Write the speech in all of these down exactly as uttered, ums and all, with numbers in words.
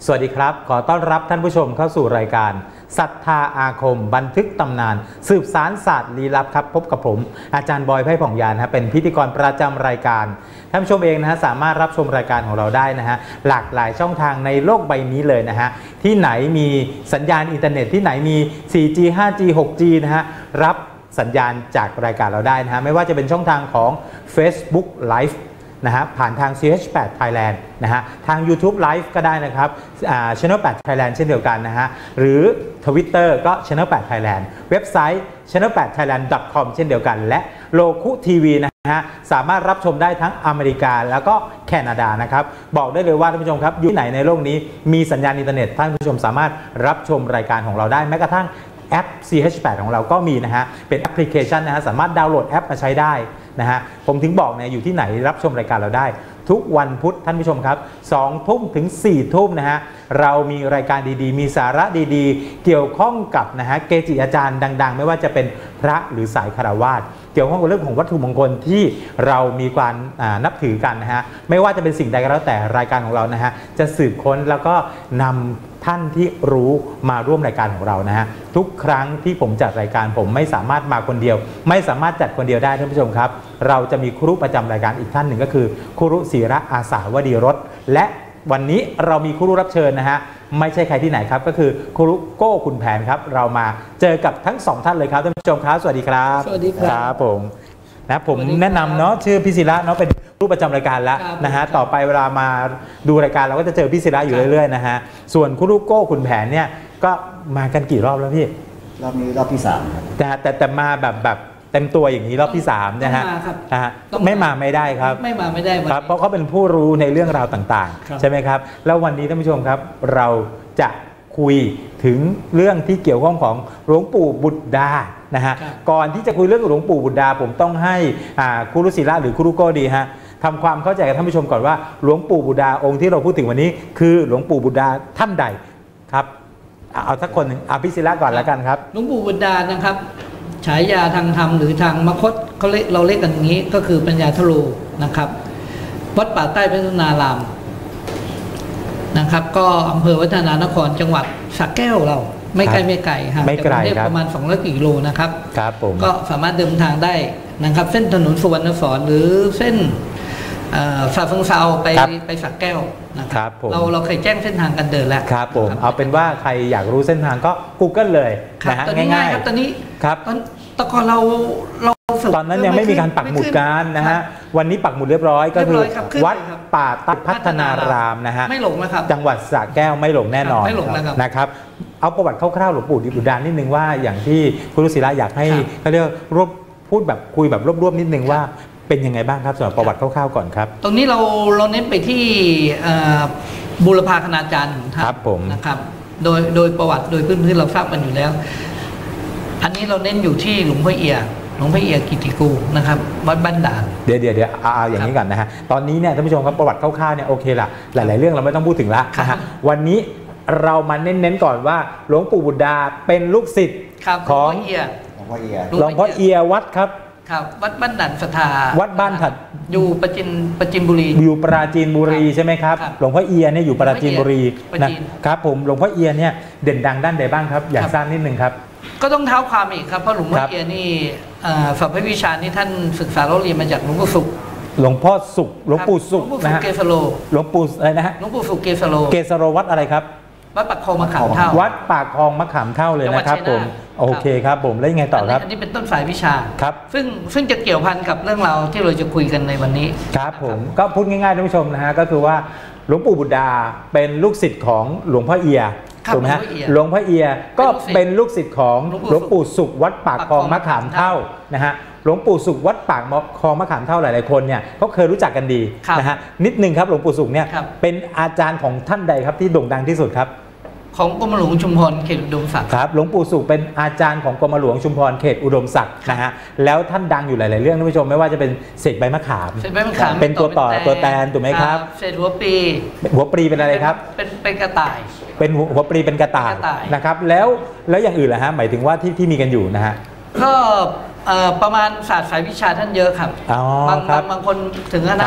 สวัสดีครับขอต้อนรับท่านผู้ชมเข้าสู่รายการศรัทธาอาคมบันทึกตำนานสืบสารศาสตร์ลี้ลับครับพบกับผมอาจารย์บอยไพ่ผ่องยานนะเป็นพิธีกรประจำรายการท่านผู้ชมเองนะฮะสามารถรับชมรายการของเราได้นะฮะหลากหลายช่องทางในโลกใบนี้เลยนะฮะที่ไหนมีสัญญาณอินเทอร์เน็ตที่ไหนมี โฟร์จี ไฟว์จี ซิกส์จี นะฮะรับสัญญาณจากรายการเราได้นะฮะไม่ว่าจะเป็นช่องทางของ Facebook Liveนะฮะผ่านทาง ซี เอช แปด Thailand นะฮะทาง YouTube Live ก็ได้นะครับอ่า Channel แปด Thailand เช่นเดียวกันนะฮะหรือ Twitter ก็ Channel แปด Thailand เว็บไซต์ channel แปด thailand ดอท คอม เช่นเดียวกันและโลคุทีวีนะฮะสามารถรับชมได้ทั้งอเมริกาแล้วก็แคนาดานะครับบอกได้เลยว่าท่านผู้ชมครับอยู่ที่ไหนในโลกนี้มีสัญญาณอินเทอร์เน็ตท่านผู้ชมสามารถรับชมรายการของเราได้แม้กระทั่งแอป ซี เอช แปด ของเราก็มีนะฮะเป็นแอปพลิเคชันนะฮะสามารถดาวน์โหลดแอปมาใช้ได้นะฮะผมถึงบอกเนี่ยอยู่ที่ไหนรับชมรายการเราได้ทุกวันพุธท่านผู้ชมครับสองทุ่มถึงสี่ทุ่มนะฮะเรามีรายการดีๆมีสาระดีๆเกี่ยวข้องกับนะฮะเกจิอาจารย์ดังๆไม่ว่าจะเป็นพระหรือสายคฤหัสถ์เกี่ยวข้องกับเรื่องของวัตถุมงคลที่เรามีการนับถือกันนะฮะไม่ว่าจะเป็นสิ่งใดก็แล้วแต่รายการของเรานะฮะจะสืบค้นแล้วก็นำท่านที่รู้มาร่วมรายการของเรานะฮะทุกครั้งที่ผมจัดรายการผมไม่สามารถมาคนเดียวไม่สามารถจัดคนเดียวได้ท่านผู้ชมครับเราจะมีครูประจำรายการอีกท่านหนึ่งก็คือครูศิระอาสาวดีรสและวันนี้เรามีครูรับเชิญนะฮะไม่ใช่ใครที่ไหนครับก็คือครูโก้คุณแผนครับเรามาเจอกับทั้งสองท่านเลยครับท่านผู้ชมครับสวัสดีครับสวัสดีครับผมนะผมแนะนำเนาะชื่อพี่ศิระเนาะเป็นผู้ประจำรายการแล้วนะฮะต่อไปเวลามาดูรายการเราก็จะเจอพี่ศิระอยู่เรื่อยๆนะฮะส่วนครูโก้คุณแผนเนี่ยก็มากันกี่รอบแล้วพี่รอบนี้รอบที่สามแต่แต่แต่มาแบบแบบเต็มตัวอย่างนี้รอบที่สามนะฮะไม่มาไม่ได้ครับไม่มาไม่ได้ครับเพราะเขาเป็นผู้รู้ในเรื่องราวต่างๆใช่ไหมครับแล้ววันนี้ท่านผู้ชมครับเราจะคุยถึงเรื่องที่เกี่ยวข้องของหลวงปู่บุตรดานะฮะก่อนที่จะคุยเรื่องหลวงปู่บุตรดาผมต้องให้ครูรุศิระหรือครูโก้ดีฮะทำความเข้าใจกับท่านผู้ชมก่อนว่าหลวงปู่บุตรดาองค์ที่เราพูดถึงวันนี้คือหลวงปู่บุตรดาท่านใดครับเอาสักคนหนึ่งอภิศิระก่อนแล้วกันครับหลวงปู่บุตรดานะครับฉายาทางธรรมหรือทางมคธเขาเรียกเราเรียกกันอย่างนี้ก็คือปัญญาทโลนะครับวัดป่าใต้พัฒนารามนะครับก็อำเภอวัฒนานครจังหวัดสระแก้วเราไม่ไกลไม่ไกลครับไม่ไกลครับประมาณสองร้อยกิโลนะครับครับผมก็สามารถเดินทางได้นะครับเส้นถนนสุวรรณสอนหรือเส้นสาฟงเซาไปไปสระแก้วนะครับเราเราเคยแจ้งเส้นทางกันเดินแล้วครับผมเอาเป็นว่าใครอยากรู้เส้นทางก็ Google เลยนะฮะง่ายๆครับตอนนี้ครับตอนก่อนเราเราตอนนั้นยังไม่มีการปักหมุดกันนะฮะวันนี้ปักหมุดเรียบร้อยก็คือวัดป่าใต้พัฒนารามนะฮะไม่หลงนะครับจังหวัดสระแก้วไม่หลงแน่นอนไม่หลงนะครับเอาประวัติคร่าวๆหลวงปู่บุตรดานิดนึงว่าอย่างที่คุณรุศิระอยากให้เขาเรียกรวบพูดแบบคุยแบบรวบๆนิดนึงว่าเป็นยังไงบ้างครับสำหรับประวัติคร่าวๆก่อนครับตรงนี้เราเราเน้นไปที่บูรพาคณาจารย์ของท่านนะครับโดยโดยประวัติโดยพื้นที่เราทราบกันอยู่แล้วอันนี้เราเน้นอยู่ที่หลวงพ่อเอียหลวงพ่อเอียกิติกูนะครับวัดบ้านด่านเดี๋ยวเดี๋ยวเดี๋ยวเอาอย่างนี้ก่อนนะฮะตอนนี้เนี่ยท่านผู้ชมครับประวัติคร่าวๆเนี่ยโอเคละหลายๆเรื่องเราไม่ต้องพูดถึงละนะฮะวันนี้เรามาเน้นๆก่อนว่าหลวงปู่บุตรดาเป็นลูกศิษย์ของหลวงพ่อเอียหลวงพ่อเอียวัดครับครับวัดบ้านด่านศรัทธาวัดบ้านถัดอยู่ปราจีนปราจีนบุรีอยู่ปราจีนบุรีใช่ไหมครับหลวงพ่อเอียเนี่ยอยู่ปราจีนบุรีนะครับผมหลวงพ่อเอียเนี่ยเด่นดังด้านใดบ้างครับอยากทราบนิดนึงครับก็ต้องเท้าความอีกครับเพราะหลวงพ่อเอียนี่สัพพวิชานี่ท่านศึกษาเราเรียนมาจากหลวงปู่สุขหลวงพ่อสุขหลวงปู่สุขนะฮะเกสโลหลวงปู่อะไรนะฮะหลวงปู่สุขเกสโลเกสโลวัดอะไรครับวัดปากคลองมะขามเท่าวัดปากคลองมะขามเท่าเลยนะครับผมโอเคครับผมแล้วยังไงต่อครับอันนี้เป็นต้นสายวิชาครับซึ่งซึ่งจะเกี่ยวพันกับเรื่องราวที่เราจะคุยกันในวันนี้ครับผมก็พูดง่ายๆท่านผู้ชมนะฮะก็คือว่าหลวงปู่บุตรดาเป็นลูกศิษย์ของหลวงพ่อเอียถูกไหมฮะหลวงพ่อเอียก็เป็นลูกศิษย์ของหลวงปู่สุขวัดปากคลองมะขามเท่านะฮะหลวงปู่สุขวัดปากคลองมะขามเท่าหลายๆคนเนี่ยเขาเคยรู้จักกันดีนะฮะนิดนึงครับหลวงปู่สุขเนี่ยเป็นอาจารย์ของท่านใดครับที่โด่งดังที่สุดครับของกรมหลวงชุมพรเขตอุดมศักดิ์ครับหลวงปู่สุขเป็นอาจารย์ของกรมหลวงชุมพรเขตอุดมศักดิ์นะฮะแล้วท่านดังอยู่หลายๆเรื่องท่านผู้ชมไม่ว่าจะเป็นเศษใบมะขามเศษใบมะขามเป็นตัวต่อตัวแตนถูกไหมครับเศษหัวปรีหัวปรีเป็นอะไรครับเป็นเป็นกระต่ายเป็นหัวปรีเป็นกระต่ายนะครับแล้วแล้วอย่างอื่นล่ะฮะหมายถึงว่าที่ที่มีกันอยู่นะฮะก็ประมาณศาสตร์สายวิชาท่านเยอะครับบางบางคนถึงขนาด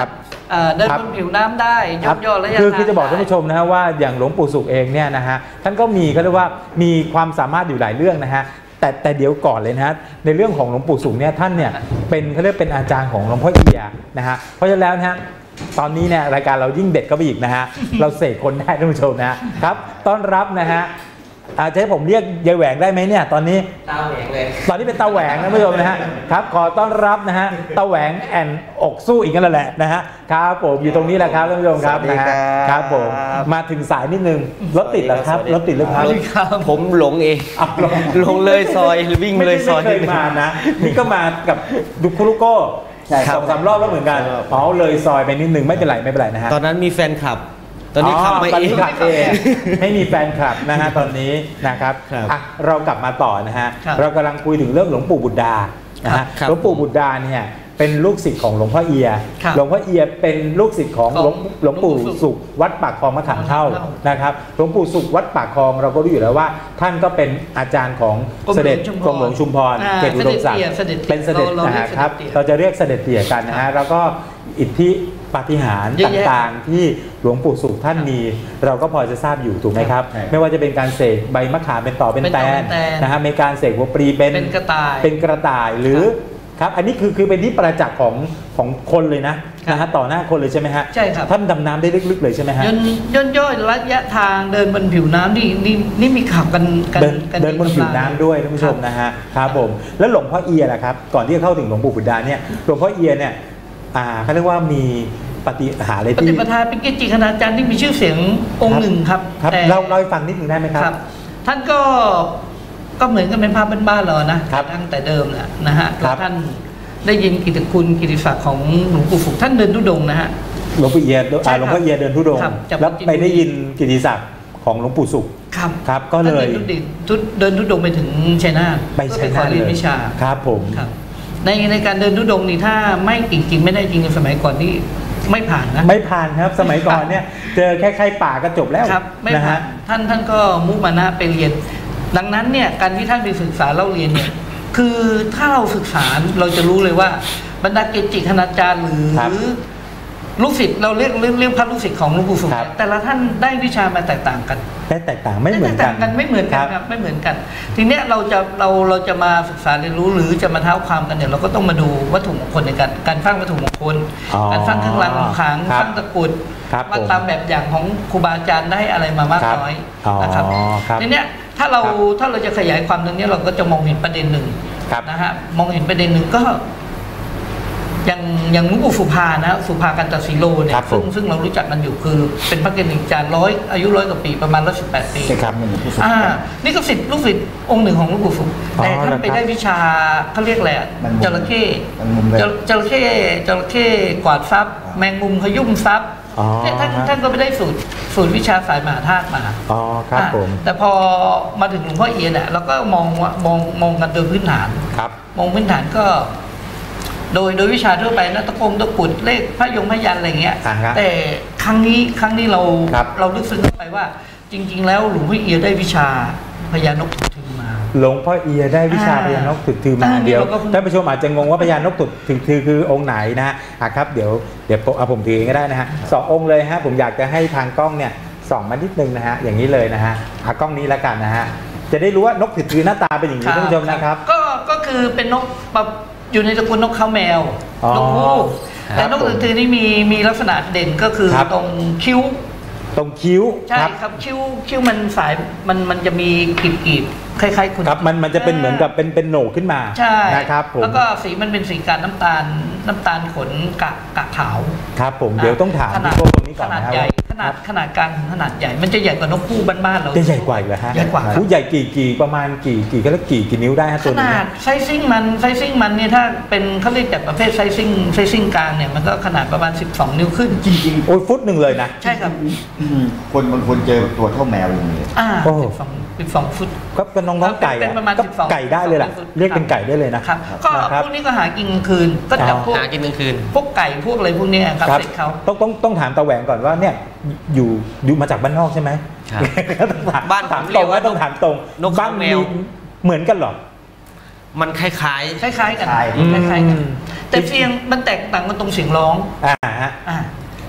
เอ่อเดินบนผิวน้ำได้ย่นย่อระยะคือทางคือจะบอกท่านผู้ชมนะฮะว่าอย่างหลวงปู่สุขเองเนี่ยนะฮะท่านก็มีเขาเรียกว่ามีความสามารถอยู่หลายเรื่องนะฮะแต่แต่เดี๋ยวก่อนเลยนะฮะในเรื่องของหลวงปู่สุขเนี่ยท่านเนี่ยเป็นเขาเรียกเป็นอาจารย์ของหลวงพ่อเอียนะฮะเพราะฉะนั้นแล้วนะฮะตอนนี้เนี่ยรายการเรายิ่งเด็ดก็ไปอีกนะฮะ เราเสกคนได้ท่านผู้ชมนะครับต้อนรับนะฮะอาจจะให้ผมเรียกยายแหวงได้ไหมเนี่ยตอนนี้ตาแหวงเลยตอนนี้เป็นตาแหวงนะท่านผู้ชมนะฮะครับขอต้อนรับนะฮะตาแหวงแอนอกสู้อีกนั่นแหละนะฮะครับผมอยู่ตรงนี้แหละครับท่านผู้ชมครับนะฮะครับผมมาถึงสายนิดนึงรถติดเหรอครับรถติดหรือครับผมหลงเองหลงเลยซอยวิ่งเลยซอยไม่เคยมานะนี่ก็มากับดุคุรุโก้สองสามรอบแล้วเหมือนกันอ๋อเลยซอยไปนิดนึงไม่เป็นไรไม่เป็นไรนะฮะตอนนั้นมีแฟนคลับตอนนี้ขับไม่เองไม่มีแฟนคลับนะฮะตอนนี้นะครับเรากลับมาต่อนะฮะเรากำลังคุยถึงเรื่องหลวงปู่บุตรดานะฮะหลวงปู่บุตรดาเนี่ยเป็นลูกศิษย์ของหลวงพ่อเอียหลวงพ่อเอียเป็นลูกศิษย์ของหลวงปู่สุขวัดปากคลองมะขามเท่านะครับหลวงปู่สุขวัดปากคลองเราก็รู้อยู่แล้วว่าท่านก็เป็นอาจารย์ของเสด็จกรมหลวงชุมพรเขตอุดมศักดิ์เป็นเสด็จนะครับเราจะเรียกเสด็จเตี่ยกันนะฮะแล้วก็อิทธิปาฏิหาริย์ต่างๆที่หลวงปู่สุขท่านมีเราก็พอจะทราบอยู่ถูกไหมครับไม่ว่าจะเป็นการเสกใบมะขามเป็นต่อเป็นแตนนะฮะมีการเสกหัวปลีเป็นเป็นกระต่ายเป็นกระต่ายหรือครับอันนี้คือคือเป็นที่ประจักษ์ของของคนเลยนะนะฮะต่อหน้าคนเลยใช่ไหมฮะใช่ครับท่านดำน้ำได้ลึกๆเลยใช่ไหมฮะย่นย่นย่อยระยะทางเดินบนผิวน้ำนี่นี่นี่มีขับกันเดินเดินบนผิวน้ำด้วยท่านผู้ชมนะฮะครับผมแล้วหลวงพ่อเอียล่ะครับก่อนที่จะเข้าถึงหลวงปู่บุตรดาเนี่ยหลวงพ่อเอียเนี่ยอ่าเขาเรียกว่ามีปฏิหารอะไรที่ปฏิปทาเป็นเกจิคณาจารย์ที่มีชื่อเสียงองค์หนึ่งครับแต่เราเราฟังนิดหนึ่งได้ไหมครับท่านก็ก็เหมือนกับเป็นภาพบ้านๆเรานะตั้งแต่เดิมแหละนะฮะท่านได้ยินกิตติคุณกิตติศักดิ์ของหลวงปู่สุขท่านเดินธุดงค์นะฮะหลวงปู่เอียหลวงพ่อเอียเดินธุดงค์แล้วไปได้ยินกิตติศักดิ์ของหลวงปู่สุขครับครับก็เลยเดินธุดงค์ไปถึงชัยนาทไปชัยนาทเลยวิชาครับผมในในการเดินธุดงค์นี่ถ้าไม่จริงๆไม่ได้จริงในสมัยก่อนนี่ไม่ผ่านนะไม่ผ่านครับสมัยก่อนเนี่ยเจอแค่ใครป่าก็จบแล้วครับไม่ผ่านท่านท่านก็มุมานะไปเรียนดังนั้นเนี่ยการที่ท่านไปศึกษาเล่าเรียนเนี่ยคือถ้าเราศึกษาเราจะรู้เลยว่าบรรดาเกจิคณาจารย์หรือลูกศิษย์เราเรียกเรียกพระลูกศิษย์ของหลวงปู่สุขแต่ละท่านได้วิชามาแตกต่างกันได้แตกต่างไม่เหมือนกันไม่เหมือนกันครับไม่เหมือนกันทีเนี้ยเราจะเราเราจะมาศึกษาเรียนรู้หรือจะมาเท้าความกันเนี่ยเราก็ต้องมาดูวัตถุมงคลในการการสร้างวัตถุมงคลการสร้างเครื่องรางของขลังสร้างตะกรุดมาตามแบบอย่างของครูบาอาจารย์ได้อะไรมามากน้อยนะครับทีเนี้ยถ้าเราถ้าเราจะขยายความตรงนี้เราก็จะมองเห็นประเด็นหนึ่งนะฮะมองเห็นประเด็นหนึ่งก็อย่างอย่างหลวงปู่สุภานะสุภากันตสีโลเนี่ยซึ่งซึ่งเรารู้จักกันอยู่คือเป็นพระเกจิอาจารย์ร้อยอายุร้อยกว่าปีประมาณร้อยสิบแปดปีครับอ่านี่ก็ศิษย์ลูกศิษย์องค์หนึ่งของหลวงปู่สุขแต่ท่านไปได้วิชาเขาเรียกอะไรจระเข้จระเข้จระเข้กวาดทรัพย์แมงมุมขยุ่มทรัพย์ท่านท่านก็ไปได้สูตรสูตรวิชาสายมหาธาตุมาอ๋อครับผมแต่พอมาถึงหลวงพ่อเอียเนี่ยเราก็มองว่ามองมองกันโดยพื้นฐานครับมองพื้นฐานก็โดยโดยวิชาทั่วไปนะตะกงตะกุดเลขพระยงพยันอะไรเงี้ยแต่ครั้งนี้ครั้งนี้เราเราลึกซึ้งไปว่าจริงๆแล้วหลวงพ่อเอียได้วิชาพญานกถึกถือมาหลวงพ่อเอียได้วิชาพญานกถึกถือมาเดียวท่านผู้ชมอาจจะงงว่าพญานกถึกถือคือองค์ไหนนะอ่ะครับเดี๋ยวเดี๋ยวเอาผมถือเองก็ได้นะฮะสององค์เลยฮะผมอยากจะให้ทางกล้องเนี่ยส่องมานิดนึงนะฮะอย่างนี้เลยนะฮะอ่ะกล้องนี้แล้วกันนะฮะจะได้รู้ว่านกถึกถือหน้าตาเป็นอย่างนี้ท่านผู้ชมนะครับก็ก็คือเป็นนกอยู่ในตระกูลนกเขาแมวนกฮูกแต่นกถึกถือนี่มีมีลักษณะเด่นก็คือตรงคิ้วตรงคิ้วใช่ครับคิ้วคิ้วมันสายมันมันจะมีกีบกีบคล้ายๆคุณครับมันมันจะเป็นเหมือนกับเป็นเป็นโหนกขึ้นมาใช่นะครับผมแล้วก็สีมันเป็นสีการน้ำตาลน้ำตาลขนกะกะขาวครับผมเดี๋ยวต้องถามขนาดตรงนี้ก่อนนะขนาดใหญ่ขนาดขนาดกลางขนาดใหญ่มันจะใหญ่กว่านกคู่บ้านๆเราจะใหญ่กว่าอีกเหรอฮะใหญ่กว่าผู้ใหญ่กี่กี่ประมาณกี่กี่ก็แล้วกี่กี่นิ้วได้ฮะตัวนี้ขนาดไซซิ่งมันไซซิ่งมันเนี่ยถ้าเป็นเขาเรียกจากประเภทไซซิ่งไซซิ่งกลางเนี่ยมันก็ขนาดประมาณสิบสองนิ้วขึ้นจริงๆโอ้ยฟุตหนึ่งเลยนะใช่ครับคนบางคนเจอตัวเท่าแมวอย่างนี้อ่าสิบสองสิบสองฟุตก็เป็นน้องๆไก่เป็นประมาณสิบสองไก่ได้เลยแหละเรียกเป็นไก่ได้เลยนะครับก็พวกนี้ก็หากินกลางคืนก็จับพวกหากินกลางคืนพวกไก่พวกอะไรพวกนี้ครับเสร็จเขาต้องต้องต้องถามตาแหวงก่อนว่าเนี่ยอยู่อยู่มาจากบ้านนอกใช่ไหมบ้านถามตรงว่าต้องถามตรงบ้านแมวเหมือนกันหรอมันคล้ายๆคล้ายๆกันคล้ายๆกันแต่เสียงมันแตกต่างกันตรงเสียงร้องอ่าอ่า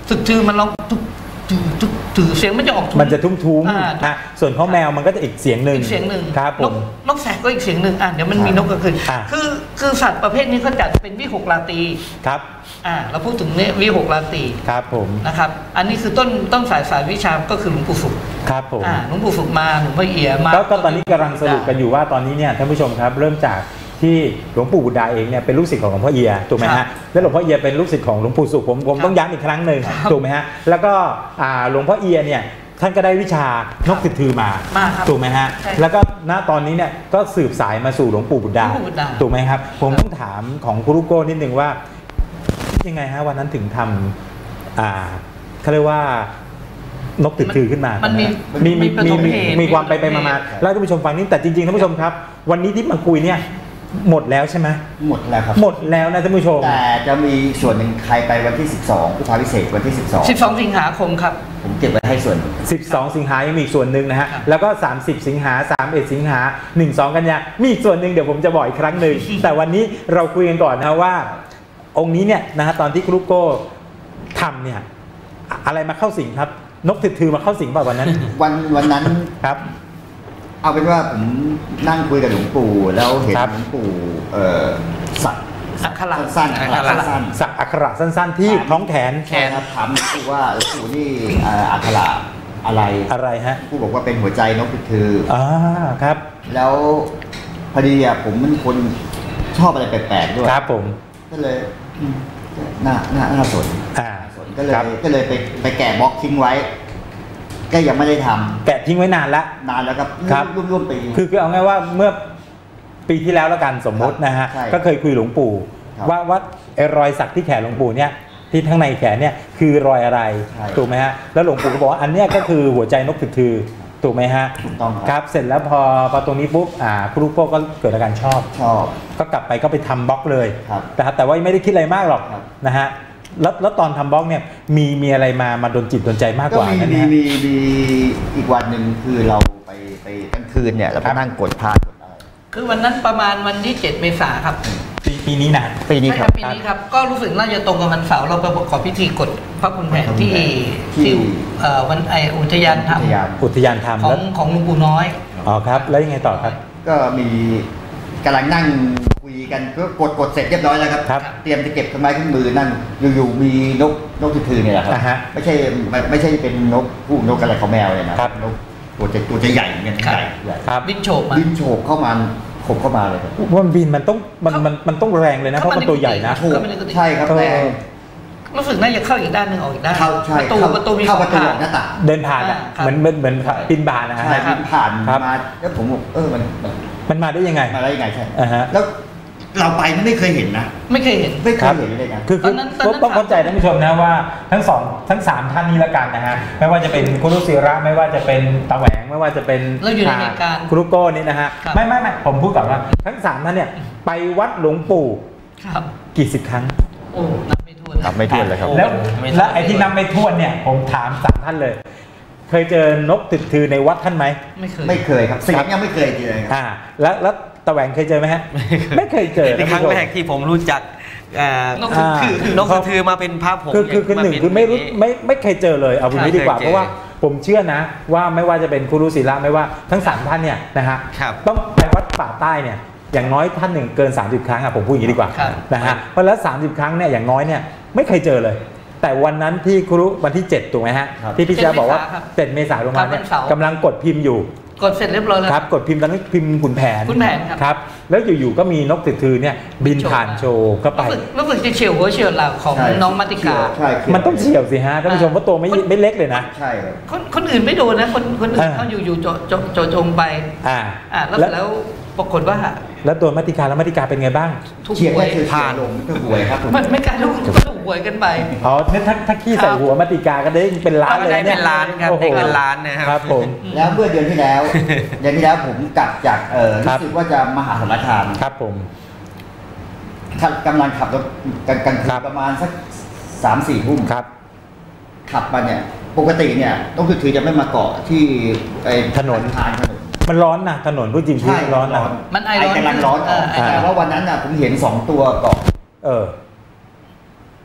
ตึกถือมันร้องตึกถือตึกถือเสียงมันจะออกทุ้มมันจะทุ้มอ่าๆนะส่วนของแมวมันก็จะอีกเสียงหนึ่งอีกเสียงหนึ่งครับผนมกนกแสกก็อีกเสียงหนึ่งอ่ะเดี๋ยวมันมีนกกลางคืนอ่าคือคือสัตว์ประเภทนี้เขาจัดเป็นวิหกราตรีครับอ่าเราพูดถึงเนี่ยวิหกราตรีครับผมนะครับ อันนี้คือต้นต้นสายสายวิชาก็คือหลวงปู่ศุกร์ครับผมอ่าหลวงปู่ศุกร์มาหลวงพ่อเอียมาก็ก็ตอนนี้กำลังสรุปกันอยู่ว่าตอนนี้เนี่ยท่านผู้ชมครับเริ่มจากที่หลวงปู่บุดาเองเนี่ยเป็นลูกศิษย์ของหลวงพ่อเอียถูกไหมครัฮะบแล้วหลวงพ่อเอียเป็นลูกศิษย์ของหลวงปู่สุขผมผมครับต้องย้ำอีกครั้งหนึ่งครับถูกไหมฮะแล้วก็อ่าหลวงพ่อเอียเนี่ยท่านก็ได้วิชานกติดถือมามาครับถูกไหมฮะใช่แล้วก็ณตอนนี้เนี่ยก็สืบสายมาสู่หลวงปู่บุดาหลวงปู่บุตรดาถูกไหมครับผมต้องถามของครูโก้นิดนึงว่ายังไงฮะวันนั้นถึงทำอ่าเขาเรียกว่านกติดถือขึ้นมามันมีมีมีประมีสบมีเหตุมีความไปไปประสบเหตุมาๆแล้วท่านผู้ชมฟังนี่แต่จริงๆท่านผู้ชมครับ วันนี้ที่มาคุยเนี่ยหมดแล้วใช่ไหมหมดแล้วครับหมดแล้วนะท่านผู้ชมแต่จะมีส่วนหนึ่งใครไปวันที่ สิบสองพุทธาพิเศษกวันที่ สิบสองสิบสองสิงหาคมครับผมเก็บไว้ให้ส่วนหนึ่งสิบสอง สิงหายังมีอีกส่วนหนึ่งนะฮะครับแล้วก็ สามสิบ สิงหาสามสิบเอ็ด สิงหาหนึ่ง สอง กันยามีอีกส่วนหนึ่งเดี๋ยวผมจะบอกอีกครั้งหนึ่ง แต่วันนี้เราคุยกันก่อนนะว่า องค์นี้เนี่ยนะฮะตอนที่ครูโก้ทำเนี่ยอะอะไรมาเข้าสิงครับ นกติดถือมาเข้าสิงเปล่าวันนั้นวันวันนั้นครับเอาเป็นว่าผมนั่งคุยกับหลวงปู่แล้วเห็นครับหลวงปู่เอ่อสักอักขระสั้นๆอักขระสั้นสักอักขระสั้นๆที่ท้องแขนๆแค่ครับถามหลวงปู่ว่าหลวงปู่นี่เอ่ออักขระอะไรอะไรฮะหลวงปู่บอกว่าเป็นหัวใจนกติดถืออ่าครับแล้วพอดีอ่ะผมเป็นคนชอบอะไรแปลกๆด้วยครับผมก็เลยอืมน่าน่าน่าสนอ่าสนก็เลยครับก็เลยไปไปแกะบล็อกทิ้งไว้ ก็ยังไม่ได้ทำแกะทิ้งไว้นานละนานแล้วครับครับร่วมร่วมปีคือคือเอาง่ายว่าเมื่อปีที่แล้วแล้วกันสมมตินะฮะใช่ก็เคยคุยหลวงปู่ครับว่าว่าไอ้รอยสักที่แขนหลวงปู่เนี่ยที่ข้างในแขนเนี่ยคือรอยอะไรใช่ถูกไหมฮะแล้วหลวงปู่ก็บอกว่าอันเนี้ยก็คือหัวใจนกติดถือถูกไหมฮะถูกต้องครับครับเสร็จแล้วพอพอตรงนี้ปุ๊บอ่าครูโก้ก็เกิดอาการชอบชอบก็กลับไปก็ไปทำบล็อกเลยครับนะครับแต่ว่าไม่ได้คิดอะไรมากหรอกครับนะฮะแล้วแล้วตอนทำบล็อกเนี่ยมีมีอะไรมามาดนจิตดนใจมากกก็ว่ามีนั้นมีนะมีมีอีกวันหนึ่งคือเราไปไปกลางคืนเนี่ยเราคไปรับนั่งกดพานกดอะไรคือวันนั้นประมาณวันที่เจ็ดเมษาครับปีปีนี้นะปีนี้ใช่คครัรับ บปีนี้ครับ ก็รู้สึกน่าจะตรงกับวันเสาร์เราไปประกอบพิธีกดพระคุณแผนที่ที่ที่เอ่อวันไออุทยานธรรมอุทยานอุทยานธรรมขอแล้งวของหลวงปู่น้อยอ๋อครับแล้วยังไงต่อครับก็มีกำลังนั่งคุยกันก็กดกดเสร็จเรียบร้อยแล้วครับครับเตรียมจะเก็บต้นไม้ขึ้นมือนั่นอยู่ๆมีนกนกติดถือเนี่ยแหละครับอ่าฮะไม่ใช่ไม่ไม่ใช่เป็นนกผู้นกอะไรของแมวเลยนะครับ นกตัวจะตัวจะใหญ่เหมือนกันครับใหญ่ใหญ่ครับบินโฉบมาบินโฉบเข้ามาขบเข้ามาเลยครับว่ามันบินมันต้องมันมันมันต้องแรงเลยนะเพเข้าราะมามันตัวใหญ่นะในกุฏิ เข้ามาในกุฏิใช่ครับเออแรงรู้สึกน่าจะเข้าอีกด้านหนึ่งออกอีกด้านเข้าใช่ประตูเข้าประตูมีเข้าสปองระตูทางออกหน้าต่างเดินผ่านอ่ะครับเหมือนเหมือนเหมือนบินบานนะฮะใช่ครับิบนผ่านครับมาแล้วผมบอกเออมันมันมันมาได้ยังไงมาได้ยังไงใช่อ่าฮะแล้วเราไปไม่เคยเห็นนะไม่เคยเห็นไม่เคครัยบเห็นเลยนะคือตคืออนนั้นตอนนั้นต้องเข้าใจท่านผู้ชมนะว่าทั้งสองทั้งสามท่านนี้ละกันนะฮะไม่ว่าจะเป็นครูศิระไม่ว่าจะเป็นตาแหวงไม่ว่าจะเป็นเราอยู่ในเหตุการณ์ครูโก้นี่นะฮะครับไม่ไม่ไม่ผมพูดก่อนว่าทั้งสามท่านเนี่ยไปวัดหลวงปู่ครับกี่สิบครั้งโอ้นับไม่ถ้วนนับไม่ถ้วนเลยครับแล้วไม่แล้วไอ้ที่นับไม่ถ้วนเนี่ยผมถามสามท่านเลย เคยเจอนกติดถือในวัดท่านไหมไม่เคยไม่เคยครับเสียงยังไม่เคยเจอเลยครับอ่าแล้วแล้วตะแหวงเคยเจอไหมฮะ ไม่เคยเจอในครั้งแรกที่ผมรู้จักเอ่อนกกระทือนกกระทือมาเป็นภาพผมคือคือคือหนึ่งาเป็คือไม่รู้ย่างนี้ไม่ไม่เคยเจอเลยเอาแบบนี้ดีกว่าไม่เคยเจอเพราะว่าผมเชื่อนะว่าไม่ว่าจะเป็นครูศิระไม่ว่าทั้งสามท่านเนี่ยนะฮะครับต้องไปวัดป่าใต้เนี่ยอย่างน้อยท่านหนึ่งเกินสามสิบครั้งอะผมพูดอย่างนี้ดีกว่าครับนะฮะเพราะแล้วสามสิบครั้งเนี่ยอย่างน้อยเนี่ยไม่เคยเจอเลย แต่วันนั้นที่ครูวันที่เจ็ดถูกไหมฮะครับที่พี่เจ้าบอกว่าเจ็ดเมษาครับเจ็ดเมษายนลงมาเนี่ยครับวันเสาร์กำลังกดพิมพ์อยู่กดเสร็จเรียบร้อยแล้วครับกดพิมพ์ตอนนั้นพิมพ์ขุนแผนขุนแผนครับครับแล้วอยู่ๆก็มีนกติดถือเนี่ยบินผ่านโชว์เข้าไปรู้สึกรู้สึกจะเฉียวหัวเฉียวหลังของใช่น้องมัติกาใช่เขียวมันต้องเฉียวสิฮะท่านผู้ชมเพราะตัวไม่คนไม่เล็กเลยนะใช่ครับคนคนอื่นไม่โดนนะคนคนอื่นอ่าเขาอยู่อยู่โจโจโจจงไปอ่าอ่าแล้วเสร็จแล้วปรากฏว่าแล้วตัวมัติกาแล้วมัติกาเป็นไงบ้างถูกเฉียงหวยแค่คือผ่านลงก็หวยครับผมมันไม่กล้าถูกก็ถูกหวยกันไปอ๋อเนี่ยถ้าถ้าขี้ใส่ครับหัวมัติกาก็ได้เป็นล้านเลยได้เนี่ยเป็นล้านครับโอ้โหได้เงินล้านนะครับครับผมแล้วเมื่อเดือนที่แล้ว เดือนที่แล้วผมกลับจากเออครัรู้บสึกว่าจะมหาสารคามครับผมขับกำลังขับรถกันกันครับประมาณสักสามสี่ทุ่มครับขับมาเนี่ยปกติเนี่ยต้องคือถือจะไม่มาเกาะที่ไอ้ถนนทางถนนมันร้อนนะถนนพูดจริงๆใช่ร้อนนะมันไอร้อนกำลังร้อนออกเออไอร้อนแต่ว่าวันนั้นน่ะผมเห็นสองตัวเกาะเออ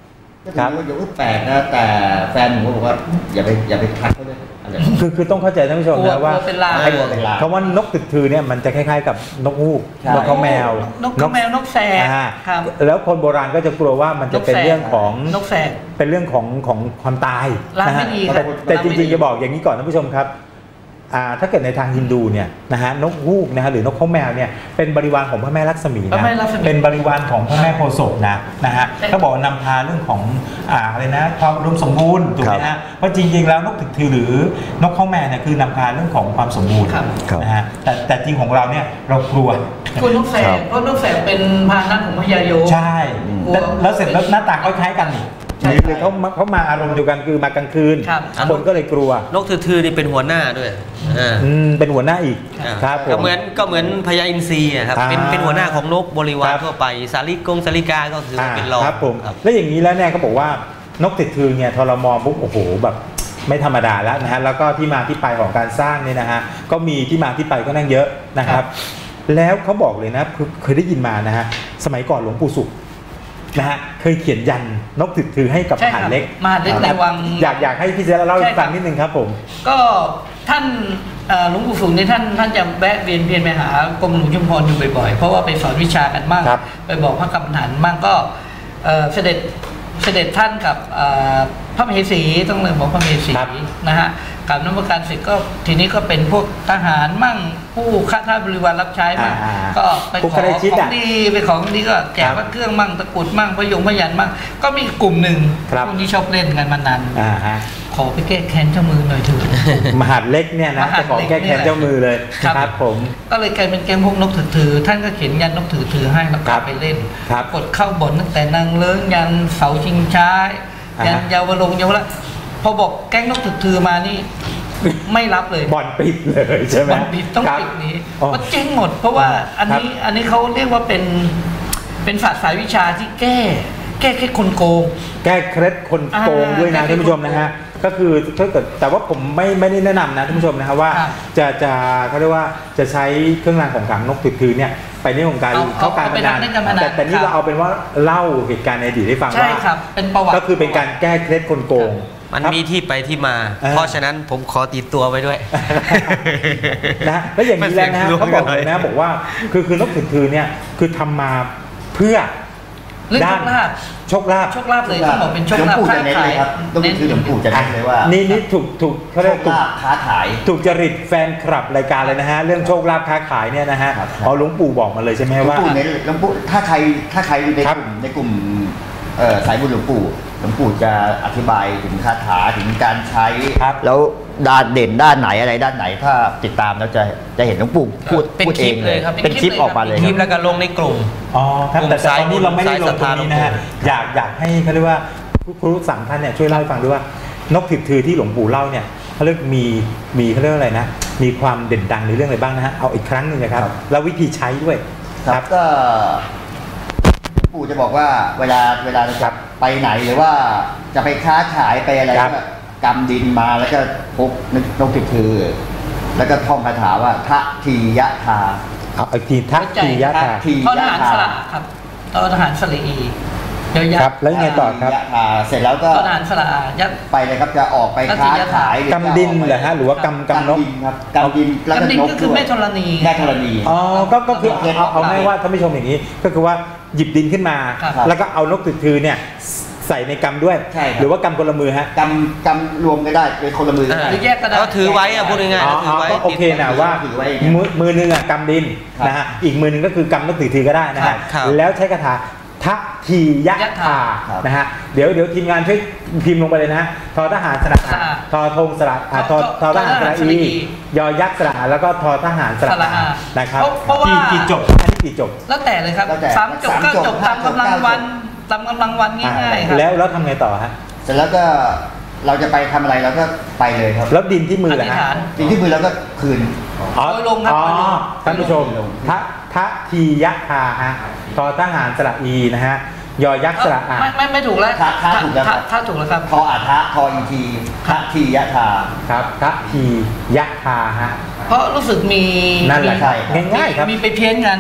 ก็ถือว่าอย่าแปลกนะแต่แฟนผมก็บอกว่าอย่าไปอย่าไปทักเขาเลยอะไรคือคือต้องเข้าใจท่านผู้ชมนะว่าเป็นลายให้ตัวเป็นลายคำว่านกตึกทือเนี่ยมันจะคล้ายๆกับนกฮูกใช่นกเขาแมวนกเขาแมวนกแสกอ่าครับแล้วคนโบราณก็จะกลัวว่ามันจะเป็นเรื่องของนกแสกเป็นเรื่องของของความตายลางนะไม่ฮะดีแต่ครับแต่ลางจไม่ดีริงๆจะบอกอย่างนี้ก่อนท่านผู้ชมครับอ่าถ้าเกิดในทางฮินดูเนี่ยนะฮะนกฮูกนะฮะหรือนกเขาแมวเนี่ยเป็นบริวารของพระแม่ลักษมีพระนะแม่ลักษมีเป็นบริวารของพระแม่โพธิ์ศพนะนะฮะเขาบอกว่านำพาเรื่องของอ่าอะไรนะความอุดมสมบูรณ์ถูกไหมฮะเพราะจริงๆแล้วนกตึกทือหรือนกเขาแมวเนี่ยคือนำพาเรื่องของความสมบูรณ์ครับนะฮะแต่แต่จริงของเราเนี่ยเรากลัวคุณนกแสครักบเพราะนกแสกเป็นพาหนะของพญายมใช่แล้วแล้วเสร็จแล้วหน้าตาคล้ายๆกันนี่ใช่หรือเขามาเขามาอารมณ์เดียวกันคือมากลางคืนครับคนก็เลยกลัวนกทือๆนี่เป็นหัวหน้าด้วยอ่าอืมเป็นหัวหน้าอีกอ่าครับผมก็เหมือนก็เหมือนพญาอินทรีอะครับอ่าเป็นเป็นหัวหน้าของนกบริวารครับทั่วไปสาลิกงสาลิกาก็ถือว่าเป็นรองครับผมครับแล้วอย่างนี้แล้วเนี่ยเขาบอกว่านกติดทือเนี่ยทรมองปุ๊บโอ้โหแบบไม่ธรรมดาแล้วนะฮะแล้วก็ที่มาที่ไปของการสร้างเนี่ยนะฮะก็มีที่มาที่ไปก็นั่งเยอะนะครับ แล้วเขาบอกเลยนะคือเคยได้ยินมานะฮะสมัยก่อนหลวงปู่สุขนะฮะเคยเขียนยันนกติดทือให้กับใช่มครับหาดเล็กมหาดเล็กในวังอยากอยากให้พี่เจษเล่าให้ใช่ครับฟังนิดนึงครับผมก็ท่านเอ่อหลวงปู่สุขนี่ท่านท่านจะแวะเวียนเพียนไปหากรมหลวงชุมพรอยู่บ่อยๆ เพราะว่าไปสอนวิชากันบ้างครับไปบอกพระกรรมฐานบ้างก็เอ่อเสด็จเสด็จท่านกับเอ่อพระมเหสีต้องเลยบอกพระมเหสีครับนะฮะกับนมัสการเสร็จก็ทีนี้ก็เป็นพวกทหารมั่งผู้ข้าทาสบริวารรับใช้มั่งอ่าก็ไปพวกขอใกล้ชิดขออะงดีไปของดีก็แจกครับพระเครื่องมั่งตะกรุดมั่งพยงพยันมั่งก็มีกลุ่มหนึ่งครับพวกนี้ชอบเล่นกันมานานอ่าฮะขอไปแก้แค้นเจ้ามือหน่อยเถอะมหาดเล็กเนี่ยนะมหาดจะขอเล็กแก้แค้นเจ้ามือเลยครับครับผมก็เลยกลายเป็นแก๊งพวกนกถือๆท่านก็เขียนยันนกถือๆให้แล้วครัก็บไปเล่นครับกดเข้าบ่นตั้งแต่นางเลิ้งยันเสาชิงช้าอ่าฮะยันเยาวลงเยาวละพอบอกแก๊งนกถือๆมานี่ ไม่รับเลยบ่อนปิดเลยใช่ไหมมันปิดต้องครับปิดหนี้อ๋อก็เจ๊งหมด เพราะว่าอันนี้ครับอันนี้เขาเรียกว่าเป็นเป็นศาสตร์สายวิชาที่แก้ แก้แค่คนโกงแก้เคล็ดคนโกงด้วยนะอ่าท่านผู้ชมนะฮะก็คือถ้าเกิดแต่ว่าผมไม่ไม่ได้แนะนำนะท่านผู้ชมนะครับว่าครับจะจะเขาเรียกว่าจะใช้เครื่องรางของขลังนกถือๆเนี่ยไปในของการเอาเข้าการเอาพไปนันเล่นการพนันแต่แต่นี่ครับเราเอาเป็นว่าเล่าเหตุการณ์ในอดีตให้ฟังใช่ว่าครับเป็นประวัติก็คือเป็นการแก้เคล็ดคนโกงมันครับมีที่ไปที่มาอ่าเพราะฉะนั้นผมขอติดตัวไว้ด้วยนะแล้วอย่างนี้แล้วนะฮะมันเสียงเขาบอกเลยดวงนะเลยบอกว่าคือคือนกถือๆเนี่ยคือทำมาเพื่อเรื่องโชคลาภโชคลาภโชคลาภเลยต้องบอกเป็นโชคหลวงลาภปู่ค้าจะเน้นขาเลย ยครับต้องเน้นคือหลวงปู่จะเน้นเลยว่านี่นี่ถูกถูกเขาโชเรียกคถูกลาภค้าขายถูกจริตแฟนคลับรายการเลยนะฮะ เรื่องโชคลาภค้าขายเนี่ยนะฮะครับอ๋อหลวงปู่บอกมาเลยใช่ไหมหลวงว่าปู่เน้นหลวงปู่ถ้าใครถ้าใครอยู่ในครักบลุ่มในกลุ่มเอ่อสายบุญหลวงปู่หลวงปู่จะอธิบายถึงคาถาถึงการใช้ครับแล้วด้านเด่นด้านไหนอะไรด้านไหนถ้าติดตามแล้วจะจะเห็นหลวงปู่พูดเป็นพูดคเอลิงปเลยเลยครับเป็นคลิปออกมาเลยคลิปครับแล้วก็ลงในกลุ่มอ๋อครับแต่แต่ตอนนี้เราไม่ได้ลงตรงนี้นะฮะสายบุญอยากอยากให้เขาเรียกว่าครูสามท่านเนี่ยช่วยเล่าให้ฟังด้วยว่านกถือๆที่หลวงปู่เล่าเนี่ยเขาเรียกมีมีเขาเรียกว่าอะไรนะ มีความเด่นดังในเรื่องอะไรบ้างนะฮะเอาอีกครั้งหนึ่งนะครับครับแล้ววิธีใช้ด้วยครับก็หลวงปู่จะบอกว่าเวลาเวลาจะไปไหนหรือว่าจะไปค้าขายไปอะไรครับก็กำดินมาแล้วก็พกนกติดถือแล้วก็ท่องคาถาว่าทะทียะทาเอาอีกทีทักทียะทาทีทอทหารสระครับทอทหารสระอียอยักครับษ์แล้วยังไงต่อครับยะทาเสร็จแล้วก็ทอทหารสระอายักษ์ไปเลยครับจะออกไปค้าขายกำดินเหรอฮะหรือว่ากำกำนกดินครับกำดินแล้วก็กำดินนกก็คือด้วยแม่ธรณีแม่ธรณีอ๋อก็ก็คือโอเคเอาเอาง่ายว่าท่านผู้ชมอย่างนี้ ก็คือว่าหยิบดินขึ้นมาครับแล้วก็เอานกถือๆเนี่ยใส่ในกำด้วยใช่ครับหรือว่ากำคนละมือฮะกำกำรวมก็ได้เป็นคนละมือก็ได้หรือแยกก็ได้ก็ถือไว้อะพูดง่ายอ๋อๆถือไว้ก็โอเคนะว่าถือไว้อย่างเงี้ยมือมือหนึงอ่ะกำดินครับนะฮะอีกมือหนึงก็คือกำนกถือๆก็ได้นะฮะครับแล้วใช้คาถาทะทียะยะทาทานะฮะเดี๋ยวเดี๋ยวทีมงานช่วยพิมพ์ลงไปเลยนะฮะทอทหารสระอาสระอาทอธงสระอาทอทอทหารสระทอทหารสระอีอียอยักษ์สระอาแล้วก็ทอทหารสระสระอาอานะครับเพราะเพราะว่ากี่กี่จบอันนี้กี่จบแล้วแต่เลยครับแล้วแต่สามจบสามเก้าจบจบตามห้าจบกำลังเก้าจบวันตามกำลังวันง่ายๆครับแล้วแล้วทำไงต่อฮะเสร็จแล้วก็เราจะไปทำอะไรเราก็ไปเลยครับแล้วดินที่มืออเหรอธิษฮะฐานสิ่งที่มือเราก็คืนอ๋อโดยลงครับอ๋อโดยลงท่านผู้ชมโดยลงทะทะทียะทาฮะทอทหารสระอีนะฮะยอยักษ์สระอาไม่ไม่ไม่ถูกแล้วถ้าถ้าถูกแล้วครับถ้าถูกแล้วครับทออาทะทออีทีทะทียะทาครับทะทียะทาฮะเพราะรู้สึกมีนั่นแหละมีใช่ง่ายๆครับมีไปเพี้ยนกัน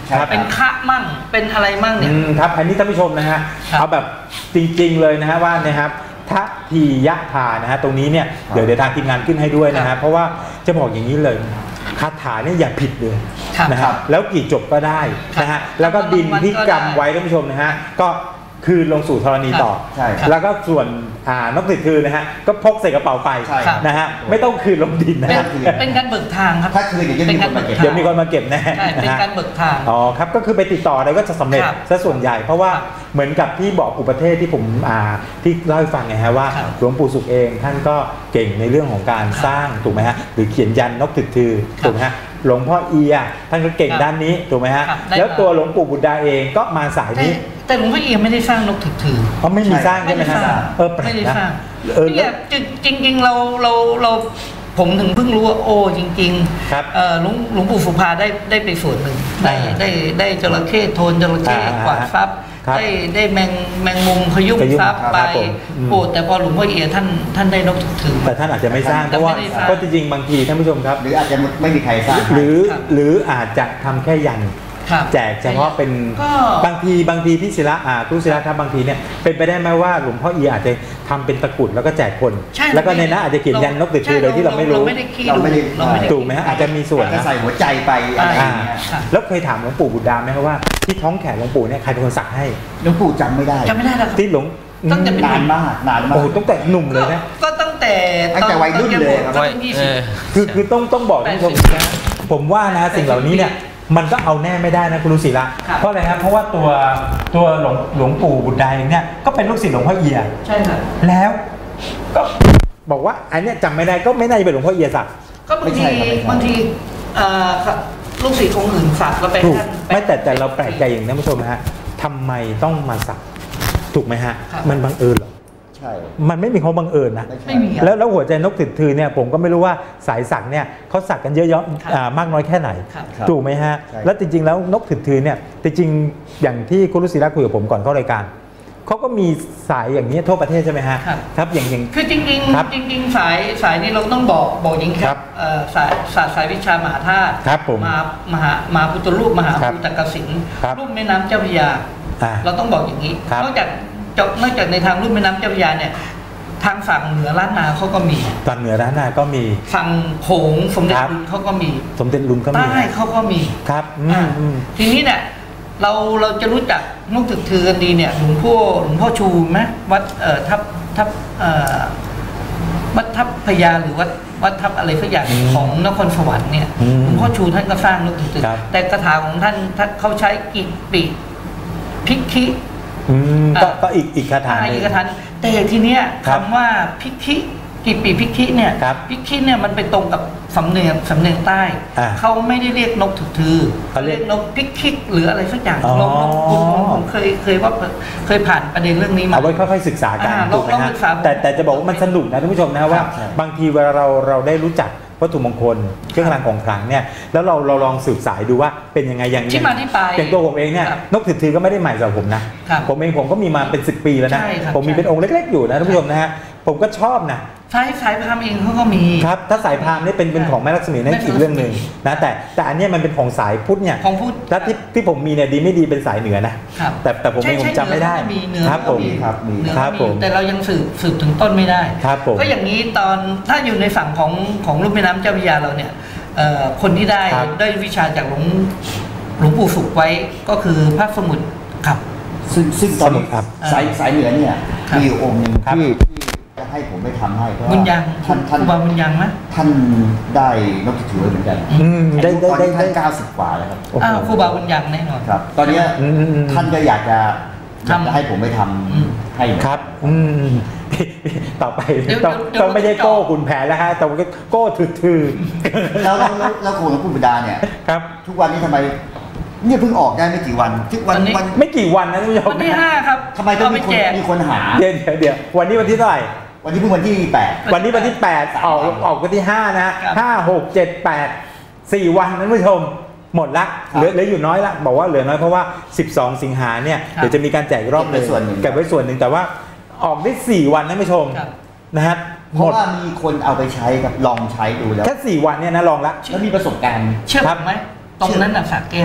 ครับเป็นคะมั่งเป็นอะไรมั่งเนี่ยอืมครับอันนี้ท่านผู้ชมนะฮะครับเอาแบบจริงๆเลยนะฮะว่านะครับทัพทียะทานะฮะตรงนี้เนี่ยเดี๋ยวเดี๋ยวทางทีมงานขึ้นให้ด้วยนะฮะเพราะว่าจะบอกอย่างนี้เลยคาถาเนี่ยอย่าผิดเลยครับนะฮะแล้วกี่จบก็ได้นะฮะแล้วก็ดินที่กำไว้ท่านผู้ชมนะฮะก็คืนลงสู่ธรณีต่อใช่ครับแล้วก็ส่วนอ่านกติดคือนะฮะก็พกใส่กระเป๋าไปใช่ครับนะฮะไม่ต้องคืนลงดินนะเป็นฮะเป็นการเบิกทางครับถ้าคืนเดี๋ยวจะมีคนมาเก็บเดี๋ยวมีคนมาเก็บแน่ใช่เป็นนะฮะการเบิกทางอ๋อครับก็คือไปติดต่ออะไรก็จะสำเร็จครับซะส่วนใหญ่เพราะว่าครับเหมือนกับที่บอกอุปเทศที่ผมอ่าที่เล่าให้ฟังไงฮะว่าครับหลวงปู่สุขเองท่านก็เก่งในเรื่องของการครับสร้างถูกไหมฮะหรือเขียนยันนกถึกทือครับถูกไหมฮะหลวงพ่อเอียท่านก็เก่งครับด้านนี้ถูกไหมฮะครับได้แล้วตัวหลวงปู่บุตรดาเองก็มาสายแต่นี้แต่หลวงพ่อเอี่ยมไม่ได้สร้างนกถึกถือเขาไม่มีสร้างใช่ไหมไม่ได้ฮะสร้างเออแปลไม่กได้นะสร้างเออเนี่ยจริงจริงๆเราเราเราผมถึงเพิ่งรู้ว่าโอ้จริงครับๆเอ่อหลวงหลวงปู่สุภาได้ได้ไปส่วนหนึ่งได้อ่าได้ได้จระเข้โทนจระเข้อ่ากวาดทรัพย์ครับได้ได้แมงแมงมุมขยุ่มขยุ่มทรัพย์ครับไปผมอืมโอ้แต่พอหลวงพ่อเอี่ยท่านท่านได้นกถึกถือแต่ท่านอาจจะไม่สร้างเพแต่ราะว่าไม่ได้สร้างเพราะจริงๆบางทีท่านผู้ชมครับหรืออาจจะไม่มีใครสร้างหรือครับหรืออาจจะทำแค่ยันครับแจกเฉพาะเป็นก็บางทีบางทีพี่ศิระอ่าคุณศิระครับบางทีเนี่ยเป็นไปได้ไหมว่าหลวงพ่อเอียอาจจะทำเป็นตะกรุดแล้วก็แจกคนใช่แล้วก็ในนั้นอาจจะเขียนยันนกติดชื่อโดยที่เราไม่รู้เราไม่ได้ขี้เราไม่ได้เราไม่ได้ถูกไหมฮะอาจจะมีส่วนจะนะใส่หัวใจไปอะไรออ่าย่างเงี้ยครับแล้วเคยถามหลวงปู่บุตรดาไหมครับว่าที่ท้องแขนหลวงปู่เนี่ยใครเป็นคนสักให้หลวงปู่จำไม่ได้จำไม่ได้แล้วครับที่หลวงตั้งแต่เป็นนานมากนานมากโอ้โหตั้งแต่หนุ่มเลยนะก็ตั้งแต่ตั้งแต่วัยรุ่นเลยครับตอนยี่สิบคือคือต้องต้องบอกท่านผู้ชมแปดสิบนะผมว่านะสิ่งเหล่านี้เนี่ยมันก็เอาแน่ไม่ได้นะคุณลุศิระครับเพราะอะไรครับเพราะว่าตัวตัวหลวงหลวงปู่บุตรดาเองเนี่ยก็เป็นลูกศิษย์หลวงพ่อเอียใช่ครับแล้วก็บอกว่าอันเนี้ยจำไม่ได้ก็ไม่น่าจะเป็นหลวงพ่อเอียสักก็บางไม่ใช่ทีครับไม่ใช่บางทีเอ่อครับลูกศิษย์องค์อื่นสักแล้วไปถูกท่านไม่แต่แต่เราแปลกใจอย่างนี้ท่านผู้ชมนะฮะทำไมต้องมาสักถูกไหมฮะครับมันบังเอิญเหรอใช่มันไม่มีเขาบังเอิญนะไม่มีครับแล้วแล้วหัวใจนกติดทือเนี่ยผมก็ไม่รู้ว่าสายสักเนี่ยเขาสักกันเยอะครับๆอ่ามากน้อยแค่ไหนครับถูกไหมฮะใช่แล้วจริงๆแล้วนกติดทือเนี่ยจริงๆอย่างที่คุณลุศิระคุยกับผมก่อนเข้ารายการเขาก็มีสายอย่างนี้ทั่วประเทศใช่ไหมฮะครับครับอย่างอย่างคือจริงครับๆจริง ๆ สายสายนี้เราต้องบอกบอกอย่างนี้คครัรับบ เอ่อสายสายสายวิชามหาธาตุครับผมมามหามหาพุทธรูปมหาครับภูตกสินครับรูปแม่น้ำเจ้าพระยาอ่าเราต้องบอกอย่างนี้ครับนอกจากจบนอกจากในทางรูปแม่น้ำเจ้าพระยาเนี่ยทางฝั่งเหนือล้านนาเขาก็มีตอนเหนือด้านหน้าก็มีฝั่งโขงสมเด็จครับลุนเขาก็มีสมเด็จลุงก็มีใต้เขาก็มีครับอือ่ามอืมทีนี้เนี่ยเราเราจะรู้จักนกถึกถือกันดีเนี่ยหลวงพ่อหลวงพ่อชูไหมวัดเอ่อทับทับเอ่อวัดทับพญาหรือวัดวัดทับอะไรสักอย่างอืมของนครสวรรค์เนี่ยอืมหลวงพ่อชูท่านก็สร้างนกถึกถือครับแต่คาถาของท่านท่านเขาใช้กิปิพิกขิอืมก็อ่าก็อีกอีกคาถาหอ่านึ่อีงกทันแต่ทีเนี้ยครับคำว่าพิกขิกิปีพิกขิเนี่ยครับพิกขิเนี่ยมันไปตรงกับสำเนียงสำเนียงใต้อ่าเขาไม่ได้เรียกนกถึกถือเขาเรียกนกพิกขิหรืออะไรสักอย่างอ๋อลองลองผมผมผมเคยเคยว่าเคยผ่านประเด็นเรื่องนี้มาเอาไว้ค่อยๆศึกษากันอ่าถูกไหมลองฮะศึกษาแต่แต่จะบอกว่ามันสนุกนะท่านผู้ชมนะว่าใช่บางทีเวลาเราเราได้รู้จักวัตถุมงคลเครื่องรางของขลังเนี่ยแล้วเราเราลองสืบสายดูว่าเป็นยังไงอย่างที่มาที่ไปอย่างตัวผมเองเนี่ยครับนกถือถือก็ไม่ได้ใหม่สำหรับผมนะครับ ผมเองผมก็มีมาเป็นสิบปีแล้วนะใช่ครับผมมีใช่เป็นองค์เล็ก ๆ อยู่นะท่านผู้ชมนะฮะผมก็ชอบนะสายสายพราหมณ์เองเขาก็มีครับถ้าสายพราหมณ์นี่เป็นเป็นของแม่ลักษมีนั่นอีกเรื่องหนึ่งนะแต่แต่อันเนี้ยมันเป็นของสายพุทธเนี่ยของพุทธแล้วที่ที่ผมมีเนี่ยดีไม่ดีเป็นสายเหนือนะครับ แต่แต่ผมเองผมจำไม่ได้ใช่ใช่เหนือครับก็ผมมีครับมีเหนือคก็รับมีผมแต่เรายังสืบสืบถึงต้นไม่ได้ครับผมก็อย่างนี้ตอนถ้าอยู่ในฝั่งของของรุ่มแม่น้ำเจ้าพระยาเราเนี่ยเอ่อคนที่ได้ครับได้วิชาจากหลวงหลวงปู่สุขไว้ก็คือพระสมุทรครับซึ่งซึ่งตอนนี้ครับสายสายเหนือเนี่ยครับมีอยู่องค์หนึ่งครับที่ที่จะให้ผมไปทำให้เพราะบุญว่ายังท่านคท่านรูบาบุญยังไหมท่านได้นกถือเหมือนกันอืมได้อายุได้ตอนได้นี้ได้ท่านเก้าสิบกว่าแล้วครับโอ้โหอ้าวครูบาบุญยังแน่นอนครับ ตอนเนี้ยอืมอืมอืมท่านก็อยากจะอยากทำจะให้ผมไปทอืมำให้เหมือนคกันรับอืมต่อไปเดี๋ยวต้องเดี๋ยวต้องไม่ใช่เดี๋ยวโก้ขุนแผนแล้วฮะแต่ว่าโก้ถือแล้วแล้วแล้วแล้วครูหลวงปู่บิดาเนี่ยๆครับทุกวันนี้ทำไมเนี่ยเพิ่งออกได้ไม่กี่วันทุกวันตอนนี้วันไม่กี่วันนะท่านผู้ชมวันที่ห้าครับทำไมต้องเามีไปคนแจกมีคนหาเดี๋ยวเดี๋ยวเดี๋ยววันนี้วันที่เท่าไหร่วันนี้เพิ่งวันที่แปดวันนี้วันที่แปดออกออกวันที่ห้านะห้าหกเจ็ดแปดสี่วันท่านผู้ชมหมดละเหลือเหลืออยู่น้อยละบอกว่าเหลือน้อยเพราะว่าสิบสองสิงหาเนี่ยครับเดี๋ยวจะมีการแจกรอบหนึงเก็บไว้ส่วนหนึ่งเก็บไว้ส่วนหนึ่งแต่ว่าออกได้สี่วันท่านผู้ชมครับนะฮะเพหมราะดว่ามีคนเอาไปใช้กับลองใช้ดูแล้วแค่สี่วันเนี่ยนะลองละแล้วมีประสบการณ์เชื่อครับผมไหมตรงนั้นน่ะสระแก้ว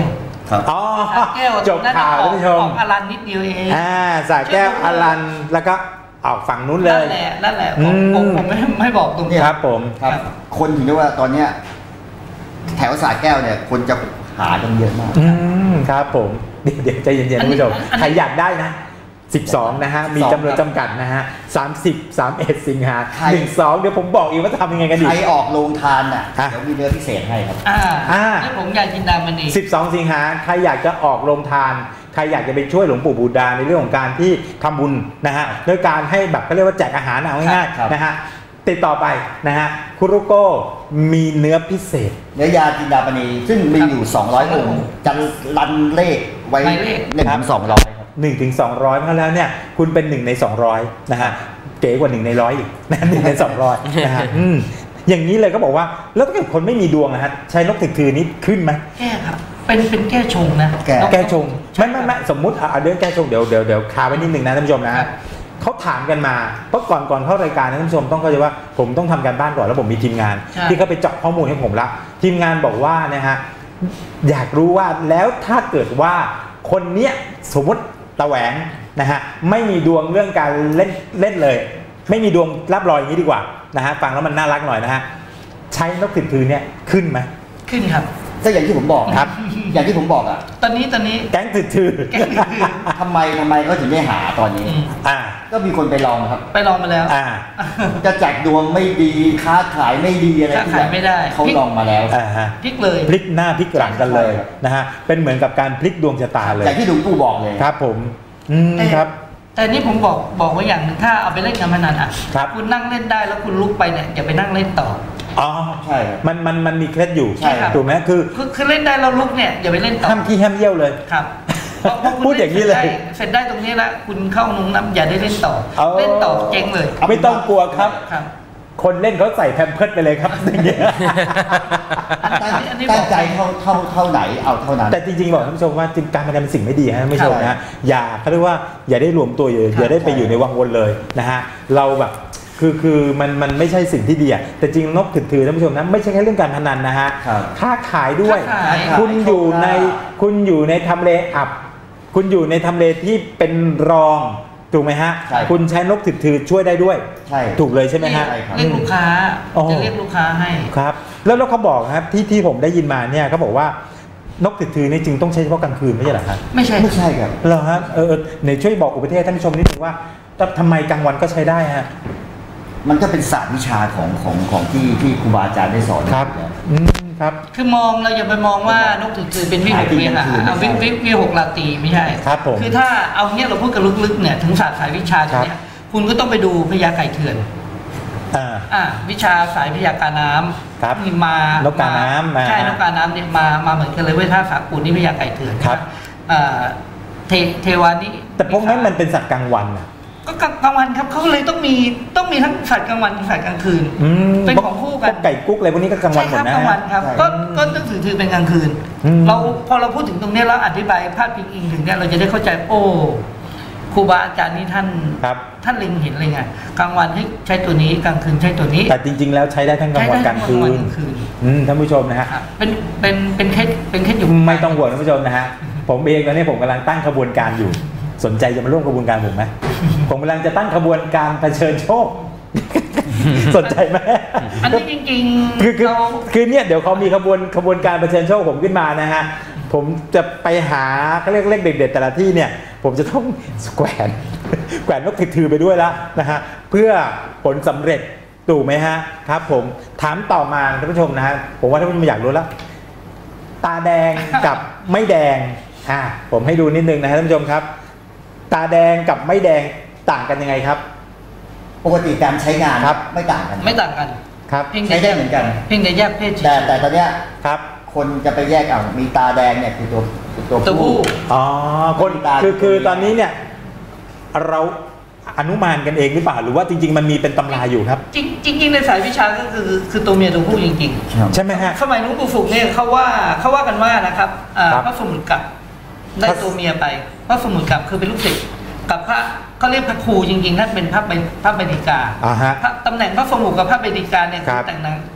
ครับอ๋อสระแก้วจบข่าวท่านผู้ชมออกอลันนิดเดียวเองอ่าสระแก้วอลันแล้วก็ออกฝั่งนู้นเลยนั่นแหละนั่นแหละผมอืมผมผมไม่ไม่บอกตรงนี้ครับผมครับ คนถึงได้ว่าตอนเนี้ยแถวสระแก้วเนี่ยคนจะหากันเยอะมากอืมครับผมเดี๋ยวเดี๋ยวใจเย็นๆท่านผู้ชมใครอยากได้นะสิบสองนะฮะมีจำนวนจำกัดนะฮะสามสิบ สามสิบเอ็ดสิงหาใครหนึ่งสองเดี๋ยวผมบอกอีกว่าทำยังไงกันดีใครออกโรงทานน่ะอ่ะเดี๋ยวมีเนื้อพิเศษให้ครับอ่าอ่านี่ผมอยากจินดามณีสิบสองสิงหาใครอยากจะออกโรงทานใครอยากจะไปช่วยหลวงปู่บูดาในเรื่องของการที่ทำบุญนะฮะด้วยการให้แบบเขาเรียกว่าแจกอาหารเอาง่ายครับๆนะฮะติดต่อไปนะฮะคุรุโก้มีเนื้อพิเศษเนื้อยาจินดาปณีซึ่งมีอยู่ สองร้อย องค์จะรันเลขไว้หมายเลขหนึ่งถึงสองร้อยครับหนึ่งถึงสองร้อยเพราะแล้วเนี่ยคุณเป็นหนึ่งในสองร้อยนะฮะเก๋กว่าหนึ่งในร้อยอีกนะหนึ่งในสองร้อยนะฮะอืมอย่างนี้เลยก็บอกว่าแล้วถ้าเกิดคนไม่มีดวงนะฮะใช้นกถึกถือนี้ขึ้นไหมแก้ครับ เป็นเป็นแก้ชงนะแก้แก้ชงไม่ไม่ไม่สมมุติเอาเรื่องแก้ชงเดี๋ยวเดี๋ยวเดี๋ยวคาไว้นิดหนึ่งนะท่านผู้ชมนะครัฮะบเขาถามกันมาเพราะก่อนก่อนเข้ารายการนะท่านผู้ชมต้องเข้าใจว่าผมต้องทำการบ้านก่อนแล้วผมมีทีมงานใช่ที่เขาไปเจาะข้อมูลให้ผมละทีมงานบอกว่านะฮะอยากรู้ว่าแล้วถ้าเกิดว่าคนเนี้ยสมมติตะแหวงนะฮะไม่มีดวงเรื่องการเล่นเล่นเลย ไม่มีดวงรับรอยอย่างนี้ดีกว่านะฮะฟังแล้วมันน่ารักหน่อยนะฮะใช้นกติดถือเนี่ยขึ้นไหมขึ้นครับก็อย่างที่ผมบอกครับอย่างที่ผมบอกอ่ะตอนนี้ตอนนี้แก๊งติดถือแก๊งติดถือทำไมทำไมเขาถึงไม่หาตอนนี้อืมอ่าก็มีคนไปลองครับไปลองมาแล้วอ่าจะจัดดวงไม่ดีค้าขายไม่ดีอะไรค้าขายไม่ได้เขาลองมาแล้วอ่าฮะพลิกเลยพลิกหน้าพลิกหลังกันเลยใช่ครับนะฮะเป็นเหมือนกับการพลิกดวงชะตาเลยอย่างที่หลวงปู่บอกเลยครับผมอืมแต่ครับแต่นี่ผมบอกบอกไว้อย่างหนึ่งถ้าเอาไปเล่นการพนันอ่ะครับคุณนั่งเล่นได้แล้วคุณลุกไปเนี่ยอย่าไปนั่งเล่นต่ออ๋อใช่ครับมันมันมันมีเคล็ดอยู่ใช่ครับถูกไหมคือคือคือเล่นได้แล้วลุกเนี่ยอย่าไปเล่นต่อห้ามขี้ห้ามเยี่ยวเลยครับเพราะเพราะคุณพูดอย่างนี้เลยเสร็จได้เสร็จได้ตรงนี้แล้วคุณเข้านุ่งน้ำอย่าได้เล่นต่อเอาเล่นต่อเจ๊งเลยไม่ต้องกลัวครับครับคนเล่นเขาใส่แพมเพิร์สไปเลยครับอย่างเงี้ยอันนี้อันนี้ตั้บงอกใจเท่าเท่าเท่าไหนเอาเท่านั้นแต่จริงๆบอกท่านผู้ชมว่าจริงการพนันเป็นสิ่งไม่ดีฮะท่านผู้ชมใช่นะฮะอย่าเขาเรียกว่าอย่าได้รวมตัวอย่าอย่าได้ไปอยู่ในวังวนเลยนะฮะเราแบบคือคือมันมันไม่ใช่สิ่งที่ดีอะแต่จริงนกถือถือท่านผู้ชมนะไม่ใช่แค่เรื่องการพนันนะฮะครับค้าขายด้วยค้าขายคุณอยู่ในค้าขายคุณอยู่ในทำเลอับ คุณอยู่ในทำเลที่เป็นรองถูกไหมฮะใช่คุณใช้นกถือถือช่วยได้ด้วยใช่ถูกเลยใช่ไหมฮะใช่ครับเรียกลูกค้าอ๋อจะเรียกลูกค้าให้ครับแล้วแล้วเขาบอกครับที่ที่ผมได้ยินมาเนี่ยเขาบอกว่านกติดถือนี่จึงต้องใช้เฉพาะกลางคืนไม่ใช่เหรอครับไม่ใช่ไม่ใช่ครับเหรอฮะเออเออในช่วยบอกอุปเทศท่านผู้ชมนิดนึงว่าทำไมกลางวันก็ใช้ได้ฮะมันก็เป็นศาสตร์วิชาของของของที่ที่ครูบาอาจารย์ได้สอนครับอยู่แล้วอืมครับคือมองเราอย่าไปมองว่านกถือถือเป็นวิหกเวียหาเอาวิวิวิหกลาตีไม่ใช่ครับผมคือถ้าเอาเนี้ยเราพูดกันลึกๆเนี่ยถึงศาสตร์สายวิชาตรงเนี้ยคุณก็ต้องไปดูพญาไก่เถื่อนอ่าอ่าวิชาสายพยากาน้ำครับนี่มานกกาน้ำมาใช่นกกาน้ำเนี่ยมามาเหมือนกันเลยเว้ยท่าสากูลนี่พยาไก่เถื่อนครับอ่าเทเทวานี่แต่พวกนั้นมันเป็นสัตว์กลางวันอะก็กลางกลางวันครับเขาเลยต้องมีต้องมีทั้งสัตว์กลางวันสัตว์กลางคืนอืมเป็นของคู่กันพวไก่กุ๊กอะไรพวกนี้ก็กลางวันใช่หมคดรับนะกลางวันครับใช่ก็ก็ต้องถือถือเป็นกลางคืนอืมเราพอเราพูดถึงตรงเนี้ยแล้วอธิบายพาดพิงอิงถึงเนี้ยเราจะได้เข้าใจโอ้ครูบาอาจารย์นี่ท่านครับท่านเล็งเห็นเลยไงกลางวันให้ใช้ตัวนี้กลางคืนใช้ตัวนี้แต่จริง ๆ แล้วใช้ได้ทั้งกลางวันใช้ได้กลางคืทั้งกลางวันนกลางคืนอืมท่านผู้ชมนะฮะครับเป็นเป็นเป็นเคสเป็นเคสอยู่ไม่ต้องห่วงท่านผู้ชมนะฮะ ผมเองตอนนี้ผมกำลังตั้งขบวนการอยู่ สนใจจะมาร่วมขบวนการผมไหม ผมกำลังจะตั้งขบวนการเผชิญโชค สนใจไหมอันนี้จริงคือคือเราคือเนี่ยเดี๋ยวเขามีขบวนขบวนการเผชิญโชคผมขึ้นมานะฮะ ผมจะไปหาเขาเรียกเลขเด็ดๆแต่ละที่เนี่ย ผมจะต้องแขวน แขวนนกถือไปด้วยแล้วนะฮะเพื่อผลสำเร็จถูกไหมฮะครับผมถามต่อมาท่านผู้ชมนะฮะผมว่าท่านผู้ชมอยากรู้แล้ว ตาแดงกับไม่แดงอ่าผมให้ดูนิดนึงนะฮะท่านผู้ชมครับ ตาแดงกับไม่แดงต่างกันยังไงครับปกติการใช้งานครับไม่ต่างกันไม่ต่างกันครับเพียงใช้ได้เหมือนกันเพียงแต่แยกเพศเฉยแต่แต่ตอนเนี้ยครับคนจะไปแยกเอามีตาแดงเนี่ยคือตัวตัวตัวผู้อ๋อคนตาคือคือตอนนี้เนี่ยเราอนุมานกันเองหรือเปล่าหรือว่าจริง ๆ มันมีเป็นตำราอยู่ครับจริงจริงๆในสายวิชาก็คือคือตัวเมียตัวผู้จริงครับใช่ไหมฮะๆสมัยหลวงปู่ศุกร์เนี่ยเขาว่าเขาว่ากันว่านะครับอ่าครับพระสมุนกลับได้พระตัวเมียไปพระสมุนกลับคือเป็นลูกศิษย์กับพระเขาเรียกพระครูจริงๆท่านเป็นพระเบพระเบดิกาอ่าฮะพระตำแหน่งพระสมุนกับพระเบดิกาเนี่ยครับแต่งงาน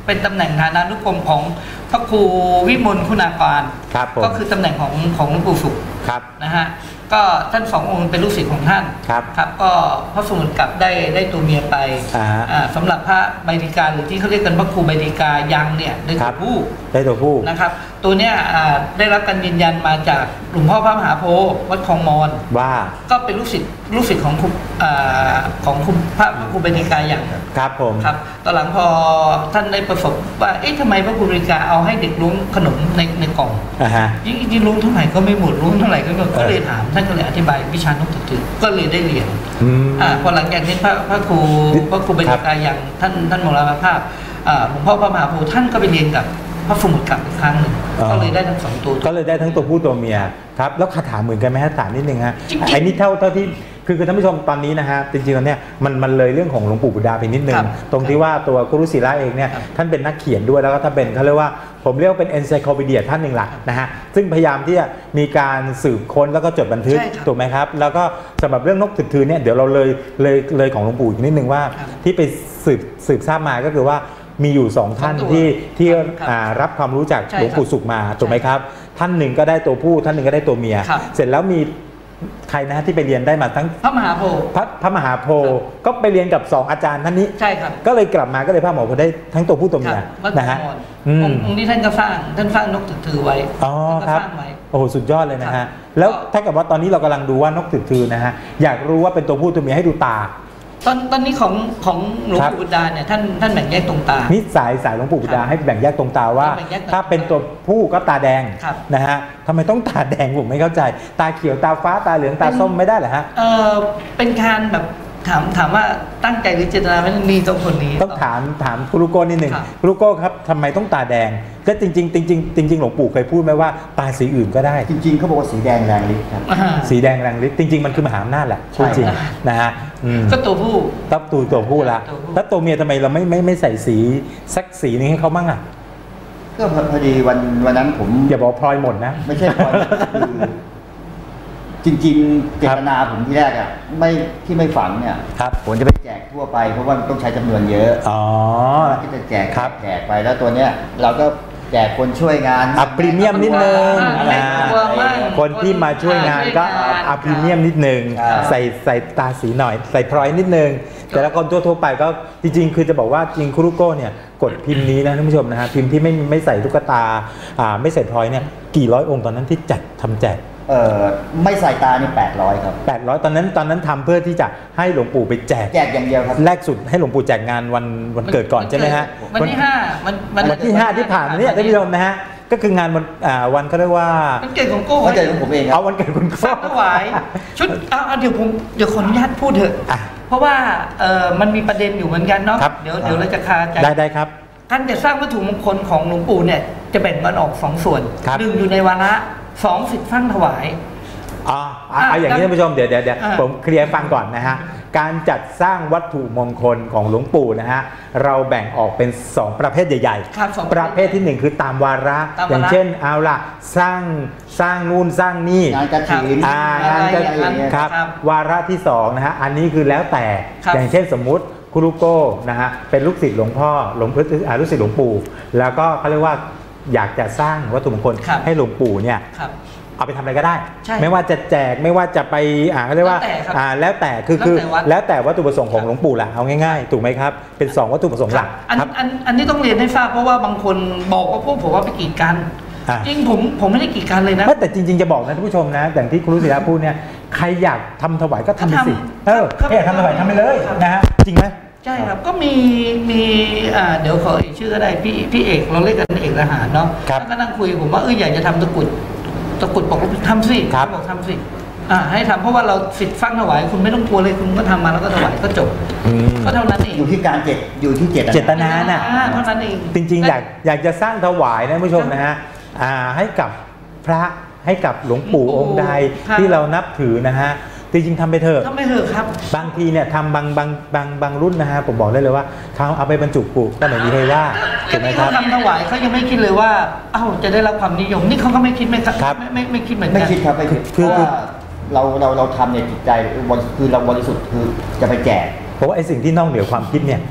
เป็นตำแหน่งฐานานุกรมของพระครูวิมลคุณากรครับผมก็คือตำแหน่งของของหลวงปู่สุขครับนะฮะก็ท่านสององค์เป็นลูกศิษย์ของท่านครับครับก็พระสมุทรกลับได้ได้ตัวเมียไปอ่าฮะอ่าสำหรับพระใบดิกาหรือที่เขาเรียกกันพระครูใบดิกายังเนี่ยได้ครัตัวบผู้ได้ตัวผู้นะครับตัวเนี้ยอ่าได้รับการยืนยันมาจากหลวงพ่อพระมหาโพธิ์วัดคลองมอนว่าก็เป็นลูกศิษย์ลูกศิษย์ของคุณอ่าของคุณพระพระครูใบดิกาอย่างครับผมครับตอนหลังพอท่านได้ประสบว่าเอ๊ะทำไมพระครูใบดิกาเอาให้เด็กล้วงขนมในในกล่องอ่าฮะยิ่งยิ่งล้วงเท่าไหร่ก็ไม่หมดล้วงเท่าไหร่ก็ไม่หมดเออก็เลยถามท่านก็เลยอธิบายวิชานกถึกๆก็เลยได้เรียนอืมอ่าพอหลังจากนี้พระพระครูพระครูใบดิกาอย่างท่านท่านมรณภาพอ่าหลวงพ่อพระมหาโพธิ์ท่านก็ไปเรียนกับพระสมุทรกลับอีกครั้งหนึ่งอ๋อก็เลยได้ทั้งสองตัวก็เลยได้ทั้งตัวผู้ตัวเมียครับแล้วคาถาเหมือนกันไหมฮะถามนิดนึงฮะจริงๆไอ้นี่เท่าเท่าที่คือคือท่านผู้ชมตอนนี้นะฮะจริงๆแล้วเนี่ยมันมันเลยเรื่องของหลวงปู่บุดาไปนิดนึคงรับตรงที่ว่าตัวกุรุศิลาเองเนี่ยครับท่านเป็นนักเขียนด้วยแล้วก็ท่านเป็นเขาเรียกว่าผมเรียกว่าเป็น encyclopedia ท่านหนึ่งหลักนะฮะซึ่งพยายามที่จะมีการสืบค้นแล้วก็จดบันทึกใช่ครับถูกไหมครับแล้วก็สำหรับเรื่องนกถึกทือเนี่ยเดี๋ยวเราเลยเลยเลยของหลวงปู่อีกนิดนึงว่าครับที่ไปสืบสืบทราบมาก็คือว่ามีอยู่สองท่านสองตัวที่ที่ครับอ่ารับความรู้จากใช่หลวงปู่ครับสุขมาถูกไหมครับ ท่านหนึ่งก็ได้ตัวผู้ท่านหนึ่งก็ได้ตัวเมียครับเสร็จแล้วมีใครนะฮะที่ไปเรียนได้มาทั้งพระมหาโพธิ์พระพระมหาโพธิ์ก็ไปเรียนกับสองอาจารย์ท่านนี้ใช่ครับก็เลยกลับมาก็เลยพระหมอโพธิ์ได้ทั้งตัวผู้ตัวคเมีรัยบวัดนะฮะคลองมอนอืมองค์องค์นี้ท่านก็สร้างท่านสร้างนกถึกถือไว้อ๋อท่านก็ครับสร้างไว้โอ้โหสุดยอดเลยนะครัฮะบแล้วก็ถ้ากับว่าตอนนี้เรากำลังดูว่านกถึกทือนะฮะอยากรู้ว่าเป็นตัวผู้ตัวเมียให้ดูตาตอนตอนนี้ของของหลวงครับปู่บุตรเนี่ยท่านท่านแบ่งแยกตรงตานิสัยสายหลวงปู่บุดาครับให้แบ่งแยกตรงตาว่าแบ่งแยกตรงตาถ้าเป็นตัวผู้ก็ตาแดงครับนะฮะทำไมต้องตาแดงผมไม่เข้าใจ ตาเขียวตาฟ้าตาเหลืองตาส้มไม่ได้เหรอฮะเออเป็นการแบบถามถามว่าตั้งใจหรือเจตนาไม่มีตรงคนนี้ต้องถามถามครูโก้นิดหนึ่งครับครูโก้ครับทำไมต้องตาแดงก็จริงๆจริงๆจริงๆหลวงปู่เคยพูดไหมว่าตาสีอื่นก็ได้จริงๆเขาบอกว่าสีแดงแรงฤทธิ์ครับอ่าสีแดงแรงฤทธิ์จริง ๆ มันคือมหาอำนาจแหละใช่จริงๆนะฮะอืมก็ตัวผู้ตับตูตัวผู้ละตัวผู้แล้วตัวเมียทำไมเราไม่ไม่ไม่ใส่สีสักสีหนึงให้เขาบ้างอ่ะก็พอดีวันวันนั้นผมอย่าบอกพลอยหมดนะไม่ใช่พอคือจริงๆเจตนาผมที่แรกอ่ะไม่ที่ไม่ฝังเนี่ยครับผมจะไปแจกทั่วไปเพราะว่ามันต้องใช้จำนวนเยอะอ๋อก็จะแจกครับแจกไปแล้วตัวเนี้ยเราก็แจกคนช่วยงานอัพพรีเมียมนิดนึงแม่นะครัวมั่งคนที่มาช่วยงานก็ช่วยงานอัพพรีเมียมนิดนึงครับใส่ใส่ตาสีหน่อย ใส่พลอยนิดนึง แต่ละคนทั่วๆไปก็จริงๆ คือจะบอกว่าจริงคุรุโก้เนี่ยกดพิมพ์นี้นะท่านผู้ชมนะฮะพิมพ์ที่ไม่ไม่ใส่ตุ๊กตาอ่าไม่ใส่พลอยเนี่ยกี่ร้อยองค์ตอนนั้นที่จัดทำแจกเอ่อไม่ใส่ตานี่แปดร้อยครับแปดร้อยตอนนั้นตอนนั้นทำเพื่อที่จะให้หลวงปู่ไปแจกแจกอย่างเดียวครับแรกสุดให้หลวงปู่แจกงานวันวันเกิดก่อนใช่ไหมฮะวันที่ห้าวันวันที่ห้าที่ผ่านมาเนี่ยท่านผู้ชมนะฮะก็คืองานวันอ่าวันเขาเรียกว่าวันเกิดของโก้วันเกิดของผมเองครัเอาบวันเกิดคุณสร้างถวายชุดเอาเอาเดี๋ยวผมเดี๋ยวขออนุญาตพูดเถอะอ่ะเพราะว่าเออมันมีประเด็นอยู่เหมือนกันเนาะครับเดี๋ยวเดี๋ยวเราจะคาใจได้ได้ครับการจะสร้างวัตถุมงคลของหลวงปู่เนี่ยจะแบ่งกันออกสองส่วนครับหนึ่งอยู่ในวาระสองสิทธิ์สร้างถวายอ๋ออ่ะเอาอย่างนี้ท่านผู้ชมเดี๋ยวเดี๋ยวเดี๋ยวอ่าผมเคลียร์ให้ฟังก่อนนะฮะการจัดสร้างวัตถุมงคลของหลวงปู่นะฮะเราแบ่งออกเป็นสองประเภทใหญ่ครับสองๆ ประเภทที่หนึ่งคือตามวาระตามวาระอย่างเช่นเอาล่ะสร้างสร้างนู่นสร้างนี่งานกระถิ่นอ่างานกระถิ่นอะไรอย่างนั้นครับครับวาระที่สองนะฮะอันนี้คือแล้วแต่ครับอย่างเช่นสมมุติคุรุโก้นะฮะเป็นลูกศิษย์หลวงพ่อหลวงพ่ออ่าลูกศิษย์หลวงปู่ แล้วก็เขาเรียกว่าอยากจะสร้างวัตถุมงคลครับให้หลวงปู่เนี่ยครับเอาไปทำอะไรก็ได้ใช่ไม่ว่าจะแจกไม่ว่าจะไปอ่าเขาเรียกว่าแล้วแต่ครับอ่าแล้วแต่คือคือแล้วแต่วัดแล้วแต่วัตถุประสงค์ของหลวงปู่แหละเอาง่ายๆ ถูกไหมครับ เป็นสองวัตถุประสงค์หลักอันครับอันอันนี้ต้องเรียนให้ทราบเพราะว่าบางคนบอกว่าพวกผมว่าไปกีดกันอ่ะจริงผมผมไม่ได้กีดกันเลยนะไม่แต่จริงๆจะบอกนะท่านผู้ชมนะอย่างที่ครูรุศิระพูดเนี่ยใครอยากทำถวายก็ทำไปสิทำเออครับใครอยากทำถวายทำไปเลยครับนะฮะจริงไหมใช่ครับก็มีมีอ่าเดี๋ยวขอเอ่ยชื่อก็ได้พี่พี่เอกเราเรียกกันเอกทหารเนาะครับท่านก็นั่งคุยกับผมว่าเอออยากจะทำตะกรุดตะกรุดบอกว่าทำสิครับบอกทำสิอ่าให้ทำเพราะว่าเราสิทธิ์ฟังถวายคุณไม่ต้องกลัวเลยคุณก็ทำมาแล้วก็ถวายก็จบอืมก็เท่านั้นเองอยู่ที่การเจตอยู่ที่เจตนาเจตนาน่ะอ่าเท่านั้นเองจริงๆอยากอยากจะสร้างถวายนะท่านผู้ชมนะฮะอ่าให้กับพระให้กับหลวงปู่องค์ใดครับที่เรานับถือนะฮะจริงๆทำไปเถอะทำไม่เถอะครับบางทีเนี่ยทำบางบางบางบางรุ่นนะฮะผมบอกได้เลยว่าเขาเอาไปบรรจุกุก็ไม่มีใครว่าถูกไหมที่ครัเขาบทำถวายเขายังไม่คิดเลยว่าเอ้าจะได้รับความนิยมนี่เขาก็ไม่คิดไม่ครับครับไม่ไม่ไม่คิดเหมือนไม่กันคิดครับไม่คิดคือเพราะว่าเราเราเราทำเนี่ยจิตใจคือเราบริสุทธิ์คือจะไปแจกเพราะว่าไอ้สิ่งที่นอกเหนือความคิดเนี่ย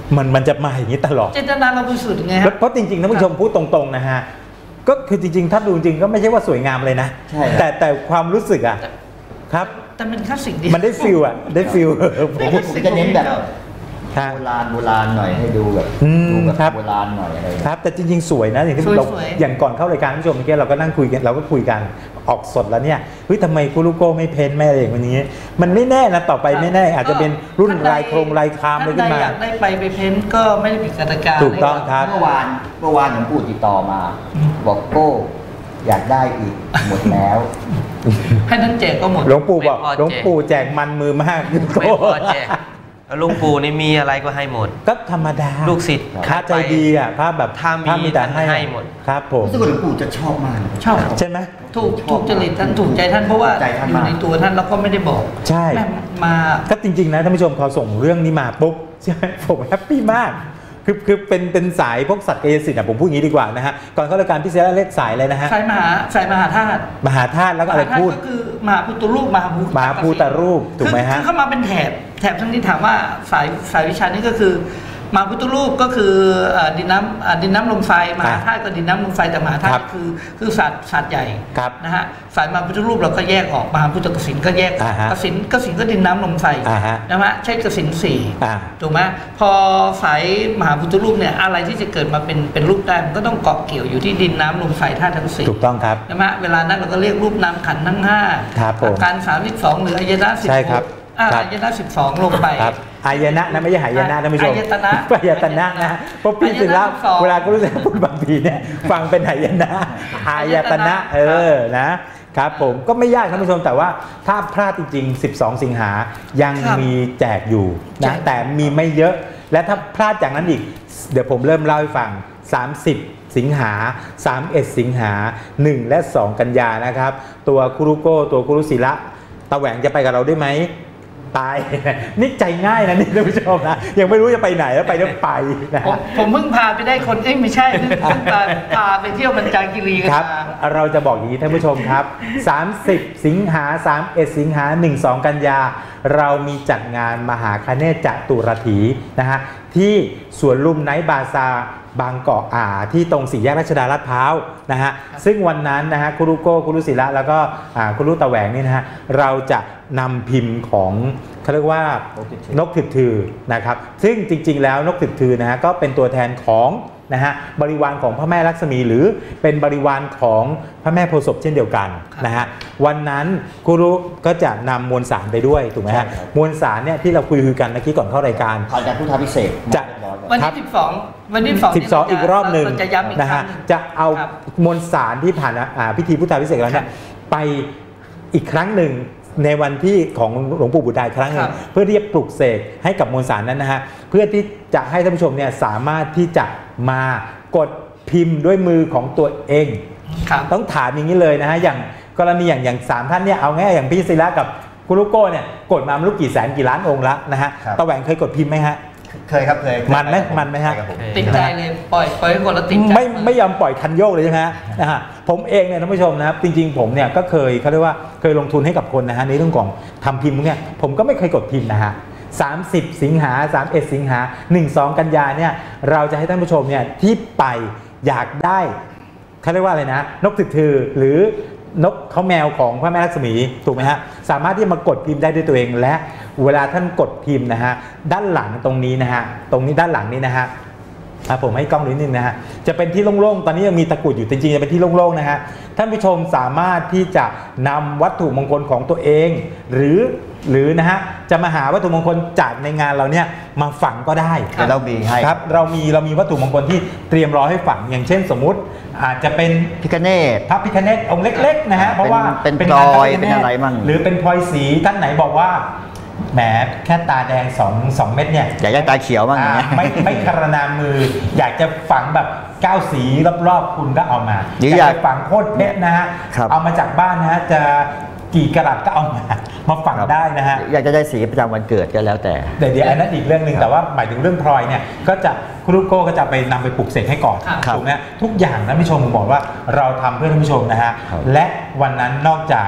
มันมันจะมาอย่างนี้ตลอดเจตนาเราบริสุทธิ์ไงฮะเพราะจริงๆท่านผู้ชมพูดตรงๆนะฮะก็คือจริงๆถ้าดูจริงก็ไม่ใช่ว่าสวยงามเลยนะใช่ครับแต่แต่ความรู้สึกอะครับแต่มันคลาสสิกดีมันได้ฟิลอะได้ฟิลผมผมจะเน้นแบบฮะโบราณโบราณหน่อยให้ดูแบบอืมดูแบบครับโบราณหน่อยอะไรครับแต่จริงๆสวยนะอย่างที่เราอย่างก่อนเข้ารายการท่านผู้ชมเมื่อกี้เราก็นั่งคุยกันเราก็คุยกันออกสดแล้วเนี่ยเฮ้ยทำไมคุรุโก้ไม่เพ้นท์ไม่อะไรอย่างนี้ มันไม่แน่นะต่อไปไม่แน่อาจจะเป็นรุ่นลายโครงลายคามอะไรขึ้นมาท่านใดอยากได้ไปไปเพ้นท์ก็ไม่ได้ผิดกติกาถูกต้องครับเมื่อวานเมื่อวานหลวงปู่ติดต่อมา บอกโก้อยากได้อีกหมดแล้วให้ท่านแจกก็หมดหลวงปู่บอกไม่พอแจกหลวงปู่แจกมันมือมากไม่พอแจกแล้วลุงปู่นี่มีอะไรก็ให้หมดก็ธรรมดาลูกศิษย์พระใจดีอ่ะพระแบบถ้ามีแต่ให้ให้หมดครับผมรู้สึกว่าหลวงปู่จะชอบมากชอบใช่ไหมถูกถูกจริตท่านถูกใจท่านเพราะว่าใจท่านอยู่มากในตัวท่านแล้วก็ไม่ได้บอกใช่แม่มาก็จริงๆนะท่านผู้ชมพอส่งเรื่องนี้มาปุ๊บใช่ไหมผมแฮปปี้มากคือคือเป็นเป็นสายพวกสัตว์กายสิทธิ์อ่ะผมพูดอย่างนี้ดีกว่านะฮะก่อนเข้ารายการพี่เซร่าเรียกสายเลยนะฮะสายมหาสายมหาธาตุมหาธาตุแล้วก็อะไรมหาธาตุพูดก็คือมหาพุทธรูปมหาภูมหาภูตรูปถูกไหมฮะคือเข้ามาเป็นแถบแถบทั้งนี้ถามว่าสายสายวิชานี้ก็คือมหาพุทธรูปก็คือเอ่อดินน้ำอ่าดินน้ำลมไฟมหาธาตุก็ดินน้ำลมไฟแต่มหาธาครัตุบคือคือศาสตร์ศาสตร์ใหญ่ครับนะฮะสายมหาพุทธรูปเราก็แยกออกมหาพุทธกสิณก็แยกออกอ่าฮะกสิณกสิณก็ดินน้ำลมไฟอ่าฮะนะฮะใช่กสิณสี่อ่าถูกไหมพอสายมหาพุทธรูปเนี่ยอะไรที่จะเกิดมาเป็นเป็นรูปได้มันก็ต้องเกาะเกี่ยวอยู่ที่ดินน้ำลมไฟธาตุทั้งสี่ถูกต้องครับใช่ไหมเวลานั้นเราก็เรียกรูปนามขันธ์ทั้งห้าครับผมอาการสามสิบสองหรืออายตนะสิบใช่หครับกอ่าครับอายตนะสิบสองลงไปครับอายนะนะไม่ใช่หายนะท่านผู้ชมอายตนะอายตนะนะเพราะพี่ศิลาอายตนะสิบสองเวลาก็รู้สึกพูดบางทีเนี่ยฟังเป็นหายนะอายตนะเออนะครับผมก็ไม่ยากท่านผู้ชมแต่ว่าถ้าพลาดจริงๆสิบสองสิงหายังครับมีแจกอยู่แจนะกแต่มีไม่เยอะและถ้าพลาดจากนั้นอีก เดี๋ยวผมเริ่มเล่าให้ฟังสามสิบสิงหาสามสิบเอ็ดสิงหาหนึ่งและสองกันยานะครับตัวคุรุโก้ตัวคุรุศิระตาแหวงจะไปกับเราได้ไหมตาย นี่ใจง่ายนะนี่ท่านผู้ชมนะยังไม่รู้จะไปไหนแล้วไปแล้วไปนะผมผมเพิ่งพาไปได้คนเอ้ยไม่ใช่เพิ่งเพิ่งพาพาไปเที่ยวบรรจาคีรีกันครับมาเราจะบอกอย่างนี้ท่านผู้ชมครับ สามสิบ สิงหา สามสิบเอ็ด สิงหา หนึ่ง สอง กันยา เรามีจัดงานมหาคเนศจตุรถีนะฮะที่สวนลุมไนท์บาซาร์บางกอกอ่าที่ตรงสี่แยกรัชดาลาดพร้าวนะฮะซึ่งวันนั้นนะฮะคุรุโก้คุรุศิระแล้วก็อ่าคุรุตะแหวงนี่นะฮะเราจะนำพิมพ์ของเขาเรียกว่านกถึกถือนะครับซึ่งจริงๆแล้วนกถึกถือนะฮะก็เป็นตัวแทนของนะฮะบริวารของพระแม่ลักษมีหรือเป็นบริวารของพระแม่โพธิ์ศพเช่นเดียวกันนะฮะวันนั้นคุรุก็จะนำมวลสารไปด้วยถูกไหมฮะมวลสารเนี่ยที่เราคุยคุยกันเมื่อกี้ก่อนเข้ารายการผ่านจากพุทธาพิเศษกจะเรียบร้อยก่อนวันครัที่บสิบสองวันที่สิบสองสิบสองอีกรอบหนึ่งเราจะย้ำอีกนะครั้ฮะงหนึ่งจะเอาครับมวลสารที่ผ่านอ่าพิธีพุทธาพิเศษกแล้วเนี่ยไปอีกครั้งหนึ่งในวันที่ของหลวงปู่บุตรดาอีกครั้งหนึ่ครังบเพื่อที่จะปลุกเสกให้กับมวลสารนั้นนะฮะเพื่อที่จะให้ท่านผู้ชมเนี่ยสามารถที่จะมากดพิมพ์ด้วยมือของตัวเองครับต้องถามอย่างนี้เลยนะฮะอย่างกรณีอย่างอย่างสามท่านเนี่ยเอาง่ายอย่างพี่ศิระกับคุรุโก้เนี่ยกดมาไม่รู้กี่แสนกี่ล้านองค์ละนะฮะครับตะแหวงเคยกดพิมพ์ไหมฮะเคยครับเคยเคยมันไหมปกับมันไหมฮะปกับผติดใจเลยปล่อยปล่อยให้คนละติดใจไม่ไม่ยอมปล่อยคันโยกเลยใช่ไหมฮะนะฮะผมเองเนี่ยท่านผู้ชมนะครับจริงๆผมเนี่ยก็เคยเขาเรียกว่าเคยลงทุนให้กับคนนะฮะในเรื่องของทำพิมพ์เนี่ยผมก็ไม่เคยกดพิมพ์นะฮะสามสิบสิงหาสามสิบเอ็ดสิงหาหนึ่ง สองกันยาเนี่ยเราจะให้ท่านผู้ชมเนี่ยที่ไปอยากได้เขาเรียกว่าอะไรนะนกถึกถือหรือนกเขาแมวของพระแม่ลักษมีถูกไหมฮะสามารถที่มากดพิมพ์ได้ด้วยตัวเองและเวลาท่านกดพิมพ์นะฮะด้านหลังตรงนี้นะฮะตรงนี้ด้านหลังนี้นะฮะอ่ะผมให้กล้องนิดนึงนะฮะจะเป็นที่โล่งๆตอนนี้ยังมีตะกรุดอยู่จริงๆจะเป็นที่โล่งๆนะฮะท่านผู้ชมสามารถที่จะนำวัตถุมงคลของตัวเองหรือหรือนะฮะจะมาหาวัตถุมงคลจากในงานเราเนี่ยมาฝังก็ได้เดี๋ยวเรามีให้ครับเรามีเรามีวัตถุมงคลที่เตรียมรอให้ฝังอย่างเช่นสมมุติอาจจะเป็นพิฆเนศพระพิฆเนศองค์เล็กๆนะฮะเพราะว่าเป็นงานพลอยพฆเป็นอะไรมั่งหรือเป็นพลอยสีท่านไหนบอกว่าแหมแค่ตาแดงสองสองเม็ดเนี่ยอยากได้ตาเขียวบ้างอย่างเงี้ยอ่าไม่ไม่คารนามือ อยากจะฝังแบบเก้าสีรอบๆคุณก็เอามาหรืออยากจะฝังโคตรเพชรนะฮะครับเอามาจากบ้านนะฮะจะกี่กะรัตก็เอามามาฝังได้นะฮะอยากจะได้สีประจำวันเกิดก็แล้วแต่เดี๋ยวเดี๋ยวอันนั้นอีกเรื่องหนึ่งแต่ว่าหมายถึงเรื่องพลอยเนี่ยก็จะครูโก้ก็จะไปนำไปปลูกเสกให้ก่อนครับถูกไหมทุกอย่างนะท่านผู้ชมผมบอกว่าเราทำเพื่อท่านผู้ชมนะฮะครับและวันนั้นนอกจาก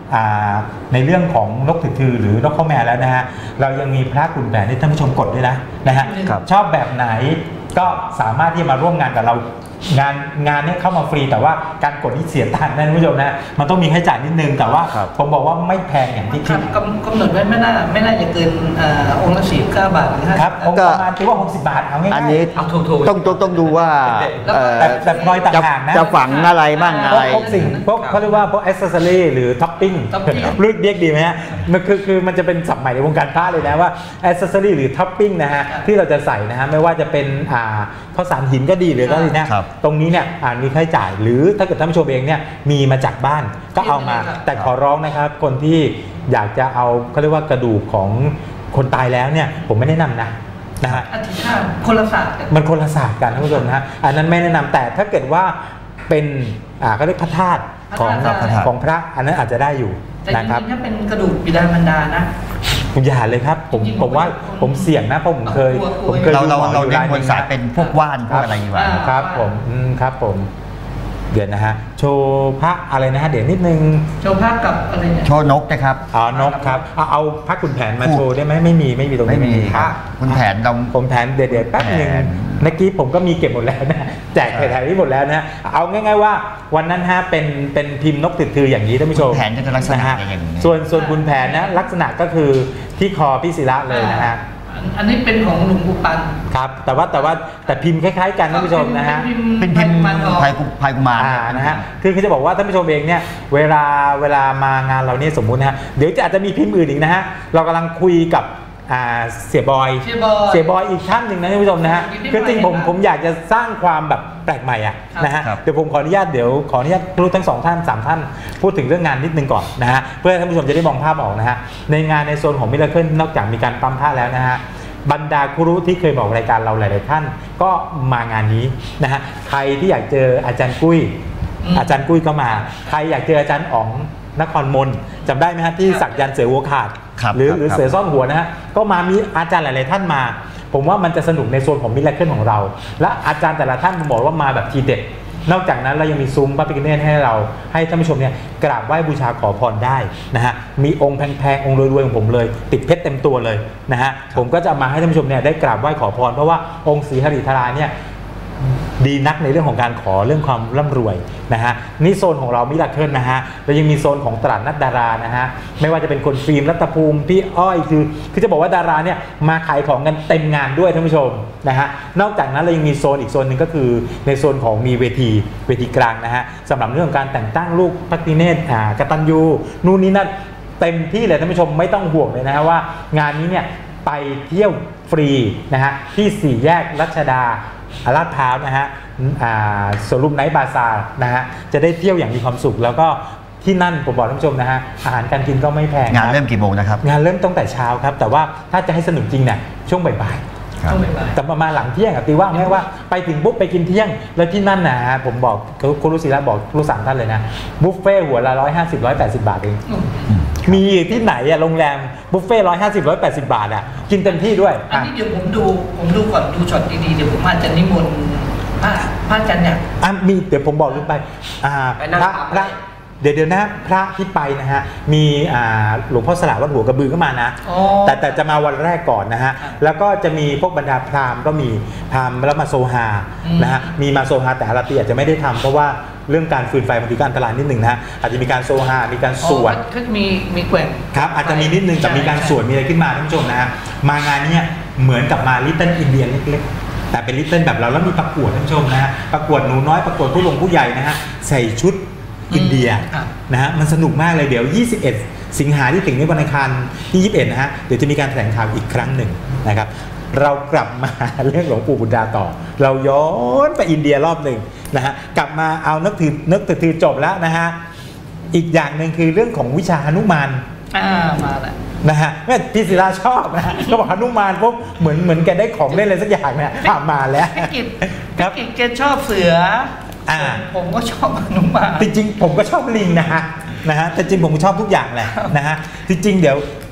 ในเรื่องของนกถือหรือนกข้าวแมวแล้วนะฮะเรายังมีพระขุนแผนที่ท่านผู้ชมกดด้วยนะนะฮะชอบแบบไหนก็สามารถที่จะมาร่วมงานกับเรางานงานนี้เข้ามาฟรีแต่ว่าการกดนี่เสียตังค์นะท่านผู้ชมนะมันต้องมีค่าใช้จ่ายนิดนึงแต่ว่าผมบอกว่าไม่แพงอย่างที่คิดกำหนดไว้ไม่น่าไม่น่าจะเกินองค์ละสี่สิบเก้าบาทครับองค์ประมาณถือว่าหกสิบบาทเอาง่ายๆอันนี้ต้องต้องต้องดูว่าแต่พลอยต่างหากนะจะฝังอะไรบ้างอะไรพวกสิ่งพวกเขาเรียกว่าพวกแอสเซสซอรี่หรือท็อปปิ้งเรียกเรียกดีไหมฮะมันคือคือมันจะเป็นศัพท์ใหม่ในวงการพระเลยนะว่าแอสเซสซอรี่หรือท็อปปิ้งนะฮะที่เราจะใส่นะฮะไม่ว่าจะเป็นอ่าข้าวสารหินก็ดีหรือก็ดีนะตรงนี้เนี่ยมีค่าใช้จ่ายหรือถ้าเกิดท่านผู้ชมเองเนี่ยมีมาจากบ้านก็เอามาแต่ขอร้องนะครับคนที่อยากจะเอาเขาเรียกว่ากระดูกของคนตายแล้วเนี่ยผมไม่แนะนำนะนะฮะคนละศาสตร์มันคนละศาสตร์กันท่านผู้ชมนะฮะอันนั้นไม่แนะนำแต่ถ้าเกิดว่าเป็นอ่าเขาเรียกพระธาตุของของพระอันนั้นอาจจะได้อยู่นะครับแต่จริงๆถ้าเป็นกระดูกบิดามารดานะคุณอย่าเลยครับผมผมว่าผมเสี่ยงนะเพราะผมเคยผมเคยเราเราเราเน้นคนสายเป็นพวกว่านพวกอะไรอยู่ว่าครับผมครับผมเดี๋ยวนะฮะโชว์พระอะไรนะฮะเดี๋ยวนิดนึงโชว์พระกับอะไรเนี่ยโชว์นกนะครับอ๋อนกครับเอาเอาพระขุนแผนมาโชว์ได้ไหมไม่มีไม่มีตรงนี้ไม่มีครับขุนแผนเราผมแผนเดี๋ยวเดี๋ยวแป๊บนึงเมื่อกี้ผมก็มีเก็บหมดแล้วนะแจกแถวๆนี้หมดแล้วนะเอาง่ายๆว่าวันนั้นฮะเป็นเป็นพิมพ์นกติดถืออย่างนี้ท่านผู้ชมแผนจะลักษณะอย่างนี้ส่วนส่วนขุนแผนนะลักษณะก็คือที่คอพี่ศิระเลยนะฮะอันนี้เป็นของหลวงปู่ปันครับแต่ว่าแต่ว่าแต่พิมพ์คล้ายๆกันท่านผู้ชมนะฮะเป็นพิมพ์ไทยไทยกุมารนะฮะคือคือจะบอกว่าท่านผู้ชมเองเนี่ยเวลาเวลามางานเราเนี่ยสมมุตินะฮะเดี๋ยวจะอาจจะมีพิมพ์อื่นอีกนะฮะเรากำลังคุยกับเสียบอยเสียบอยอีกท่านหนึ่งนะท่านผู้ชมนะฮะคือจริงผมผมอยากจะสร้างความแบบแปลกใหม่อ่ะนะฮะเดี๋ยวผมขออนุญาตเดี๋ยวขออนุญาตรู้ทั้งสองท่านสามท่านพูดถึงเรื่องงานนิดนึงก่อนนะฮะเพื่อท่านผู้ชมจะได้มองภาพออกนะฮะในงานในโซนของมิราเคิลนอกจากมีการปั๊มผ้าแล้วนะฮะบรรดาครูที่เคยบอกรายการเราหลายๆท่านก็มางานนี้นะฮะใครที่อยากเจออาจารย์กุ้ยอาจารย์กุ้ยก็มาใครอยากเจออาจารย์อ๋องนครมนจำได้ไหมฮะที่สักยันเสือหัวขาดหรือหรือเสือซ่อนหัวนะฮะก็มามีอาจารย์หลายๆท่านมาผมว่ามันจะสนุกในโซนของมิราเคิลของเราและอาจารย์แต่ละท่านบอกว่ามาแบบทีเด็ดนอกจากนั้นเรายังมีซุ้มพระพิฆเนศให้เราให้ท่านผู้ชมเนี่ยกราบไหว้บูชาขอพรได้นะฮะมีองค์แพงๆองค์รวยๆของผมเลยติดเพชรเต็มตัวเลยนะฮะผมก็จะมาให้ท่านผู้ชมเนี่ยได้กราบไหว้ขอพรเพราะว่าองค์ศรีหฤทัยเนี่ยดีนักในเรื่องของการขอเรื่องความร่ำรวยนะฮะนี่โซนของเรามิราเคิลนะฮะแล้วยังมีโซนของตลาดนัดดารานะฮะไม่ว่าจะเป็นคนฟิล์มรัตภูมิพี่อ้อยคือคือจะบอกว่าดาราเนี่ยมาขายของกันเต็มงานด้วยท่านผู้ชมนะฮะนอกจากนั้นเรายังมีโซนอีกโซนหนึ่งก็คือในโซนของมีเวทีเวทีกลางนะฮะสำหรับเรื่องของการแต่งตั้งลูกพระพิฆเนศอ่ากตัญญูนู่นนี่นั่นเต็มที่เลยท่านผู้ชมไม่ต้องห่วงเลยนะฮะว่างานนี้เนี่ยไปเที่ยวฟรีนะฮะที่สี่แยกรัชดาลาดพร้าวนะฮะสวนลุมไนท์บาซาร์นะฮะจะได้เที่ยวอย่างมีความสุขแล้วก็ที่นั่นผมบอกท่านผู้ชมนะฮะอาหารการกินก็ไม่แพงงานเริ่มกี่โมงนะครับงานเริ่มตั้งแต่เช้าครับแต่ว่าถ้าจะให้สนุกจริงเนี่ยช่วงบ่ายๆแต่ประมาณหลังเที่ยงตีว่าไม่ว่าไปถึงปุ๊บไปกินเที่ยงแล้วที่นั่นนะฮะผมบอกคุณรุศิระบอกรู้สั่งท่านเลยนะบุฟเฟ่หัวละร้อยห้าสิบร้อยแปดสิบบาทเองมีที่ไหนอะโรงแรมบุฟเฟ่ร้อยห้าสิบร้อยแปดสิบบาทอะกินเต็มที่ด้วยอันนี้เดี๋ยวผมดูผมดูก่อนดูช็อตดีๆเดี๋ยวผมอาจจะนิมนต์พระพระอาจารย์เนี่ยอ่ะมีเดี๋ยวผมบอกลืมไปอ่าพระพระเดี๋ยวเดี๋ยวนะพระที่ไปนะฮะมีอ่าหลวงพ่อสละวัดหัวกระบือก็มานะแต่แต่จะมาวันแรกก่อนนะฮะแล้วก็จะมีพวกบรรดาพราหมณ์ก็มีพราหมณ์แล้วมาโซฮานะฮะมีมาโซฮาแต่อาราตีอาจจะไม่ได้ทำเพราะว่าเรื่องการฟืนไฟบางทีก็อันตรายนิดหนึ่งนะฮะอาจจะมีการโซฮามีการสวดก็มีมีแกว่งครับอาจจะมีนิดนึงแต่มีการสวดมีอะไรขึ้นมาท่านผู้ชมนะฮะมางานนี้เหมือนกับมาลิตเติ้ลอินเดียเล็กๆแต่เป็นลิตเติ้ลแบบเราแล้วมีประกวดท่านผู้ชมนะฮะประกวดหนูน้อยประกวดผู้ลงผู้ใหญ่นะฮะใส่ชุดอินเดียนะฮะมันสนุกมากเลยเดี๋ยวยี่สิบเอ็ดสิงหาที่ถึงนี้วันอังคารที่ยี่สิบเอ็ดนะฮะเดี๋ยวจะมีการแถลงข่าวอีกครั้งหนึ่งนะครับเรากลับมาเรื่องหลวงปู่บุตรดาต่อเราย้อนไปอินเดียรอบหนึ่งนะฮะกลับมาเอานักถือนักถือจบแล้วนะฮะอีกอย่างหนึ่งคือเรื่องของวิชาหนุมานอ่ามาแล้วนะฮะแม่พี่ศิลาชอบนะฮะก็บอกหนุมานพวกเหมือนเหมือนแกได้ของเล่นอะไรสักอย่างเนี่ยมาแล้วพี่กิตพี่กิตแกชอบเสืออ่าผมก็ชอบหนุมานจริงๆผมก็ชอบลิงนะฮะนะฮะแต่จริงผมชอบทุกอย่างแหละนะฮะจริงๆเดี๋ยว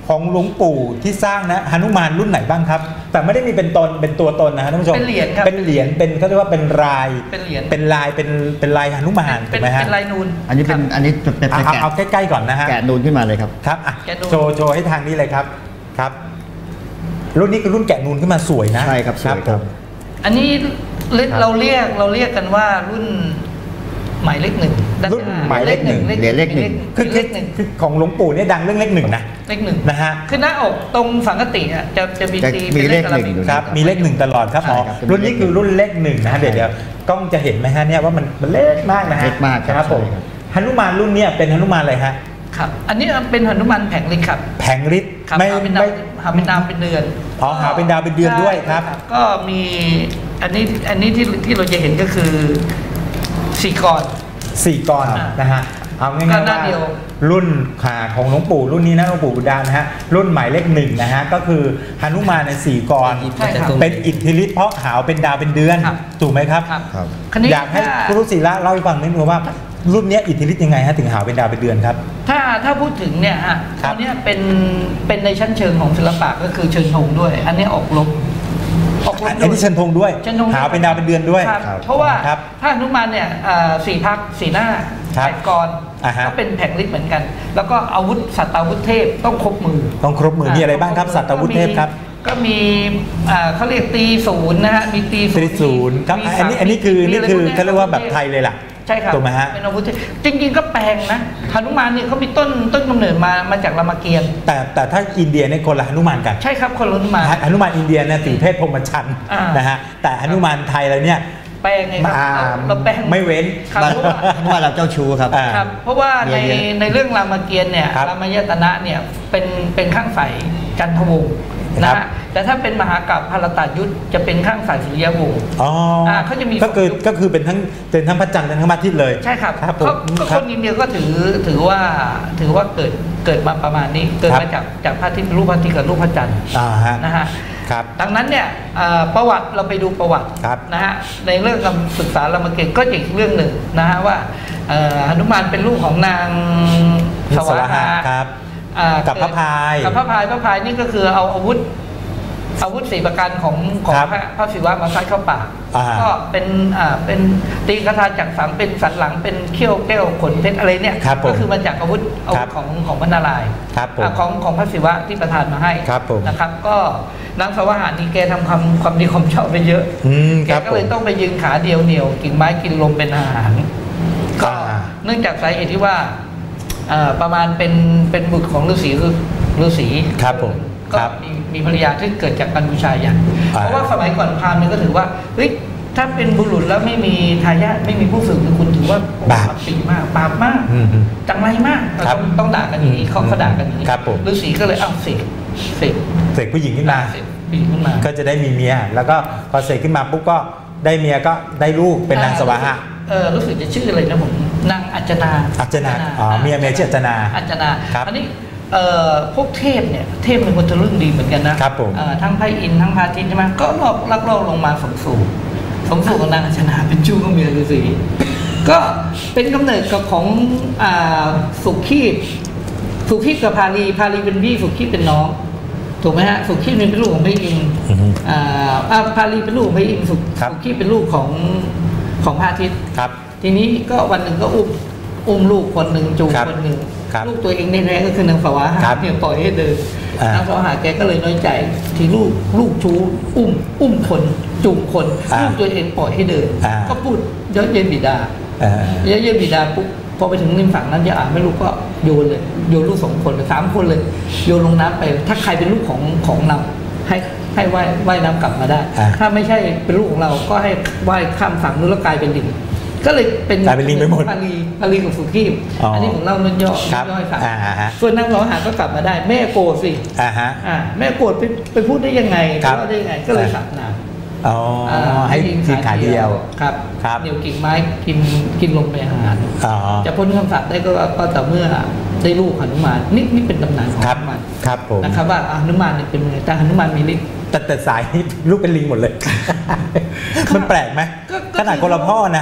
ของหลวงปู่ที่สร้างนะหนุมานรุ่นไหนบ้างครับแต่ไม่ได้มีเป็นตนเป็นตัวตนนะฮะท่านผู้ชมเป็นเหรียญครับเป็นเหรียญเป็นเขาเรียกว่าเป็นลายเป็นเหรียญเป็นลายเป็นเป็นลายหนุมานเป็ถูนกไหมฮะเป็นลายนูนอันนี้เป็นอันนี้เป็นเอาเป็นเอาแกะเอาใกล้ๆก่อนนะฮะแกะนูนขึ้นมาเลยครับครับอ่ะแกะนูนโชว์โชว์ให้ทางนี้เลยครับครับ รุ่นนี้คือรุ่นแกะนูนขึ้นมาสวยนะใช่ครับสวยครับผมอันนี้เรียกครับเราเรียกเราเรียกกันว่ารุ่นหมายเลขหนึ่งรุ่นหมายเลขหนึ่งเหรียญเลขหนึ่งคือเลคือขหนึ่งคือของหลวงปู่เนี่ยดังเรื่องเลขหนึ่งนะเลขหนึ่งนะฮะคือหน้าอกตรงสังกติอ่ะจะจะมีจะตีมีเป็นเลขกะหนึ่งอยู่ครับมีเลขหนึ่งตลอดครับใช่อ๋อครับรุ่นนี้คือรุ่นเลขหนึ่งนะฮะใช่เดี๋ยวเดี๋ยวกล้องจะเห็นไหมฮะเนี่ยว่ามันมันเล็กมากนะฮะเล็กมากครับครับผมใช่ครับหนุมานรุ่นเนี้ยเป็นหนุมานอะไรฮะครับ อันนี้เป็นหนุมานแผงลิงครับแผงฤทธิ์ครับไม่หาเป็นดาไม่วหาเป็นดาวเป็นเดือนอ๋อหาเป็นดาวเป็นเดือนด้วยครับใช่ก็มีอันนี้อันนี้ที่ที่เราจะเห็นก็คือสี่กรสี่กรอ่านนะฮะเอาง่ายก็ๆหน้าว่าเดียวรุ่นขาของหลวงปู่รุ่นนี้นะหลวงปู่บุดานะฮะรุ่นหมายเลขหนึ่งนะฮะก็คือหนุมานในสี่กรใช่ครับเป็นอิทธิฤทธิ์เพราะหาวเป็นดาวเป็นเดือนครับถูกไหมครับครับครับคันนี้อยากให้ถ้าคุณรุศิระเล่าให้ฟังนิดนึงว่ารุ่นเนี้ยอิทธิฤทธิ์ยังไงฮะถึงหาวเป็นดาวเป็นเดือนครับถ้าถ้าพูดถึงเนี่ยฮะคตรับอนเนี้ยเป็นเป็นในชั้นเชิงของศิลปะก็คือเชิงธงด้วย อันนี้ออกลบออกลบอันนี้เชิญธงด้วยเชิญธงหาวเป็นดาวเป็นเดือนด้วยครับครับเพราะว่าครับถ้าหนุมานเนี่ยอ่าสี่พักสี่หน้าครับแปดกรอ่าฮะก็เป็นแผงฤทธิ์เหมือนกัน แล้วก็อาวุธสัตตาวุธเทพต้องครบมือต้องครบมือมีอะไรบ้างครับสัตวุธเทพครับก็มีอ่าเขาเรียกตีศูนย์นะฮะมีตีตรีศูนย์ครับมีอันนี้สามอันนี้คือมีนี่ะไรคือพวกนี้เขาเรียกว่าแบบไทยเลยล่ะใช่ครับถูกไหมฮะเป็นอาวุธเทพจริงๆก็แปลงนะหนุมานเนี่ยเขามีต้นต้นกำเนิดมามาจากรามเกียรติ์แต่แต่ถ้าอินเดียเนี่ยคนละหนุมานกันใช่ครับคนละหนุมานหนุมานอินเดียเนี่ยถือเพศพรหมชันอ่านนะฮะแต่หนุมานไทยเราเนี่ยแปลงไงครับมาเราเราแปลงไม่เว้นครับบ้านเพราะว่าเพราะว่าเราเจ้าชู้ครับอ่าครับเพราะว่าในเยอะในเรื่องรามเกียรติ์เนี่ยครับรามยตนะเนี่ยเป็นเป็นข้างฝ่ายจันทวงศ์นะครัฮะบแต่ถ้าเป็นมหากาพย์พารตายุทธจะเป็นข้างฝ่ายสุริยวงศ์อ๋ออาเขาจะมีก็คือสองยุคก็คือเป็นทั้งเป็นทั้งพระจันทร์และทั้งพระอาทิตย์เลยใช่ครับครับผเขามก็คครับ นอินเดียก็ถือถือว่าถือว่าเกิดเกิดมาประมาณนี้เกิดครับมาจากจากพระอาทิตย์รูปพระอาทิตย์กับรูปพระจันทร์อ่าฮะนะฮะครับดังนั้นเนี่ยเอ่อประวัติเราไปดูประวัติครับนะฮะในเรื่องการศึกษารามเกียรติ์ก็อีกเรื่องหนึ่งนะฮะว่าเอ่อหนุมานเป็นลูกของนางสวาหาครับอ่ากับพระพายกับพระพายพระพายนี่ก็คือเอาอาวุธอาวุธสี่ประการของของครับพระพระศิวะมาซัดเข้าปากอ่าก็เป็นอ่าเป็นตีคาถาจักรสังเป็นสันหลังเป็นเขี้ยวแก้วขนเพชรอะไรเนี่ยครับผมก็คือมาจากอาวุธอาวุครัธบของของพระนารายณ์ครับผมอ่าของของพระศิวะที่ประทานมาให้ครับผมนะครับ ก็นางสวาหานี่แกทำความความดีความชอบไปเยอะอืมแกครับก็ผเลยมต้องไปยืนขาเดียวเหนียวกิ่งไม้กินลมเป็นอาหารก็อ่าเนื่องจากสาเหตุที่ว่าเอ่อประมาณเป็นเป็นบุตรของฤาษีคือฤาษีครับผมก็ครับมีมีภรรยาที่เกิดจากการบูชายันอ่าเพราะว่าสมัยก่อนพราหมณ์เนี่ยก็ถือว่าเฮ้ยถ้าเป็นบุรุษแล้วไม่มีทายาทไม่มีผู้สืบคุณถือว่าบาปปีมากบาปมากอืมอืมจังไรมากครับต้องต้องด่ากันอย่างนี้เขาเขาด่ากันอย่างนี้ครับผมฤาษีก็เลยเอาเสกเสกเสกผู้หญิงขึ้นมาเสกปีขึ้นมาก็จะได้มีเมีย แล้วก็พอเสกขึ้นมาปุ๊บก็ได้เมียก็ได้ลูกเป็นนางสวาหะเออรู้สึกจะชื่ออะไรนะผมนางอัจจนาอัจจนาอ๋อเมียเมียชื่ออัจจนาอัจจนาครับอันนี้เอ่อพวกเทพเนี่ยเทพเป็นคนทะลึ่งดีเหมือนกันนะครับผมเอ่อทั้งไพอินทร์ทั้งพระอาทิตย์ใช่ไหมก็ลอกลักลอบลงมาสมสู่สมสู่กับนางอัจจนาเป็นชู้กับเมียฤาษีก็เป็นกำเนิดกับของอ่าสุขีพสุขีพกับพาลีพาลีเป็นพี่สุขีพเป็นน้องถูกไหมฮะสุขีพเป็นลูกของพระอินทร์อือฮึอ่าอ่าพาลีเป็นลูกของพระอินทร์สุครับสุขีพเป็นลูกของของพระอาทิตย์ครับทีนี้ก็วันหนึ่งก็อุ้มอุ้มลูกคนหนึ่งจูงครับคนหนึ่งครับลูกตัวเองในแท้ๆก็คือนางสวาหาครับเนี่ยปล่อยให้เดินอ่านนางสวาหาแกก็เลยน้อยใจที่ลูกลูกชู้อุ้ม อุ้มคนจูงคนอ่าลูกตัวเองปล่อยให้เดินอ่าก็พูดเยอะเย้ยบิดาเอ่อเยอะเย้ยบิดาปุ๊บพอไปถึงริมฝั่งนั้นจะอ่านไม่รู้ก็โยนเลยโยนลูกสองคนเลยสามคนเลยโยนลงน้ำไป ถ้าใครเป็นลูกของของเราให้ให้ว่ายว่ายน้ำกลับมาได้อ่าถ้าไม่ใช่เป็นลูกของเราก็ให้ว่ายข้ามฝั่งนู้นแล้วกลายเป็นลิงก็เลยเป็นกลายเป็นลิงไปหมดพาลีพาลีกับสุขีพอ๋ออัอันนี้ของเราเล่นย่อครับย่อให้ฟังอ่าฮะส่วนนางสาวหาก็กลับมาได้ แม่โกรธสิอ่าฮะอ่าแม่โกรธไปไปพูดได้ยังไงครับว่าได้ยังไง ก็เลยสับนางอ๋อให้ทีขาเดียวครับครับเหนียวกิ่งไม้กินกินลมไปอาหารอ๋อจะพ้นคำสาปได้ก็ก็ต่อเมื่อได้ลูกหนุมานนี่นี่เป็นตำนานของคหรับนุมานครับผมนะครับว่าอ่ะหนุมานเนี่ยเป็นยังไงแต่หนุมานมีฤทธิ์แต่แต่สายนี่ลูกเป็นลิงหมดเลย มันแปลกไหมก็ก็ขนาดคนละพ่อนะ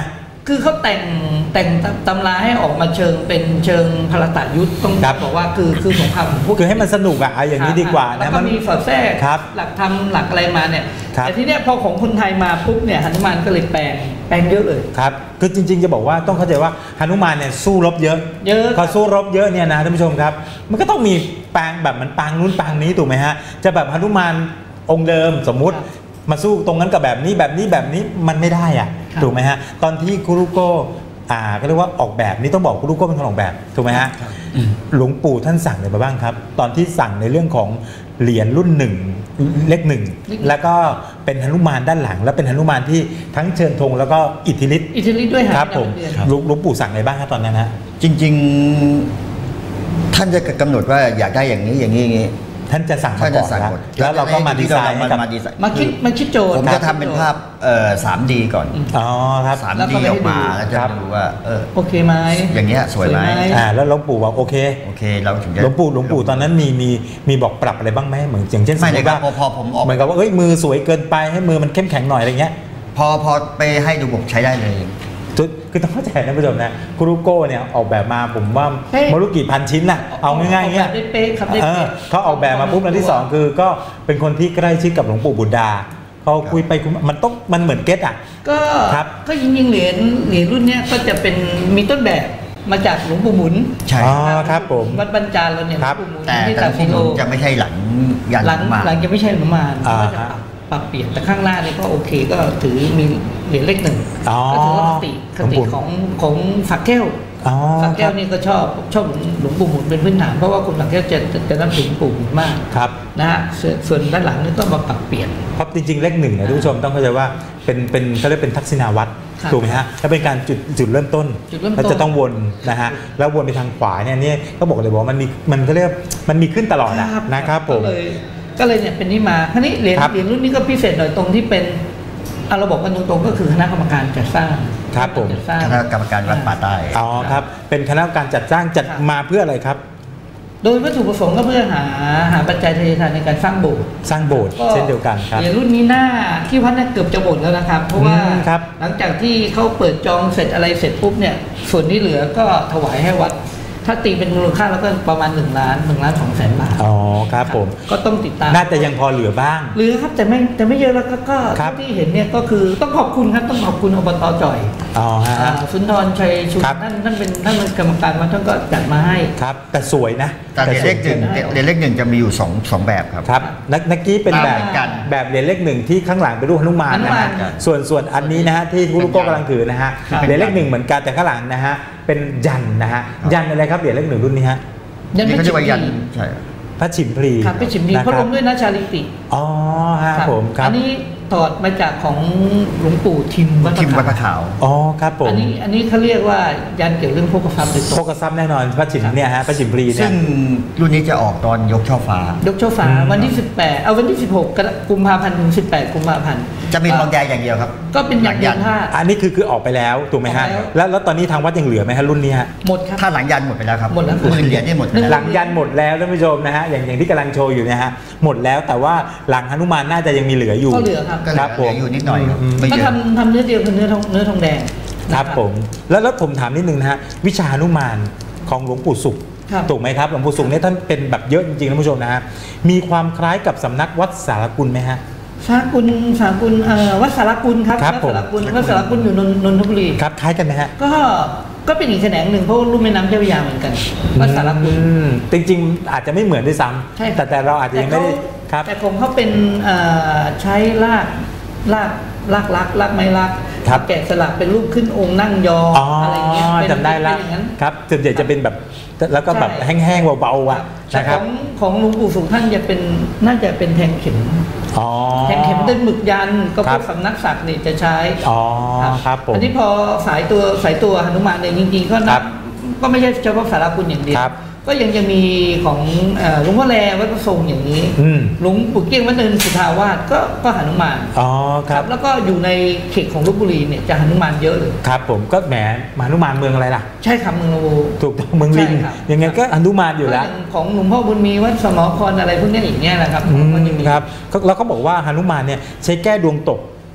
คือเขาแต่งแต่งตำราให้ออกมาเชิงเป็นเชิงพลตยุทธ์ต้องครับบอกว่าคือคือสงครามของพวกคือให้มันสนุกอะเอาอย่างนี้ดีกว่าแล้วนะก็มันมีสอดแทรกครับหลักธรรมหลักอะไรมาเนี่ยครับแต่ที่เนี้ยพอของคนไทยมาปุ๊บเนี่ยหนุมานก็เลยแปลงแปลงเยอะเลยครับคือจริงๆจะบอกว่าต้องเข้าใจว่าหนุมานเนี่ยสู้รบเยอะเยอะพอสู้รบเยอะเนี่ยนะท่านผู้ชมครับ มันก็ต้องมีปางแบบมันปางนู้นปางนี้ถูกไหมฮะจะแบบหนุมานองค์เดิมสมมุติครับมาสู้ตรงนั้นกับแบบนี้แบบนี้แบบนี้มันไม่ได้อะครับถูกไหมฮะตอนที่คุรุโกะอ่าก็เรียกว่าออกแบบนี่ต้องบอกคุรุโกะเป็นคนออกแบบถูกไหมฮะหลวงปู่ท่านสั่งอะไรมาบ้างครับ ตอนที่สั่งในเรื่องของเหรียญรุ่นหนึ่งเลขหนึ่งแล้วก็เป็นหนุมานด้านหลัง แล้วเป็นหนุมานที่ทั้งเชิญธงแล้วก็อิทธิฤทธิ์อิตาลีด้วยหาครับผมเดือนหลวงหลวงปู่สั่งอะไรบ้างครับตอนนั้นฮะจริงๆ ท่านจะกำหนดว่าอยากได้อย่างนี้อย่างนี้อย่างนี้ท่านจะสั่งมาท่านก่จะอนสั่งแล้วหมดแล้วเราก็มาดีไซน์ให้กับมาดีไซน์มาคิดมาคิดโจทย์ผมจะทำเป็นภาพเอ่อ สามดี ก่อนอ๋อครับสามแล้วก็ดีไม่อได้อกมาดูแล้วจะครับดูว่าเออโอเคไหมอย่างเงี้ยสวยไหมสวยไหมอ่าแล้วหลวงปู่บอกโอเคโอเคเราถึงจะหลวงปู่หลวงปู่ตอนนั้นมีมีมีบอกปรับอะไรบ้างไหมเหมือนอย่างเช่นสมไม่มเลยติครับว่าพอพอผมออกเหมือนกับว่าเอ้ยมือสวยเกินไปให้มือมันเข้มแข็งหน่อยอะไรเงี้ยพอพอไปให้ดูบอกใช้ได้เลยจุดคือต้องเข้าใจนะผู้ชมนะคุรุโกะเนี่ยออกแบบมาผมว่าเป๊ะไม่รู้กี่พันชิ้นน่ะเอาง่ายๆเงี้ยได้เป๊ะครับได้เออเป๊ะเขาออกแบบมาปุ๊บอันที่สองคือก็เป็นคนที่ใกล้ชิดกับหลวงปู่บุตรดาพอคุยไปคุยมามันต้องมันเหมือนเก็ตอ่ะก็ครับก็จริงๆเหรียญเหรียญรุ่นเนี้ยก็จะเป็นมีต้นแบบมาจากหลวงปู่หมุนใช่อ๋อครับผมวัดบรรจารเราเนี่ยหลครัวบงปู่หมุนแต่ที่แต่ตัดพวสิกโลผมจะไม่ใช่หลังยันหลังมาหลังจะไม่ใช่หนุมานอ่าก็จะปรับปรับเปลี่ยนแต่ข้างหน้านี่ก็โอเคก็ถือมีเหรียญเลขหนึ่งอ๋อก็ถือว่าคติคติหลวงปู่ของของฝักแก้วอ๋อฝักคแก้รัวบนี่ก็ชอบชอบหลวงปู่หมุนเป็นพื้นฐานเพราะว่าคนฝักแก้วจะจะจะนับถือหลวงปู่หมุนมากครับนะฮะส่วนส่วนด้านหลังนี่ต้องมาปรับเปลี่ยนเพราะจริงๆ เลขหนึ่งเนี่ยท่านผู้ชมต้องเข้าใจว่าเป็นเป็นเขาเรียกเป็นทักษิณาวัตรครับถูกไหมฮะแล้วเป็นการจุดจุดเริ่มต้นจุดเริ่มต้นแล้วจะต้องวนนะฮะแล้ววนไปทางขวาเนี่ยนี่ก็บอกเลยบอกว่ามันมีมันเขาเรียกมันมีขึ้นตลอดอะนะครับผมก็เลยก็เลยเนี่ยเป็นที่มาคราวนี้เหรียญครับเหรียญรุ่นนี้ก็พิเศษหน่อยตรงที่เป็นเอาเราบอกกันตรงๆก็คือคณะกรรมการจัดสร้างครับผมจัดสร้างคณะกรรมการวัดป่าใต้อ๋อครับเป็นคณะกรรมการจัดสร้างจัดครับมาเพื่ออะไรครับโดยวัตถุประสงค์ก็เพื่อหาหาปัจจัยทายทานในการสร้างโบสถ์สร้างโบสถ์เช่นเดียวกันครับเหรียญรุ่นนี้หน้าที่วัดเนี่ยเกือบจะหมดแล้วนะครับ เพราะว่าอืมครับหลังจากที่เขาเปิดจองเสร็จอะไรเสร็จปุ๊บเนี่ยส่วนที่เหลือก็ถวายให้วัด ถ้าตีเป็นมูลค่าแล้วก็ประมาณหนึ่งล้านหนึ่งล้านสองแสนบาทอ๋อครับผมก็ต้องติดตามน่าจะยังพอเหลือบ้างเหลือครับแต่ไม่แต่ไม่เยอะแล้วก็ก็ครับที่เห็นเนี่ยก็คือต้องขอบคุณครับต้องขอบคุณอบตจ่อยอ๋อฮะอ่าสุนทรชัยชุนครับนั่นนั่นเป็นท่านเป็นกรรมการมาท่านก็จัดมาให้ครับแต่สวยนะแต่เหรียญเลขหนึ่งแต่สวยเหรียญเลขหนึ่งจะมีอยู่สองสองแบบครับครับนักนักกี้เป็นแบบเหมือนกันแบบเหรียญเลขหนึ่งที่ข้างหลังเป็นรูปหนุมานนะฮะหนุมานส่วนส่วนอันนี้นะฮะที่คุณลูกโก้กำลังถือนะฮะครับเหรียญเลขหนึ่งเหมือนกันแต่ข้างหลังนะฮะเป็นยันนะฮะยันอะไรครับเหรียญเลขหนึ่งรุ่นนี้ฮะนี่เขาเรียกว่ายันฉิมใช่พระฉิมพลีครับเป็นฉิมพีนะพระคลรับงด้วยนะชาลิติอ๋อฮะผมครับอันนี้ถอดมาจากของหลวงปู่ทิมวัดทิมวัดพพระระขาวขาวอ๋อครับผมอันนี้อันนี้เขาเรียกว่ายันเกี่ยวเรื่องพวกกระฟับโดยตโครงกระซับแน่นอนพระฉิมเนี่ยฮะพระฉิมพลีเนี่ซึ่ยงรุ่นนี้จะออกตอนยกช่อฟ้ายกช่อฟ้าอืมวันที่สิบแปดเอาวันที่สิบหกกุมภาพันธ์ถึงสิบแปดกุมภาพันธ์จะมีทองแดงอย่างเดียวครับก็เป็นอย่างเดียวธาตุอันนี้คือคือออกไปแล้วถูกไหมฮะออกแล้วแล้วแล้วตอนนี้ทางวัดยังเหลือไหมฮะรุ่นนี้ฮะหมดครับถ้าหลังยันหมดไปแล้วครับหมดแล้วหมื่นเหรียญนี่หมดไปหแล้วลังยันหมดแล้วท่านผู้ชมนะฮะอย่างอย่างที่กำลังโชว์อยู่เนะฮะหมดแล้วแต่ว่าหลังหนุมานน่าจะยังมีเหลืออยู่ก็เหลือครับก็เหคลืรับอผมอยู่นิดหน่อยครับอืมไม่ก็เยอะทำทำเนื้อเดียวคือเนื้อทองเนื้อทองแดงครับผมแล้วแล้วผมถามนิดนึงนะฮะวิชาหนุมานของหลวงปู่สุขครับถูกไหมครับหลวงปู่สุขเนี่ยท่านเป็นแบบเยอะจริงๆท่านผู้ชมนะฮะมีความคล้ายกับสำนักวัดสารกุลไหมฮะสากุลสากุลเอ่อวัดสารกุลครับครับวัดผมสารกุลวัดสารกุลอยู่นนนนทบุรีครับคล้ายกันไหมฮะก็ก็เป็นอีกแขนงหนึ่งเพราะว่ารุ่มแม่น้ำเจ้าพระยาเหมือนกันวัดสารกุลอืมจริงๆ อาจจะไม่เหมือนด้วยซ้ใช่ำแต่แต่เราอาจจะยังไม่ได้ครับแต่ของเขาเป็นเอ่อใช้รากรากรากลักรากไม้ลักครับแกะสลักเป็นรูปขึ้นองค์นั่งยองอ๋ออะไรเงี้ยเป็นจำได้ละเป็นอย่างนั้นครับส่วนใหญ่จะเป็นแบบแล้วก็แบบใช่แห้งๆเบาๆอ่ะแต่นะคขรัอบ งของหลวงปู่สุขท่านจะเป็นน่าจะเป็นแทงเข็มอ๋อแทงเข็มด้วยหมึกยันก็พครัวบกสำนักศักดิ์นี่จะใช้อ๋อครับผมอันนี้พอสายตัวสายตัวหนุมานเนี่ยจริงๆก็คนัรับบ ก็ไม่ใช่เฉพาะสารคุณอย่างเดียวครับก็ยังจะมีของเอ่อหลวงพ่อแลวัดพระทรงอย่างนี้อืมหลวงปู่เกี้ยงวัดเนินสุทาวาสก็ก็หนุมานอ๋อครับแล้วก็อยู่ในเขตของลพบุรีเนี่ยจะหนุมานเยอะเลยครับผมก็แหมมาหนุมานเมืองอะไรล่ะใช่ครับเมืองละโวถูกต้องเมืองลิงใช่ครับยังไงก็หนุมานอยู่แล้วก็างของหลวงพ่อบุญมีวัดสมอพรอะไรพวกเนี้ยอย่างเงี้ยนะครับอืมมันจะมีครับก็แล้วเขาบอกว่าหนุมานเนี่ยใช้แก้ดวงตก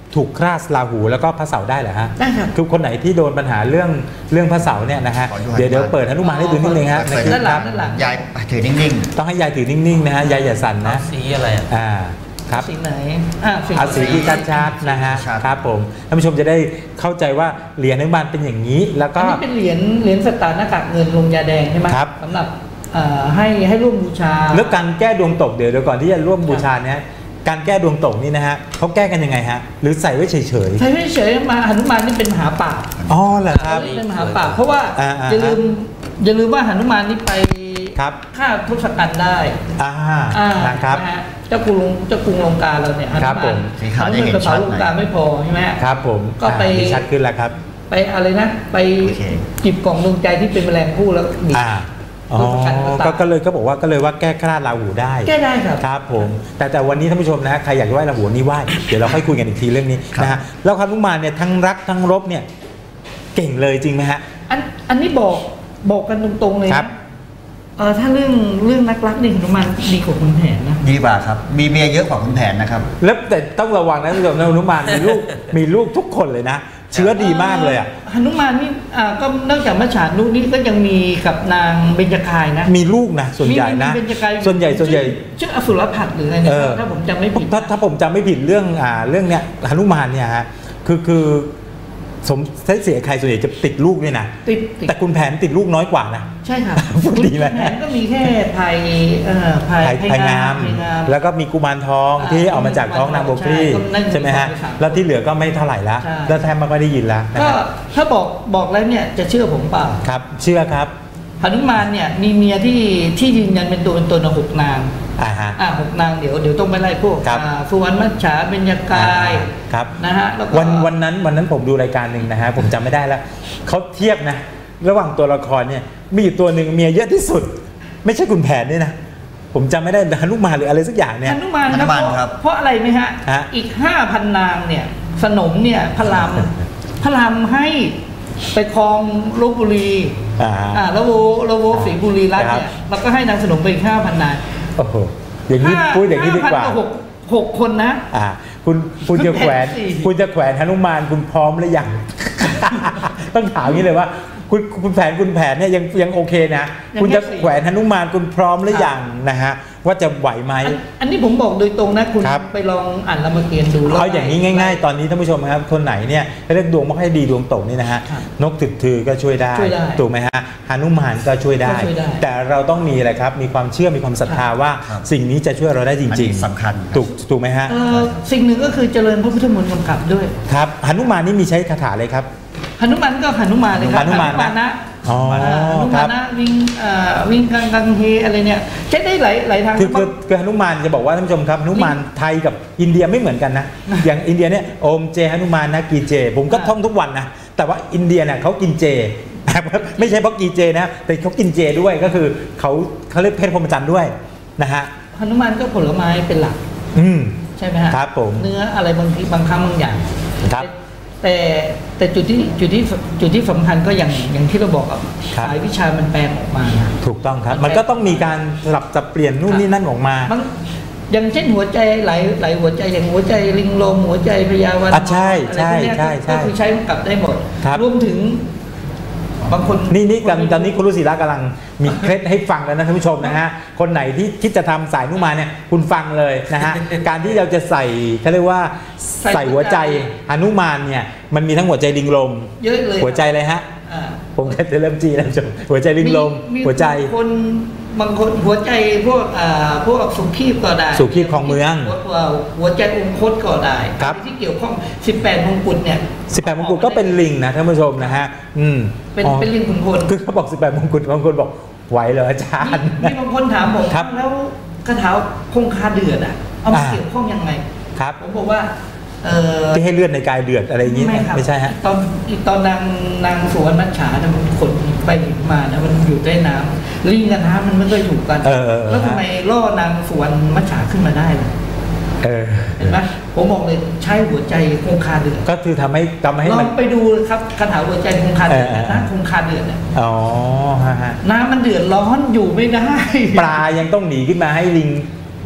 ถูกคราสราหูแล้วก็พระเสาร์ได้เหรอฮะได้ครับคือคนไหนที่โดนปัญหาเรื่องเรื่องพระเสาร์เนี่ยนะฮะขอดูเดี๋ยวเดี๋ยวเปิดหนุมานให้ดูนิดนึงฮะเปิดในคลิปด้านหลัคงรับด้านหลังยายถือนิ่งต้องให้ยายถือนิ่งๆนะฮะยายอย่าสั่นนะสีอะไรอ่ะอ่าครับสีไหนอ่าสีเอาสีที่ชัดๆนะฮะครับผมท่านผู้ชมจะได้เข้าใจว่าเหรียญหนุมานเป็นอย่างนี้ แล้วก็อันนี้เป็นเหรียญเหรียญสตาร์หน้ากากเงินลงยาแดงใช่ไหมครับสำหรับเอ่อให้ให้ร่วมบูชาแล้วการแก้ดวงตกเดี๋ยวเดี๋ยวก่อนที่จะร่วมบูชาเนี่ยการแก้ดวงตกนี่นะฮะเขาแก้กันยังไงฮะหรือใส่ไว้เฉยใช้ไม่เฉยมาหนุมานนี่เป็นมหาป่าบๆอ๋อเหรอครับเป็นมหาป่าบเพราะว่าอ่าๆอย่าลืมอย่าลืมว่าหนุมานนี่ไปครับฆ่าทศกัณฐ์ได้อ่าอ่านะครับนะฮะเจ้ากรุงเจ้ากรุงลงกาเราเนี่ยหนุครับผมมานสีขาวจะเห็นกระชัเป๋าดลงกาไม่พอใช่ไหมครับผมก็ไปอ่านี่ชัดขึ้นแล้วครับไปอะไรนะ ไปโอเคจิบกล่องดวงใจที่เป็นแมลงภู่แล้วหนีอ่าอ๋อทศกัณฐ์ก็ตายก็ก็เลยก็บอกว่าก็เลยว่าแก้คราดราหูได้แก้ได้ครับครับผมแต่แต่วันนี้ท่านผู้ชมนะใครอยากจะไหว้ราหูนี่ไหว้เดี๋ยวเราค่อยคุยกันอีกทีเรื่องนี้ครับนะฮะแล้วหนุมานเนี่ยทั้งรักทั้งรบเนี่ยเก่งเลยจริงไหมฮะอันอันนี้บอกบอกกันตรงๆเลยครันะบเออถ้าเรื่องเรื่องนักรักนี่หนุมานดีกว่าคุณแผนนะๆดีกว่าครับ มีเมียเยอะกว่าคุณแผนนะครับแล้วแต่ต้องระวังนะท่านผู้ชมนะหนุมานมีลูก มีลูกทุกคนเลยนะ เชื้อดีมากเลยอ่ะหนุมานนี่อ่าก็นอกจากมัจฉานุนี่ก็ยังมีกับนางเบญจกายนะมีลูกนะส่วนใหญ่นะมีเบญจกายส่วนใหญ่ส่วนใหญ่ชื่ออสุรพัฒน์หรืออะไรเนี่ยเออถ้าผมจำไม่ผิดถ้าถ้าผมจำไม่ผิดเรื่องอ่าเรื่องเนี้ยหนุมานเนี่ยฮะคือคือสมเสียใครส่วนใหญ่จะติดลูกด้วยนะติดติดแต่คุณแผนติดลูกน้อยกว่านะใช่ครับพูดดีไหมคุณแผนก็มีแค่ภัยเอ่อภัยไผ่ไผ่งามไผ่งามแล้วก็มีกุมารทองอ่าที่เอามาจากท้องนางโบกที่ใช่ก็นั่นใช่ไหมฮะสองในสามแล้วที่เหลือก็ไม่เท่าไหร่ละใช่แล้วแทบไม่ค่อยได้ยินแล้วนะก็ครับถ้าบอกบอกแล้วเนี่ยจะเชื่อผมเปล่าครับเชื่อครับหนุมานเนี่ยมีเมียที่ที่ยืนยันเป็นตัวเป็นตนหกนางอ่าฮะอ่าหกนางเดี๋ยวเดี๋ยวต้องไปไล่พวกครับอ่าสุวรรณมัจฉาเบญจกายครับนะฮะแล้วก็วันวันนั้นวันนั้นผมดูรายการหนึ่งนะฮะผมจำไม่ได้แล้วเขาเทียบนะ ระหว่างตัวละครเนี่ยมีอยู่ตัวหนึ่งเมียเยอะที่สุด ไม่ใช่คุณแผนนี่นะ ผมจำไม่ได้หนุมานหรืออะไรสักอย่างเนี่ยหนุมานหนุมานคครัรับบ เพราะอะไรไหมฮะฮะอีกห้าพันนางเนี่ยสนมเนี่ยพระรามพระรามให้ไปครองลพบุรีอ่าอ่าแล้วโวแล้วโวศรีบุรีรัตน์ครับเนี่ยแล้วก็ให้นางสนมไปอีกห้าพันนางโอ้โหอย่างนี้ห้พูดอย่างนี้ดีกว่าห้พันบหกหกคนนะอ่าคุณคุณจะแขวนคุณแผนสี่คุณจะแขวนหนุมานคุณพร้อมหรือยัง ต้องถามอย่างนี้เลยว่า คุณคุณแผนคุณแผนเนี่ยยังยังโอเคนะ คุณจะแขวนหนุมานคุณพร้อมหรือยังนะฮะว่าจะไหวไหมอันอันนี้ผมบอกโดยตรงนะคุณครับไปลองอ่านรามเกียรติ์ดูแล้วเอาอย่างนี้ง่าย ๆ ตอนนี้ท่านผู้ชมครับคนไหนเนี่ยเรียกดวงไม่ค่อยดีดวงตกนี่นะฮะครับนกถึกถือก็ช่วยได้ช่วยได้ถูกไหมฮะหนุมานก็ช่วยได้ก็ช่วยได้แต่เราต้องมีอะไรครับมีความเชื่อมีความศรัทธาว่าครับสิ่งนี้จะช่วยเราได้จอันริงนี้สำคัญๆถูกถูกไหมฮะเอ่อสิ่งหนึ่งก็คือเจริญพระพุทธมนต์กำกับด้วยครับหนุมานนี่มีใช้คาถาอะไรครับหนุมานก็หนุมานเลยครับหนุมานนะนะอ๋ออ่าหนุครัมาบนนะวิ่งอ่าวิ่งกังกังเฮอะไรเนี่ยใช้ได้หลายหลายทางคือคือคือหนุมานจะบอกว่าท่านผู้ชมครับหนุมานไทยกับอินเดียไม่เหมือนกันนะ อย่างอินเดียเนี่ยโอมเจหนุมานนะกีเจ ผมก็ท่องทุกวันนะแต่ว่าอินเดียเนี่ยเขากินเจ ไม่ใช่เพราะกีเจนะแต่เขากินเจด้วยก็คือเขาเขาเรียกเพศพรหมจรรย์ด้วยนะฮะหนุมานก็ผลไม้เป็นหลักอืมใช่ไหมฮะครับผมเนื้ออะไรบางทีบางครั้งบางอย่างครับแต่แต่จุดที่จุดที่จุดที่สำคัญก็อย่างอย่างที่เราบอกอะครับสายวิชามันแปลงออกมาถูกต้องครับมันมันก็ต้องมีการสลับสับเปลี่ยนนู่นนี่นั่นออกมามันอย่างเช่นหัวใจหลายหลายหัวใจอย่างหัวใจลิงลมหัวใจพญาวันอ่ะใช่อะไรพวกเนี้ยใช่ใช่ก็คือใช้กำกับได้หมดครับรวมถึงบางคนนี่นี่กันตอนนี้คุณรุศิระกำลังมีเคล็ดให้ฟังแล้วนะท่านผู้ชมนะฮะคนไหนที่คิดจะทำสายนุมานเนี่ยคุณฟังเลยนะฮะ การที่เราจะใส่เขาเรียกว่าใส่หัวใจหนุมานเนี่ยมันมีทั้งหัวใจลิงลมเยอะเลยหัวใจเลยฮะอ่าผมก็จะเริ่มจีแล้วท่านผู้ชมหัวใจลิงลมมีหัวใจบางคนบางคนหัวใจพวกอ่าพวกสุขีพก็ได้สุขีพของเมืองหัวหัวใจองคตก็ได้ครับที่เกี่ยวข้องสิบแปดมงกุฎเนี่ยสิบแปดมงกุฎก็เป็นลิงนะท่านผู้ชมนะฮะอืมเป็นอ๋อเป็นลิงขุนพลคือเขาบอกสิบแปดมงกุฎบางคนบอกไหวเหรออาจารย์มีบางคนถามผมครับแล้วคาถาคงคาเดือดอ่ะเอามาอ่าเกี่ยวข้องยังไงครับผมบอกว่าเออที่ให้เลือดในกายเดือดอะไรอย่างงี้ไม่ครับไม่ใช่ฮะตอนตอนนางนางสวนมัจฉาเนี่ยมันขนไปมานะมันอยู่ใต้น้ำลิงกับน้ำมันไม่เคยถูกกันเออเออเออแล้วทำไมล่อนางสวนมัจฉาขึ้นมาได้ล่ะเออเห็นไหมผมบอกเลยใช้หัวใจคงคาเดือดก็คือทำให้ทำให้ลอมันงไปดูครับคาถาหัวใจคงคาเดือดเออเออนะคงคาเดือดเนี่ยอ๋อฮะฮะน้ำมันเดือดร้อนอยู่ไม่ได้ปลายังต้องหนีขึ้นมาให้ลิง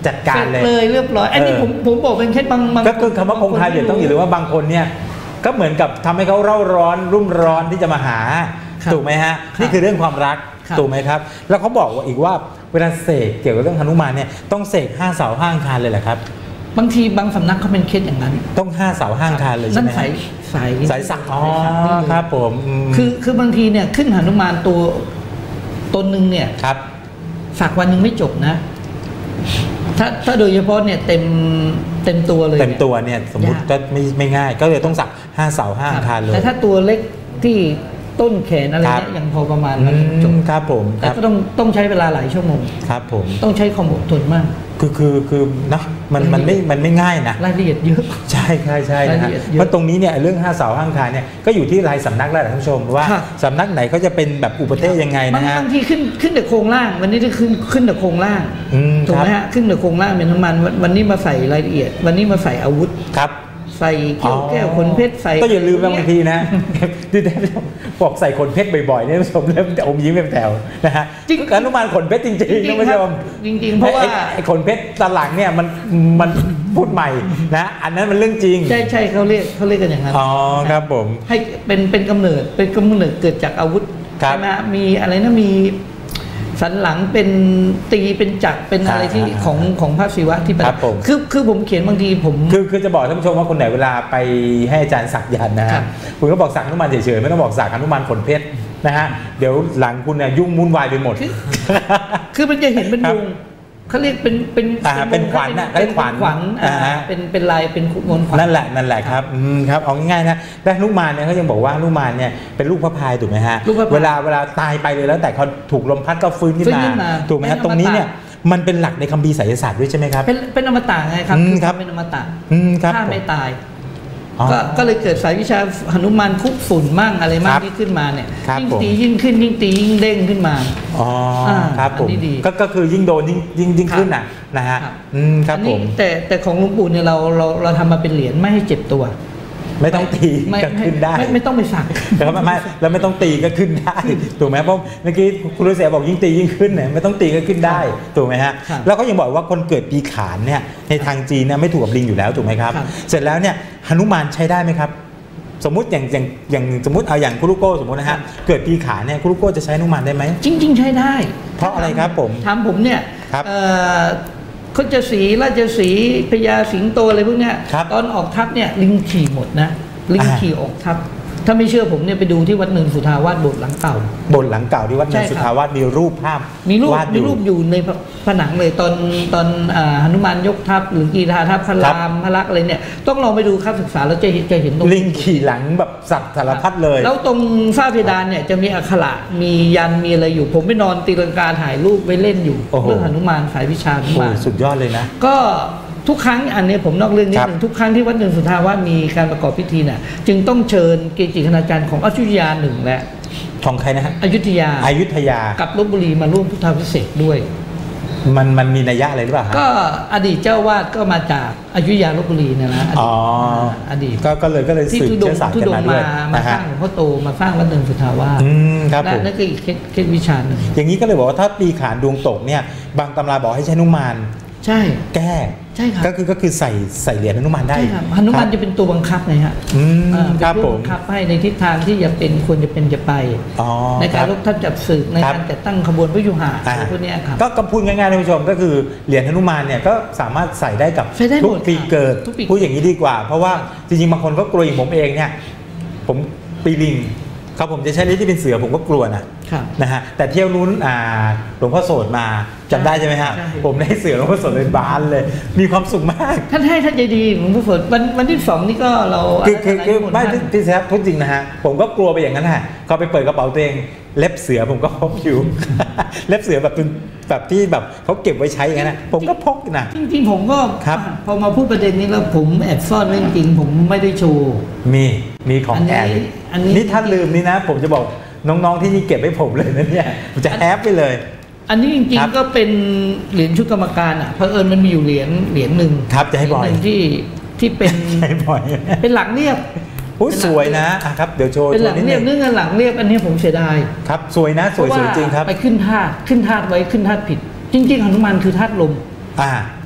จัดการเลยเลยเรียบร้อยอันนี้เออผมผมบอกเป็นแค่บางบางก็คือคำว่าคงคาเหยียดต้องอยู่หรือว่าบางคนเนี่ยก็เหมือนกับทำให้เขาเร่าร้อนรุ่มร้อนที่จะมาหาถูกไหมฮะนี่คือเรื่องความรักถูกไหมครับแล้วเขาบอกว่าอีกว่าเวลาเสกเกี่ยวกับเรื่องหนุมานเนี่ยต้องเสกห้าเสาห้าอังคารเลยแหละครับบางทีบางสำนักเขาเป็นเคสอย่างนั้นต้องห้าเสาห้าอังคารเลยใช่ไหมนั่นสายสายสายสักอ๋อครับผมคือคือบางทีเนี่ยขึ้นหนุมานตัวตนหนึ่งเนี่ยครับสักวันหนึ่งไม่จบนะถ้าถ้าโดยเฉพาะเนี่ยเต็มเต็มตัวเลยเต็มตัวเนี่ยสมมติก็ไม่ไม่ง่ายก็เลยต้องสักห้าเสาห้าอังคารเลยแต่ถ้าตัวเล็กที่ต้นแขนอะไรเนี่ยยังพอประมาณนั้นจบครับผมแต่ก็ต้องต้องใช้เวลาหลายชั่วโมงครับผมต้องใช้ความอดทนมากคือคือคือนะมันมันไม่มันไม่ง่ายนะรายละเอียดเยอะใช่ใช่ใช่นะฮะเพราะตรงนี้เนี่ยเรื่องห้าเสาห้าอังคารเนี่ยก็อยู่ที่รายสำนักแล้วท่านผู้ชมว่าสำนักไหนเขาจะเป็นแบบอุปเทศยังไงนะฮะบางทีขึ้นขึ้นแต่โครงล่างวันนี้จะขึ้นขึ้นแต่โครงล่างถูกไหมฮะขึ้นแต่โครงล่างเป็นน้ำมันวันนี้มาใส่รายละเอียดวันนี้มาใส่อาวุธครับใส่เขี้ยวแก้วขนเพชรใส่ก็อย่าลืมบางทีนะที่ได้บอกใส่ขนเพชรบ่อยๆเนี่ยผู้ชมเริ่มอมยิ้มเป็นแถวนะฮะจริงอนุมานขนเพชรจริงๆนะผู้ชมจริงๆเพราะว่าไอ้ขนเพชรตลังเนี่ยมันมันพูดใหม่นะอันนั้นมันเรื่องจริงใช่ใช่เขาเรียกเขาเรียกกันอย่างนั้นอ๋อครับผมให้เป็นเป็นกำเนิดเป็นกำเนิดเกิดจากอาวุธใช่ไหมมีอะไรนะมีสันหลังเป็นตีเป็นจักรเป็นอะไรที่ของของพระศิวะที่เป็นคือคือผมเขียนบางทีผมคือคือจะบอกท่านผู้ชมว่าคนไหนเวลาไปให้อาจารย์สักยันนะฮะคุณก็บอกสักอนุมานเฉยๆไม่ต้องบอกสักอนุมานขนเพชรนะฮะเดี๋ยวหลังคุณเนี่ยยุ่งวุ่นวายไปหมดคือมันจะเห็นเป็นวงเขาเรียกเป็นเป็นเป็นขวัญนะเป็นขวัญขวัญเป็นเป็นลายเป็นมนขวัญนั่นแหละนั่นแหละครับครับเอาง่ายๆนะและหนุมานเนี่ยเขายังบอกว่าหนุมานเนี่ยเป็นลูกพระพายถูกไหมฮะเวลาเวลาตายไปเลยแล้วแต่เขาถูกลมพัดก็ฟื้นขึ้นมาถูกไหมฮะตรงนี้เนี่ยมันเป็นหลักในคัมภีร์ไสยศาสตร์ด้วยใช่ไหมครับเป็นเป็นอมตะไงครับคือเป็นอมตะถ้าไม่ตายก็เลยเกิดสายวิชาหนุมานคุกฝุ่นมั่งอะไรมั่งที่ขึ้นมาเนี่ยยิ่งตียิ่งขึ้นยิ่งตียิ่งเด้งขึ้นมาอ๋อครับผมก็คือยิ่งโดนยิ่งยิ่งยิ่งขึ้นอ่ะนะฮะครับผมแต่แต่ของหลวงปู่เนี่ยเราเราเราทำมาเป็นเหรียญไม่ให้เจ็บตัวไม่ต้องตีก็ขึ้นได้ไม่ต้องไปสักแล้วไม่แล้วไม่ต้องตีก็ขึ้นได้ถูกไหมเพราะเมื่อกี้คุณฤาษีบอกยิ่งตียิ่งขึ้นเนี่ยไม่ต้องตีก็ขึ้นได้ถูกไหมฮะแล้วก็ยังบอกว่าคนเกิดปีขานเนี่ยในทางจีนเนี่ยไม่ถูกกับลิงอยู่แล้วถูกไหมครับเสร็จแล้วเนี่ยหนุมานใช้ได้ไหมครับสมมุติอย่างอย่างอย่างสมมติเอาอย่างคุรุโกสมมตินะฮะเกิดปีขานเนี่ยคุรุโกจะใช้หนุมานได้ไหมจริงๆใช้ได้เพราะอะไรครับผมถามผมเนี่ยเขาจะสีราชสีพญาสิงโตอะไรพวกเนี้ยตอนออกทัพเนี่ยลิงขี่หมดนะลิงขี่ออกทัพถ้าไม่เชื่อผมเนี่ยไปดูที่วัดเนินสุทาวาสโบสถ์หลังเก่าโบสถ์หลังเก่าที่วัดเนินสุทาวาสมีรูปภาพมีรูปมีรูปอยู่ในผนังเลยตอนตอนหนุมานยกทัพหรือกีฬาทัพพระรามพระลักษณ์อะไรเนี่ยต้องลองไปดูครับศึกษาแล้วจะจะเห็นตรงลิงขี่หลังแบบสัตว์สารพัดเลยแล้วตรงฝ้าเพดานเนี่ยจะมีอักขระมียันมีอะไรอยู่ผมไปนอนตีลังกาถ่ายรูปไว้เล่นอยู่เรื่องหนุมานสายวิชาหนุมานสุดยอดเลยนะก็ทุกครั้งอันนี้ผมนอกเรื่องนิดหนึ่งทุกครั้งที่วัดเนินสุทาวาสมีการประกอบพิธีเนี่ยจึงต้องเชิญเกจิคณาจารย์ของอยุธยาหนึ่งและของใครนะฮะอยุธยาอยุธยากับลพบุรีมาร่วมพุทธาภิเษกด้วยมันมันมีนัยยะอะไรหรือเปล่าก็อดีตเจ้าวาดก็มาจากอยุธยาลพบุรีนะนะอ๋ออดีตก็ก็เลยก็เลยสืบเชื้อสายกันมาด้วยมาสร้างหลวงพ่อโตมาสร้างวัดเนินสุทาวาสครับผมนั่นคืออีกเคล็ดวิชาหนึ่งอย่างนี้ก็เลยบอกว่าถ้าปีขานดวงตกเนี่ยบางตำราบอกให้ใช้หนุมานใช่แก้ใช่ครับก็คือก็คือใส่ใส่เหรียญหนุมานได้ครับหนุมานจะเป็นตัวบังคับไงฮะอืมครับผมบังคับให้ในทิศทางที่จะเป็นควรจะเป็นจะไปในการลบทัพจับศึกในการจัดตั้งขบวนพยุหะพวกนี้ครับก็พูดง่ายๆท่านผู้ชมก็คือเหรียญหนุมานเนี่ยก็สามารถใส่ได้กับทุกปีเกิดพูดอย่างนี้ดีกว่าเพราะว่าจริงๆบางคนก็กลัวอย่างผมเองเนี่ยผมปีลิงครับผมจะใช้ลิ้นที่เป็นเสือผมก็กลัวนะนะฮะแต่เที่ยวนู้นหลวงพ่อโสดมาจำได้ใช่ไหมฮะผมได้เสือหลวงพ่อโสดเป็นบ้านเลยมีความสุขมากท่านให้ท่านใจดีหลวงพ่อโสดวันวันที่สองนี่ก็เราคือคือคือไม่ที่แท้พูดจริงนะฮะผมก็กลัวไปอย่างนั้นแหละก็ไปเปิดกระเป๋าตัวเองเล็บเสือผมก็พกอยู่เล็บเสือแบบแบบที่แบบเขาเก็บไว้ใช้อย่างนั้นนะผมก็พกนะจริงๆผมก็พอมาพูดประเด็นนี้แล้วผมแอบซ่อนเรื่องจริงผมไม่ได้โชว์มีมีของแอบนี่ท่านลืมนี่นะผมจะบอกน้องๆที่นี่เก็บให้ผมเลยนะเนี่ยผมจะแอบไปเลยอันนี้จริงๆก็เป็นเหรียญชุดกรรมการอ่ะเพราะเอิญมันมีอยู่เหรียญเหรียญหนึ่งครับจะให้บ่อยที่ที่เป็นให้บ่อยเป็นหลังเรียบอุ้ยสวยนะครับเดี๋ยวโชว์เป็นหลังเรียบเนื่องจากหลังเรียบอันนี้ผมเสียดายครับสวยนะสวยสวยจริงครับไปขึ้นธาตุขึ้นธาตุไว้ขึ้นธาตุผิดจริงๆหนุมานคือธาตุลมอ่า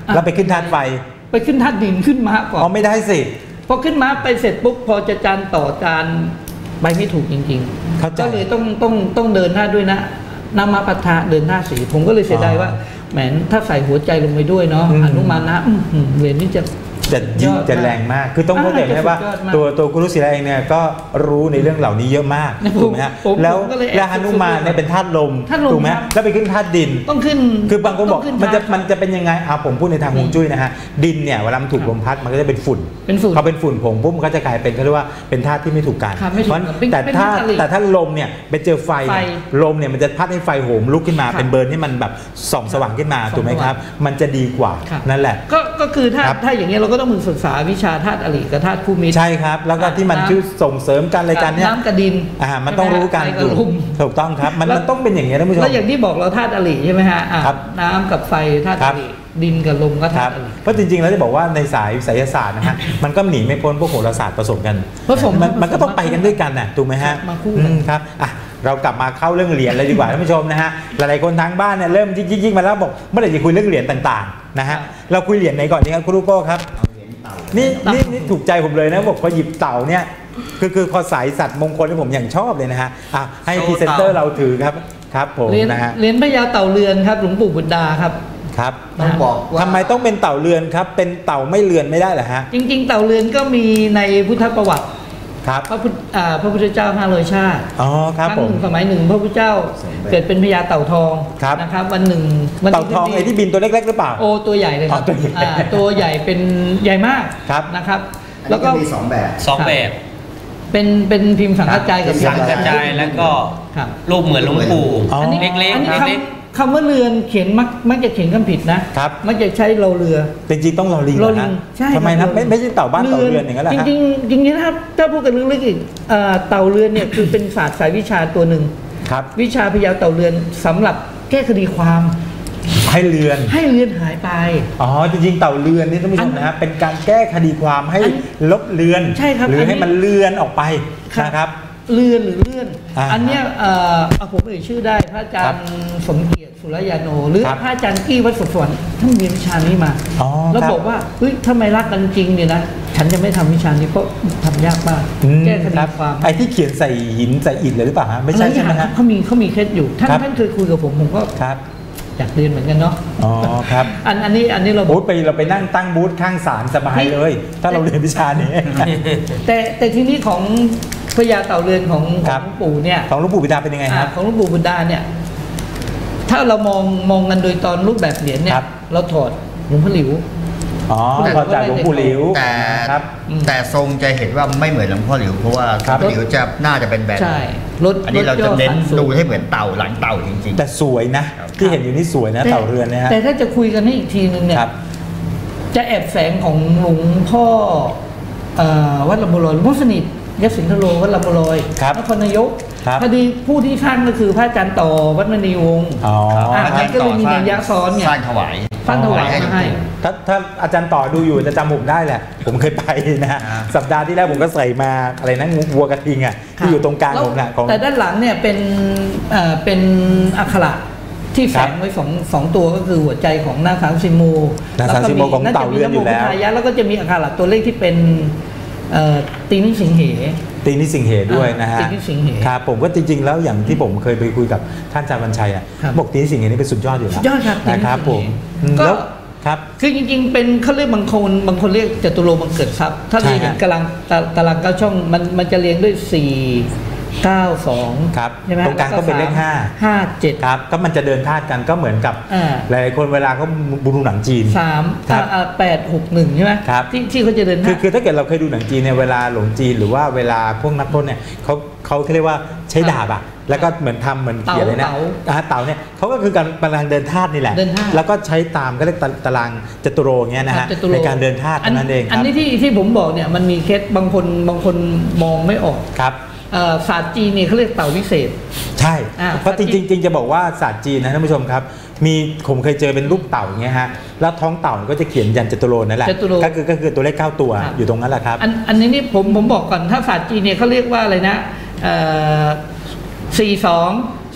แล้วไปขึ้นธาตุไฟไปขึ้นธาตุดินขึ้นม้าก่อนอ๋อไม่ได้สิพอขึ้นม้าไปเสร็จปุ๊บพอจะจานต่อจานไปไม่ถูกจริงๆก็เลยต้องต้องต้องเดินหน้าด้วยนะนามาปะทะเดินหน้าสีผมก็เลยเสียดายว่าแหมถ้าใส่หัวใจลงไปด้วยเนาะอนุมานะเวรนี่จะจะยิ่งจะแรงมากคือต้องเข้าใจไหมว่าตัวตัวกุรุศิลาเองเนี่ยก็รู้ในเรื่องเหล่านี้เยอะมากถูกไหมฮะแล้วแล้วหนุมานเนี่ยเป็นธาตุลมถูกไหมแล้วไปขึ้นธาตุดินต้องขึ้นคือบางคนบอกมันจะมันจะเป็นยังไงเอาผมพูดในทางฮวงจุ้ยนะฮะดินเนี่ยเวลามันถูกลมพัดมันก็จะเป็นฝุ่นพอเป็นฝุ่นผงปุ๊บมันก็จะกลายเป็นเขาเรียกว่าเป็นธาตุที่ไม่ถูกกันเพราะแต่ถ้าแต่ถ้าลมเนี่ยไปเจอไฟลมเนี่ยมันจะพัดให้ไฟโหมลุกขึ้นมาเป็นเบิร์นให้มันแบบส่องสว่างขึ้นมาถูกไหมครับมันจะดีกว่านั่นแหละก็ก็คือถ้าถ้าอย่างเงี้ยเราก็ต้องมึงศึกษาวิชาธาตุอริกับธาตุภูมิใช่ครับแล้วก็ที่มันชื่อส่งเสริมกันอะไรกันเนี่ยน้ำกับดินอ่ามันต้องรู้กันถูกต้องครับมันมันต้องเป็นอย่างเงี้ยท่านผู้ชมแล้วอย่างที่บอกเราธาตุอริใช่ไหมฮะน้ำกับไฟธาตุอริดินกับลมก็ธาตุอริเพราะจริงๆแล้วจะบอกว่าในสายไสยศาสตร์นะฮะมันก็หนีไม่พ้นพวกโหราศาสตร์ผสมกันผสมมันก็ต้องไปกันด้วยกันน่ะถูกไหมฮะมาคู่กันครับอ่ะเรากลับมาเข้าเรื่องเหรียญเลยดีกว่าท่านผู้ชมนะฮะหลายๆคนทางบ้านเนี่ยเริ่มยิ่งๆมาแล้วบอกเมื่อไหร่จะคุยเรื่องเหรียญต่างๆนะฮะเราคุยเหรียญไหนก่อนดีครับคุณลูกโก้ครับนี่นี่นี่ถูกใจผมเลยนะบอกพอหยิบเต่าเนี่ยคือคือพอสายสัตว์มงคลที่ผมอย่างชอบเลยนะฮะอ่ะให้พรีเซนเตอร์เราถือครับครับผมนะฮะเหรียญพญาเต่าเรือนครับหลวงปู่บุตรดาครับครับต้องบอกว่าทำไมต้องเป็นเต่าเรือนครับเป็นเต่าไม่เรือนไม่ได้เหรอฮะจริงๆเต่าเรือนก็มีในพุทธประวัติครับพระพุทธพระพุทธเจ้าห้าร้อยชาติอ๋อครับผมสมัยหนึ่งพระพุทธเจ้าเกิดเป็นพญาเต่าทองนะครับวันหนึ่งเต่าทองไอ้ที่บินตัวเล็กๆหรือเปล่าโอ้ตัวใหญ่เลยครับตัวใหญ่เป็นใหญ่มากนะครับแล้วก็มีสองแบบสองแบบเป็นเป็นพิมพ์สังกัจจายกับสังกัจจายแล้วก็รูปเหมือนหลวงปู่เล็กๆเล็กคำว่าเรือนเขียนมักมักจะเขียนคำผิดนะครับมักจะใช้เราเรือจริงๆต้องเราลิงนะทำไมนะไม่ไม่ใช่เต่าบ้านเต่าเรือนอย่างนั้นแหละจริงๆจริงๆถ้าถ้าพูดกันลึกๆอีกเต่าเรือนเนี่ยคือเป็นศาสตร์สายวิชาตัวหนึ่งวิชาพญาเต่าเรือนสำหรับแก้คดีความให้เรือนให้เรือนหายไปอ๋อจริงๆเต่าเรือนนี่ท่านผู้ชมนะฮะเป็นการแก้คดีความให้ลบเรือนใช่ครับหรือให้มันเลื่อนออกไปนะครับเลื่อนหรือเลื่อนอันเนี้ยผมเอ่ยชื่อได้พระอาจารย์สมเกียรติสุรยาโนหรือพระอาจารย์กี้วัดสุวรรณท่านเรียนวิชานี้มาแล้วบอกว่าเฮ้ยทำไมรักกันจริงเนี่ยนะฉันจะไม่ทำวิชานี้เพราะทำยากมากแก้คดีความไอ้ที่เขียนใส่หินใส่อิฐเลยหรือเปล่าฮะไม่ใช่ใช่ไหมฮะเขามีเขามีเคล็ดอยู่ท่านท่านเคยคุยกับผมผมก็อยากเรียนเหมือนกันเนาะอ๋อครับอันอันนี้อันนี้เราบูธไปเราไปนั่งตั้งบูธข้างศาลสบายเลยถ้าเราเรียนวิชานี้แต่แต่ทีนี้ของพญาเต่าเรือนของหลวงปู่เนี่ยของหลวงปู่บุตรดาเป็นยังไงครับของหลวงปู่บุตรดาเนี่ยถ้าเรามองมองกันโดยตอนรูปแบบเหรียญเนี่ยเราถอดหลวงพ่อหลิวอ๋อถอดจากหลวงปู่หลิวแต่แต่ทรงจะเห็นว่าไม่เหมือนหลวงพ่อหลิวเพราะว่าหลวงพ่อหลิวจะน่าจะเป็นแบบใช่รถอันนี้เราจะเน้นดูให้เหมือนเต่าหลังเต่าจริงๆแต่สวยนะที่เห็นอยู่นี่สวยนะเต่าเรือนนะฮะแต่ถ้าจะคุยกันให้อีกทีนึงเนี่ยจะแอบแฝงของหลวงพ่อวัดลำบุรอยหลวงพ่อสนิทยศสินทโลวัดลำบุรอยนครนายกพอดีผู้ที่สร้างก็คือพระอาจารย์ต่อวัดมณีวงศ์อ๋ออาจารย์ก็เลยมีนัยยะซ้อนเนี่ยสร้างถวายสร้างถวายให้ถ้าถ้าอาจารย์ต่อดูอยู่จะจำผมได้แหละผมเคยไปนะสัปดาห์ที่แล้วผมก็ใส่มาอะไรนะวัวกระทิงอ่ะที่อยู่ตรงกลางผมแหละแต่ด้านหลังเนี่ยเป็นเป็นอักขระที่แฝงไว้สองสองตัวก็คือหัวใจของนางสังสิโมนางสังสิโมของเต่าเรือนอยู่แล้วแล้วก็จะมีอักขระตัวเลขที่เป็นตีนิสิงเหตีนิสิงเหด้วยนะฮะตีนิสิงเหครับผมก็จริงๆแล้วอย่างที่ผมเคยไปคุยกับท่านอาจารย์วันชัยอ่ะบอกตีนิสิงเหนี่เป็นสุดยอดอยู่แล้วสุดยอดครับนะครับผมก็ครับคือจริงๆเป็นเขาเรียกบางคนบางคนเรียกจตุโลบังเกิดทรัพย์ถ้าเราเห็นกำลังตารางเก้าช่องมันมันจะเรียงด้วยสี่เก้าสองครับตรงกลางก็เป็นเลขห้าห้าเจ็ดครับก็มันจะเดินธาตุกันก็เหมือนกับหลายคนเวลาเขาดูหนังจีนสามแปดหกหนึ่งใช่ไหมครับที่ที่เขาจะเดินคือคือถ้าเกิดเราเคยดูหนังจีนเนี่ยเวลาหลงจีนหรือว่าเวลาพวกนักพรตเนี่ยเขาเขาเรียกว่าใช้ดาบอ่ะแล้วก็เหมือนทำเหมือนเขียนเลยนะเต่าเนี่ยเขาก็คือการกำลังเดินธาตุนี่แหละแล้วก็ใช้ตามก็เรียกตารางจตุโรเงี้ยนะฮะในการเดินธาตุนั่นเองอันนี้ที่ที่ผมบอกเนี่ยมันมีเคสบางคนบางคนมองไม่ออกครับศาสตร์จีนนี่เขาเรียกเต่าวิเศษใช่เพราะจริงๆจริงจะบอกว่าศาสตร์จีนนะท่านผู้ชมครับมีผมเคยเจอเป็นรูปเต่าอย่างเงี้ยฮะแล้วท้องเต่าก็จะเขียนยันจตุโรนั่นแหละก็คือก็คือตัวเลขเก้าตัวอยู่ตรงนั้นแหละครับอันอันนี้นี่ผมผมบอกก่อนถ้าศาสตร์จีนเนี่ยเขาเรียกว่าอะไรนะสี่สอง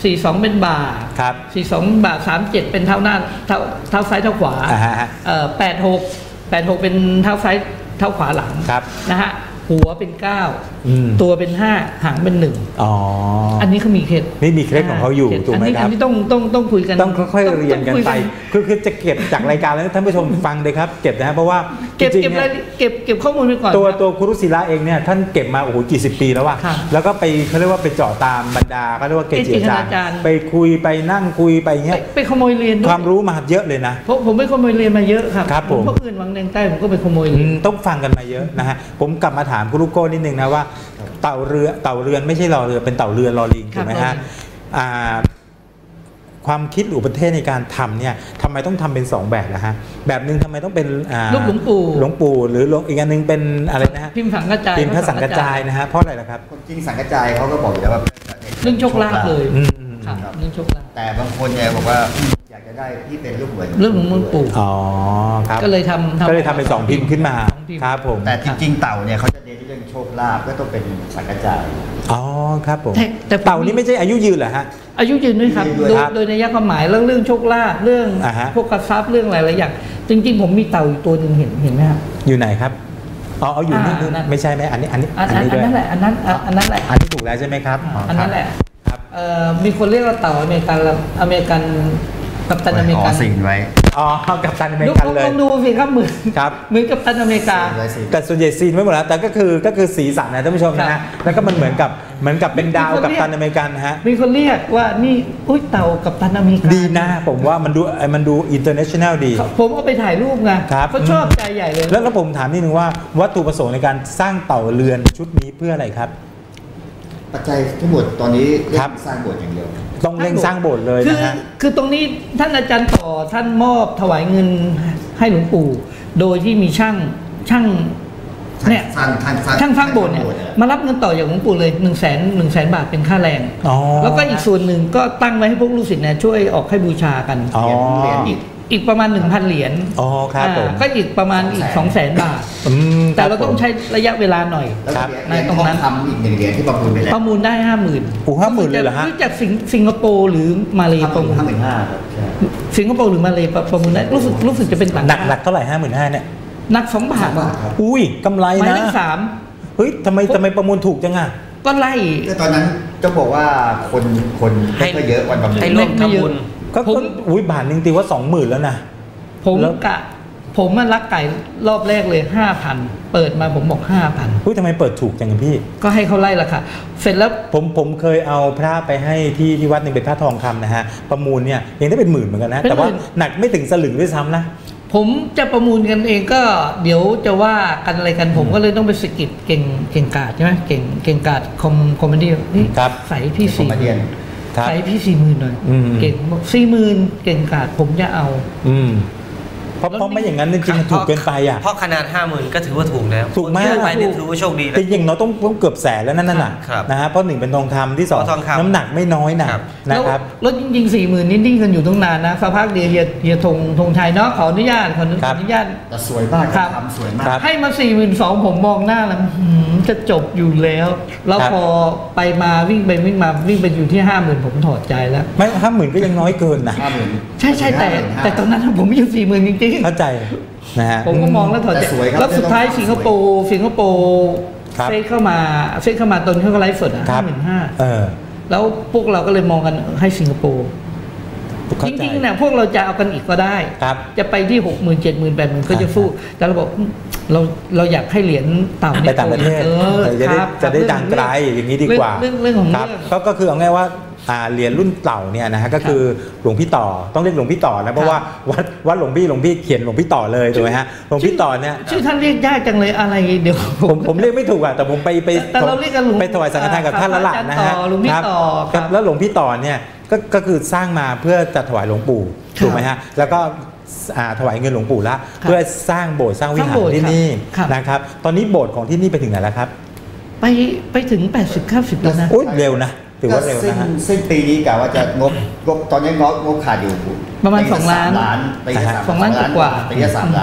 สี่สองเป็นบ่าครับสี่สองบ่าสามเจ็ดเป็นเท้าหน้าเท้าเท้าซ้ายเท้าขวาอ่าฮะเอ่อแปดหกแปดหกเป็นเท้าซ้ายเท้าขวาหลังครับนะฮะหัวเป็นเก้าอืมตัวเป็นห้าหางเป็นหนึ่งอ๋ออันนี้เขามีเคล็ดนี่มีเคล็ดของเขาอยู่คล็ดถูกไหมนนี้ครับอันนี้ต้องต้องต้องคุยกันต้องค่อยๆเรียนกันต้องคุไปคือคือจะเก็บจากรายการแล้วท่านผู้ชมฟังเลยครับเก็บนะฮะเพราะว่าเก็บจริงเก็บๆรายเนี่ยเก็บเก็บข้อมูลไปก่อนตัวครับตัวครุศิลาเองเนี่ยท่านเก็บมาโอ้โหกี่สิบปีแล้วอะครับแล้วก็ไปเขาเรียกว่าไปเจาะตามบรรดาเขาเรียกว่าเกจิอาจารย์เกจิอาจารย์ไปคุยไปนั่งคุยไปเงี้ไปยไปขโมยเรียนด้วยความรู้มาเยอะเลยนะเพราะผมไปขโมยเรียนมาเยอะครับครับผมพวกอื่นวังแดงใต้ผมก็ไปขโมยอืเรียนมต้องฟังกันมาเยอะนะฮะผมกลับมาถามคุณลูกโก้นิดนึงนะว่าเต่าเรือเต่าเรือนไม่ใช่รอเรือเป็นเต่าเรือนรอลิงครัถูบกไหมฮะรอลิงอ่าความคิดหรือประเทศในการทำเนี่ยทำไมต้องทำเป็นสองแบบนะฮะแบบหนึ่งทำไมต้องเป็นอ่ารูปหลวงปู่หลวงปู่หรือหลวงอีกอันหนึงเป็นอะไรนะฮะพิมพ์สังกระจายพิมพ์พระสังกระจายนะฮะเพราะอะไรล่ะครับคนจริงสังกระจายเขาก็บอกอยู่แล้วว่าเรื่องโชคลาภเลยอืมอืมครับเรื่องโชคลาภแต่บางคนเนี่ยบอกว่าอยากจะได้ที่เป็นรูปเหมือนเรื่องหลวงปู่อ๋อครับก็เลยทำก็เลยทำเป็นสองพิมพ์ขึ้นมาสองพิมพ์ครับผมแต่จริงๆเต่าเนี่ยเขาจะเน้นเรื่องโชคลาภก็ต้องเป็นสังกระจายอ๋อครับผมแต่แต่ผมเต่านี่ไม่ใช่อายุยืนเหรอฮะอายุยืนด้วยครับยืนด้วยโดยครับโดยในยะความหมายเรื่องเรื่องโชคลาภเรื่องอ่าฮะพวกกระซับเรื่องหลายๆอย่างจริง ๆ ผมมีเต่าอยู่ตัวหนึ่งเห็นเห็นไหมครับอยู่ไหนครับอ๋อเอาอยู่นี่อ่านู่นนั่นไม่ใช่ไหมอันนี้อันนี้อันอันอันนี้อัด้นวยนั้นแหละอันนั้นอันอันนั้นแหละอันนี้ถูกแล้วใช่ไหมครับอันนั้นแหละครับเอ่อมีคนเรียกว่าเต่าอเมริกันละอเมริกันกัปตันอเมริกันขอสิ่งไว้อ๋อกับตันอเมดูริกันเลยลองดูสิครับเหมือนครับเหมือนกัปตันอเมริกาไว้สิแต่ส่วนใหญ่ซีนไม่หมดแล้วแต่ก็คือก็คือสีสันนะท่านผู้ชมนะครัฮะบแล้วก็มันเหมือนกับเหมือนกับเป็นดาวมีคนกับเรียกตันอเมริกันนะฮะมีคนเรียกว่านี่อุ้ยเต่ากัปตันอเมริกาดีนะผมว่ามันดูมันดูอินเตอร์เนชั่นแนลดีผมเอาไปถ่ายรูปไงครับเขาชอบใจใหญ่เลยแล้วแล้วผมถามนิดนึงว่าวัตถุประสงค์ในการสร้างเต่าเรือนชุดนี้เพื่ออะไรครับปัจจัยทั้งหมดตอนนี้เรื่ครัอบ งสร้างโบสถ์อย่างเดียวต้องเร่งสร้างโบสถ์เลยคือนะฮะคือตรงนี้ท่านอาจารย์ต่อท่านมอบถวายเงินให้หลวงปู่ โดยที่มีช่างช่างเนี่ยสร้างสร้างสร้างช่างสร้างโบสถ์เนี่ยสร้างโบสถ์เนี่ยมารับเงินต่อจากหลวงปู่เลยหนึ่งแสนหนึ่งแสนบาทเป็นค่าแรงอ๋อแล้วก็อีกส่วนหนึ่งก็ตั้งไว้ให้พวกลูกศิษย์เนี่ยช่วยออกให้บูชากันอ๋อเหรียญอีกอีกประมาณ หนึ่งพัน เหรียญอ๋อครับผมอ่าก็อีกประมาณอีก สองแสน บาทอืมแต่เราคบต้องใช้ระยะเวลาหน่อยแล้วครัก็บเหรียญในตรงนั้นทองคำอีกหนึ่งเหรียญที่ประมูลไปแล้วประมูลได้ห้าหมื่นโอ้ห้าหมื่นเลยเหรอฮะรู้จักสิงสิงคโปร์หรือมาเลประมูลห้าหมื่นห้าครับใช่สิงคโปร์หรือมาเลประมูลได้รู้สึกรู้สึกจะเป็นต่างหนักหนักเท่าไหร่ห้าหมื่นห้าเนี่ยหนักสองบาทบาทครับอุ้ยกำไรหมายนะเลขสามเฮ้ยทำไมทำไมประมูลถูกจังอ่ะก็ไล่ก็ตอนนั้นจะบอกว่าคนคนไม่ค่อยเยอะวันประมูลให้ร่วมไม่เยอะทำบุญก็ผมก็อุ้ยบาทหนึงตีว่าสองหมื่นแล้วนะผมแล้วกะ ผมมันรักไก่รอบแรกเลยห้าพันเปิดมาผมบอกห้าพันอุ้ยทำไมเปิดถูกจังอะพี่ก็ให้เขาไล่ราคาเสร็จแล้วผมผมเคยเอาพระไปให้ที่ที่วัดหนึ่งเป็นพระทองคำนะฮะประมูลเนี่ยยังได้เป็นหมื่นเหมือนกันนะ แต่ว่าหนักไม่ถึงสลึงด้วยซ้ำนะผมจะประมูลกันเองก็เดี๋ยวจะว่ากันอะไรกันผมก็เลยต้องไปสกิดเก่งเก่งกาดใช่ไหมเก่งเก่งกาดคอมคอมเมดี้นี่ครับใส่พี่ผมสี่มาเรียนครับใส่พี่สี่หมื่นหน่อยอืมเก่งบอกสี่หมื่นเก่งกาดผมจะเอาอืมเพราะเพราะไม่อย่างนั้นจริงๆมันถูกเกินไปอ่ะเพราะขนาดห้าหมื่นก็ถือว่าถูกแล้วถูกมากคนที่ได้ไปนี่ถือว่าโชคดีนะจริงๆเราต้องต้องเกือบแสนแล้วนั่นน่ะครับนะฮะเพราะหนึ่งเป็นทองคำที่สองทองคำน้ำหนักไม่น้อยนะครับ นะครับแล้วแล้วจริงๆสี่หมื่นนี่นิ่งกันอยู่ตั้งนานนะสักพักเดียวเฮียเฮียธงธงชัยเนาะขออนุญาตขออนุครับญาตแต่สวยมากครับทำสวยมาครักบให้มาสี่หมื่นสองผมมองหน้าแล้วหืมจะจบอยู่แล้ว แล้วครับพอไปมาวิ่งไปวิ่งมาวิ่งไปอยู่ที่ห้าหมื่นผมถอดใจแล้วไม่ห้าหมื่นก็ยังน้อยเกินนะห้าหมื่นใช่ใช่แต่ห้าหมื่นห้าแต่ตอนนั้นผมไม่อยู่สี่หมื่นจริงเข้าใจนะฮะๆ ผมก็มองแล้วถอดใจแต่สวยครับแล้วสุดท้ายสิงคโปร์สิงคโปร์ครับเฟซเข้ามาเฟซเข้ามาตอนที่เขาไลฟ์สดอ่ะครัห้าบหมื่นห้าเออแล้วพวกเราก็เลยมองกันให้สิงคโปร์เข้าจใจริงๆเนี่ยพวกเราจะเอากันอีกก็ได้ครับจะไปที่หกหมื่นเจ็ดหมื่นแปดหมื่นก็จะสู้แต่เราบอกอืมเราเราอยากให้เหรียญเต่าไปเนี่ยต่างประเทศเออจะได้ครับจะได้ครับดังไกลอย่างนี้ดีกว่าเรื่องเรื่องของครับเรื่องก็ก็คือเอาง่ายว่าอ่าเหรียญรุ่นเต่าเนี่ยนะฮะก็คือหลวงพี่ต่อต้องเรียกหลวงพี่ต่อนะเพราะว่าวัดวัดหลวงพี่หลวงพี่เขียนหลวงพี่ต่อเลยถูกไหมฮะหลวงพี่ต่อเนี่ยชื่อท่านเรียกยากจังเลยอะไรเดี๋ยวผมผมเรียกไม่ถูกอ่ะแต่ผมไปไปแต่เราเรียกกันหลวงไปถวายสังฆทานกับท่านละหละนะฮะอาจารย์ต่อหลวงพี่ต่อคครัรับบ แล้วหลวงพี่ต่อเนี่ยก็ก็คือสร้างมาเพื่อจะถวายหลวงปู่ครับถูกไหมฮะแล้วก็อ่าถวายเงินหลวงปู่ละครับเพื่อสร้างโบสถ์สร้างวิหารสร้างโบสถ์ที่นี่ครับนะครับตอนนี้โบสถ์ของที่นี่ไปถึงไหนแล้วครับไปไปถึงแปดสิบเก้าสิบแล้วนะโอ้ยเร็วนะถือว่าเร็วซึ่งนะฮะซึ่งปีนี้กะว่าจะงบงบตอนนี้งบงบขาดอยู่ประมาณปีลสองล้านสามล้านปีละสามสองล้านกว่าปีละสามล้าน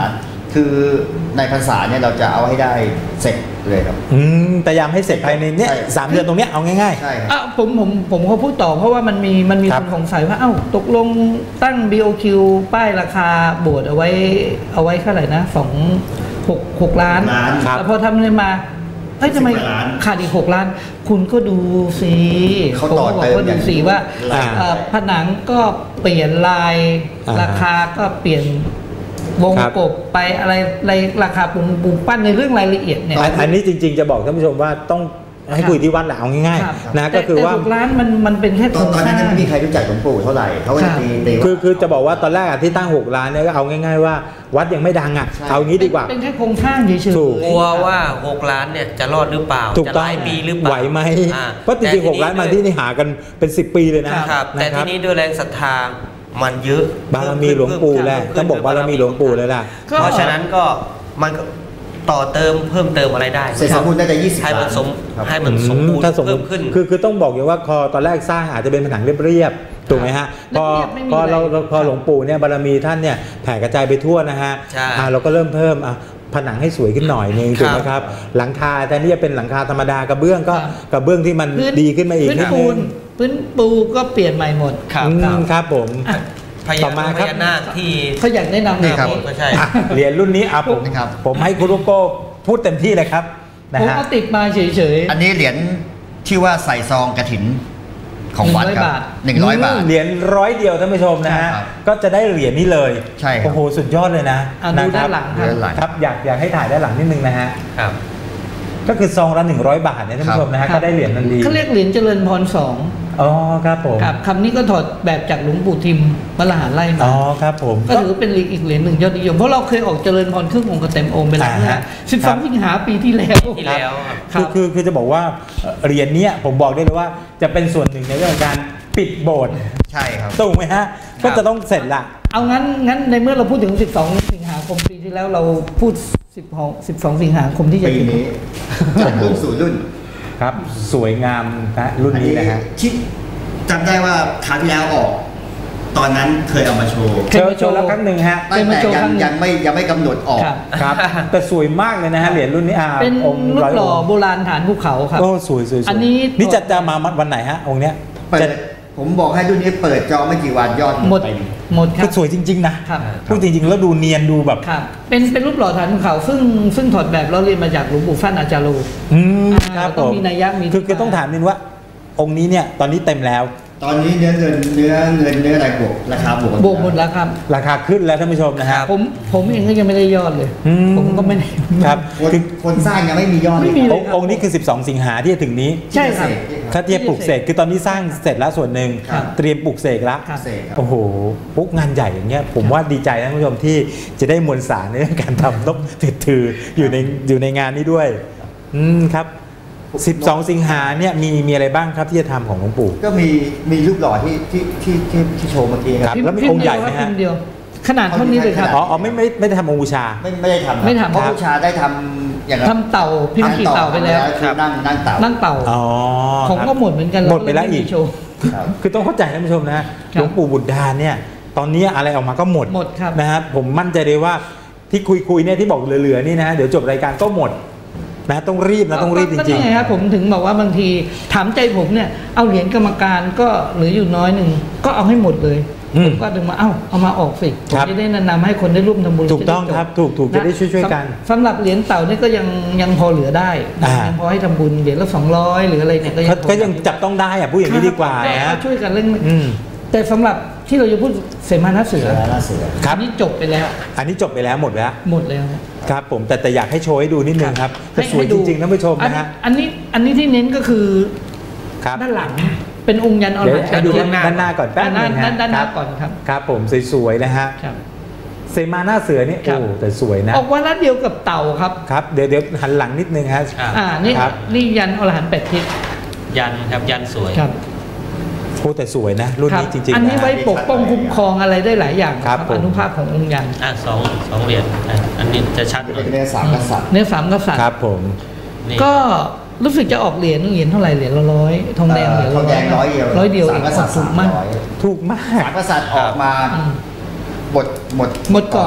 คือในพรรษาเนี่ยเราจะเอาให้ได้เสร็จเลยครับอืมพยายามให้เสร็จภายในเนี้ยสามเดือนตรงเนี้ยเอาง่ายๆใช่ครับอ่ะผมผมผมเขาพูดต่อเพราะว่ามันมีมันมีคนสงสัยว่าเอ้าตกลงตั้ง บี โอ คิว ป้ายราคาโบสถ์เอาไว้เอาไว้เท่าไหร่นะสองหกหกล้านแล้วพอทำเลยมาเฮ้ยทำไมขาดอีกหกล้านคุณก็ดูสิเขาต่อเติมก็ดูสิว่าผนังก็เปลี่ยนลายราคาก็เปลี่ยนวงกบไปอะไรอะไรราคาปุ่มปุ่มปั้นในเรื่องรายละเอียดเนี่ยอันนี้จริงๆจะบอกท่านผู้ชมว่าต้องให้คุยที่วัดแหละเอาง่ายๆนะก็คือว่าหกล้านมันมันเป็นแค่ตอนนั้นไม่มีใครรู้จักหลวงปู่เท่าไหร่เขาก็ตีตีคือคือจะบอกว่าตอนแรกที่ตั้งหกล้านเนี่ยก็เอาง่ายๆว่าวัดยังไม่ดังอ่ะเอางี้ดีกว่าเป็นแค่โครงสร้างเฉยๆกลัวว่าหกล้านเนี่ยจะรอดหรือเปล่าจะหลายปีหรือเปล่าไหวไหมเพราะจริงๆหกล้านมาที่นี่หากันเป็นสิบปีเลยนะครับแต่ที่นี้ด้วยแรงศรัทธามันเยอะบารมีหลวงปู่แหละต้องบอกบารมีหลวงปู่เลยล่ะเพราะฉะนั้นก็มันต่อเติมเพิ่มเติมอะไรได้เสร็จสมบูรณ์ได้แต่ยี่สิบให้มันสมให้มันสมบูรณ์เพิ่มขึ้นคือคือต้องบอกอย่างว่าพอตอนแรกสร้างอาจจะเป็นผนังเรียบๆถูกไหมฮะพอพอเราพอหลวงปู่เนี่ยบารมีท่านเนี่ยแผ่กระจายไปทั่วนะฮะเราก็เริ่มเพิ่มผนังให้สวยขึ้นหน่อยนึงถูกไหมครับหลังคาแต่นี่จะเป็นหลังคาธรรมดากระเบื้องก็กระเบื้องที่มันดีขึ้นมาอีกพื้นปูนพื้นปูก็เปลี่ยนใหม่หมดครับครับผมต่อมาครับที่เขาอยากแนะนำนี่ครับก็ใช่เหรียญรุ่นนี้อ่ะผมผมให้คุณลูกโก้พูดเต็มที่เลยครับนะฮะผมเอาติดมาเฉยๆอันนี้เหรียญที่ว่าใส่ซองกฐินของวัดครับหนึ่งร้อยบาทเหรียญร้อยเดียวท่านผู้ชมนะฮะก็จะได้เหรียญนี้เลยใช่โอ้โหสุดยอดเลยนะดูด้านหลังครับอยากอยากให้ถ่ายด้านหลังนิดนึงนะฮะครับก็คือซองละหนึ่งร้อยบาทเนี่ยท่านผู้ชมนะฮะก็ได้เหรียญนันดีเขาเรียกเหรียญเจริญพรสองอ๋อครับผมครับคำนี้ก็ถอดแบบจากหลวงปู่ทิมมหาไล่มาอ๋อครับผมก็ถือเป็นอีกเหรียญหนึ่งยอดนิยมเพราะเราเคยออกเจริญพรครึ่งองค์กับเต็มองค์ไปแล้วนะสิบสองสิงหาปีที่แล้วที่แล้วคือคือคือจะบอกว่าเหรียญนี้ผมบอกได้เลยว่าจะเป็นส่วนหนึ่งในเรื่องการปิดโบสถ์ใช่ครับถูกไหมฮะก็จะต้องเสร็จละเอางั้นงั้นในเมื่อเราพูดถึงสิบสองสิงหาคมปีที่แล้วเราพูดสิบสองสิงหาคมที่จะปีนี้จากรุ่นสู่รุ่นครับสวยงามนะรุ่นนี้นะฮะคิดจำได้ว่าคราวที่แล้วออกตอนนั้นเคยเอามาโชว์เคยมาโชว์แล้วครั้งหนึ่งฮะแต่ยังยังไม่ยังไม่กำหนดออกครับแต่สวยมากเลยนะฮะเหรียญรุ่นนี้เป็นรูปหล่อโบราณฐานภูเขาครับโอ้สวยสวยอันนี้นี่จะจะมาวันไหนฮะองค์เนี้ยผมบอกให้รุ่นนี้เปิดจองไม่กี่วันยอดหมดหมดครับก็สวยจริงๆนะพูดจริงๆแล้วดูเนียนดูแบบครับเป็นเป็นรูปหล่อฐานภูเขาซึ่งซึ่งถอดแบบเราเรียนมาจากหลวงปู่ฟั่นอาจารย์โลอืมครับผมมีนัยยะมีคือคือต้องถามนิดว่าองค์นี้เนี่ยตอนนี้เต็มแล้วตอนนี้เนื้อเงินเนื้อเงินเนื้ออะไรบวกราคาบวกบวกหมดแล้วครับราคาขึ้นแล้วท่านผู้ชมนะฮะผมผมเองก็ยังไม่ได้ยอดเลยผมก็ไม่ได้ครับคือคนสร้างยังไม่มียอดเลยองค์นี้คือสิบสองสิงหาที่จะถึงนี้ใช่ครับถ้าเทียบปลูกเสกคือตอนนี้สร้างเสร็จแล้วส่วนหนึ่งเตรียมปลูกเสกแล้วโอ้โหปุ๊กงานใหญ่อย่างเงี้ยผมว่าดีใจท่านผู้ชมที่จะได้มวลสารในเรื่องการทำนกติดถืออยู่ในอยู่ในงานนี้ด้วยอืมครับสิบสองสิงหาเนี่ยมีมีอะไรบ้างครับที่จะทำของหลวงปู่ก็มีมีรูปหล่อที่ที่ที่ที่ที่โชว์เมื่อกี้ครับแล้วมีองค์ใหญ่ไหมฮะขนาดเท่านี้เลยครับอ๋อไม่ไม่ไม่ได้ทำองค์บูชาไม่ไม่ได้ทำไม่ทำเพราะบูชาได้ทำอย่างทำเต่าพิมพ์ขีดเต่าไปแล้วนั่งนั่งเต่านั่งเต่าอ๋อของก็หมดเหมือนกันหมดไปแล้วอีกคือต้องเข้าใจท่านผู้ชมนะหลวงปู่บุตรดาเนี่ยตอนนี้อะไรออกมาก็หมดหมดครับนะฮะผมมั่นใจเลยว่าที่คุยคุยเนี่ยที่บอกเหลือๆนี่นะเดี๋ยวจบรายการก็หมดนะต้องรีบนะต้องรีบจริงๆก็นี่ไงครับผมถึงบอกว่าบางทีถามใจผมเนี่ยเอาเหรียญกรรมการก็เหลืออยู่น้อยหนึ่งก็เอาให้หมดเลยผมก็ดึงมาเอ้าเอามาออกสิผมจะได้แนะนำให้คนได้ร่วมทำบุญถูกต้องครับถูกถูกจะได้ช่วยๆกันสำหรับเหรียญเต่านี่ก็ยังยังพอเหลือได้ยังพอให้ทำบุญเหรียญละสองร้อยหรืออะไรเนี่ยก็ยังจับต้องได้อะพูดอย่างนี้ดีกว่านะช่วยกันเรื่องแต่สำหรับที่เราจะพูดเสมาหน้าเสืออันนี้จบไปแล้วอันนี้จบไปแล้วหมดแล้วหมดแล้วครับผมแต่แต่อยากให้โชว์ให้ดูนิดนึงครับแต่สวยจริงๆท่านผู้ชมนะฮะอันนี้อันนี้ที่เน้นก็คือด้านหลังเป็นองค์ยันอรหันต์ดูด้านหน้าก่อนแป๊บนึงฮะด้านหน้าก่อนครับครับผมสวยๆนะฮะเสมาหน้าเสือนี่โอ้แต่สวยนะออกวันละเดียวกับเต่าครับครับเดี๋ยวเดี๋ยวหันหลังนิดนึงฮะอ่านี่นี่ยันอรหันต์แปดทิศยันครับยันสวยครับโอ้แต่สวยนะรุ่นนี้จริงๆอันนี้ไว้ปกป้องคุ้มครองอะไรได้หลายอย่างครับอนุภาพขององค์ยันอ่ะสองสองเหรียญอันนี้จะชัดหน่อยเนื้อสามกษัตริย์เนื้อสามกษัตริย์ครับผมก็รู้สึกจะออกเหรียญเหรียญเท่าไหร่เหรียญละร้อยทองแดงเหรียญทองแดงร้อยเดียวร้อยเดียวเองถูกมากถูกมากสามกษัตริย์ออกมาหมดหมดหมดก่อนโ